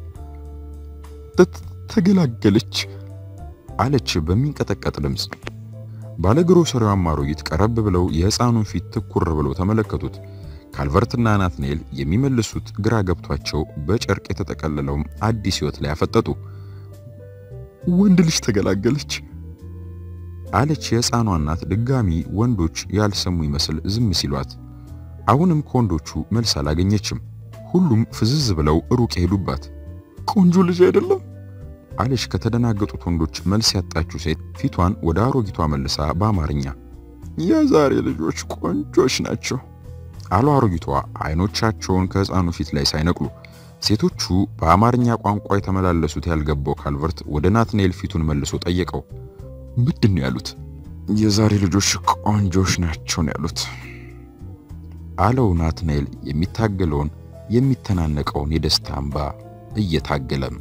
ተገላገለች አለች በሚንቀጠቀጥ ድምጽ። ባለግሮሰሪው አማሮይት ቀረብ ብለው የሕፃኑን ፊት ትኩር ብለው ተመለከቱት። ካልቨርትና ናትናኤል የሚመልሱት ግራ ገብቷቸው በጨርቅ የተጠቀለለው አዲስ ሕይወት ላይ አፈጠጡ። ወንድ ልጅ ተገላገለች አለች የሕፃኗ እናት ድጋሚ ወንዶች ያልሰሙ ይመስል ዝም ሲሏት። አሁንም ከወንዶቹ መልስ አላገኘችም። ሁሉም ፍዝዝ ብለው ሩቅ ሄዱባት። ቆንጆ ልጅ አይደለም አለሽ ከተደናገጡት ወንዶች መልስ ያጣችው ሴት ፊቷን ወደ አሮጊቷ መልሳ በአማርኛ የዛሬ ልጆች ቆንጆች ናቸው አሉ አሮጊቷ አይኖቻቸውን ከህፃኑ ፊት ላይ ሳይነቅሉ። ሴቶቹ በአማርኛ ቋንቋ የተመላለሱት ያልገባው ካልቨርት ወደ ናትናኤል ፊቱን መልሶ ጠየቀው። ምንድነው ያሉት? የዛሬ ልጆች ቆንጆች ናቸው ነው ያሉት አለው ናትናኤል የሚታገለውን የሚተናነቀውን የደስታ እንባ እየታገለም።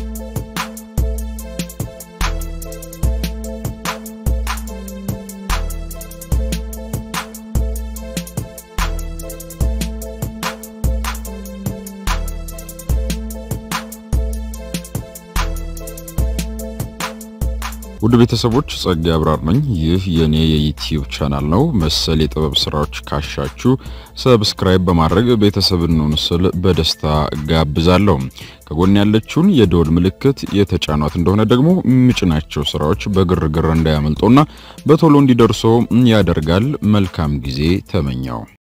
ውድ ቤተሰቦች ጸጋ አብራር ነኝ። ይህ የኔ የዩቲዩብ ቻናል ነው። መሰል የጥበብ ስራዎች ካሻችሁ ሰብስክራይብ በማድረግ ቤተሰብን እንስል በደስታ ጋብዛለሁ። ከጎን ያለችውን የደወል ምልክት የተጫኗት እንደሆነ ደግሞ ምጭናቸው ስራዎች በግርግር እንዳያመልጡና በቶሎ እንዲደርሱ ያደርጋል። መልካም ጊዜ ተመኘው።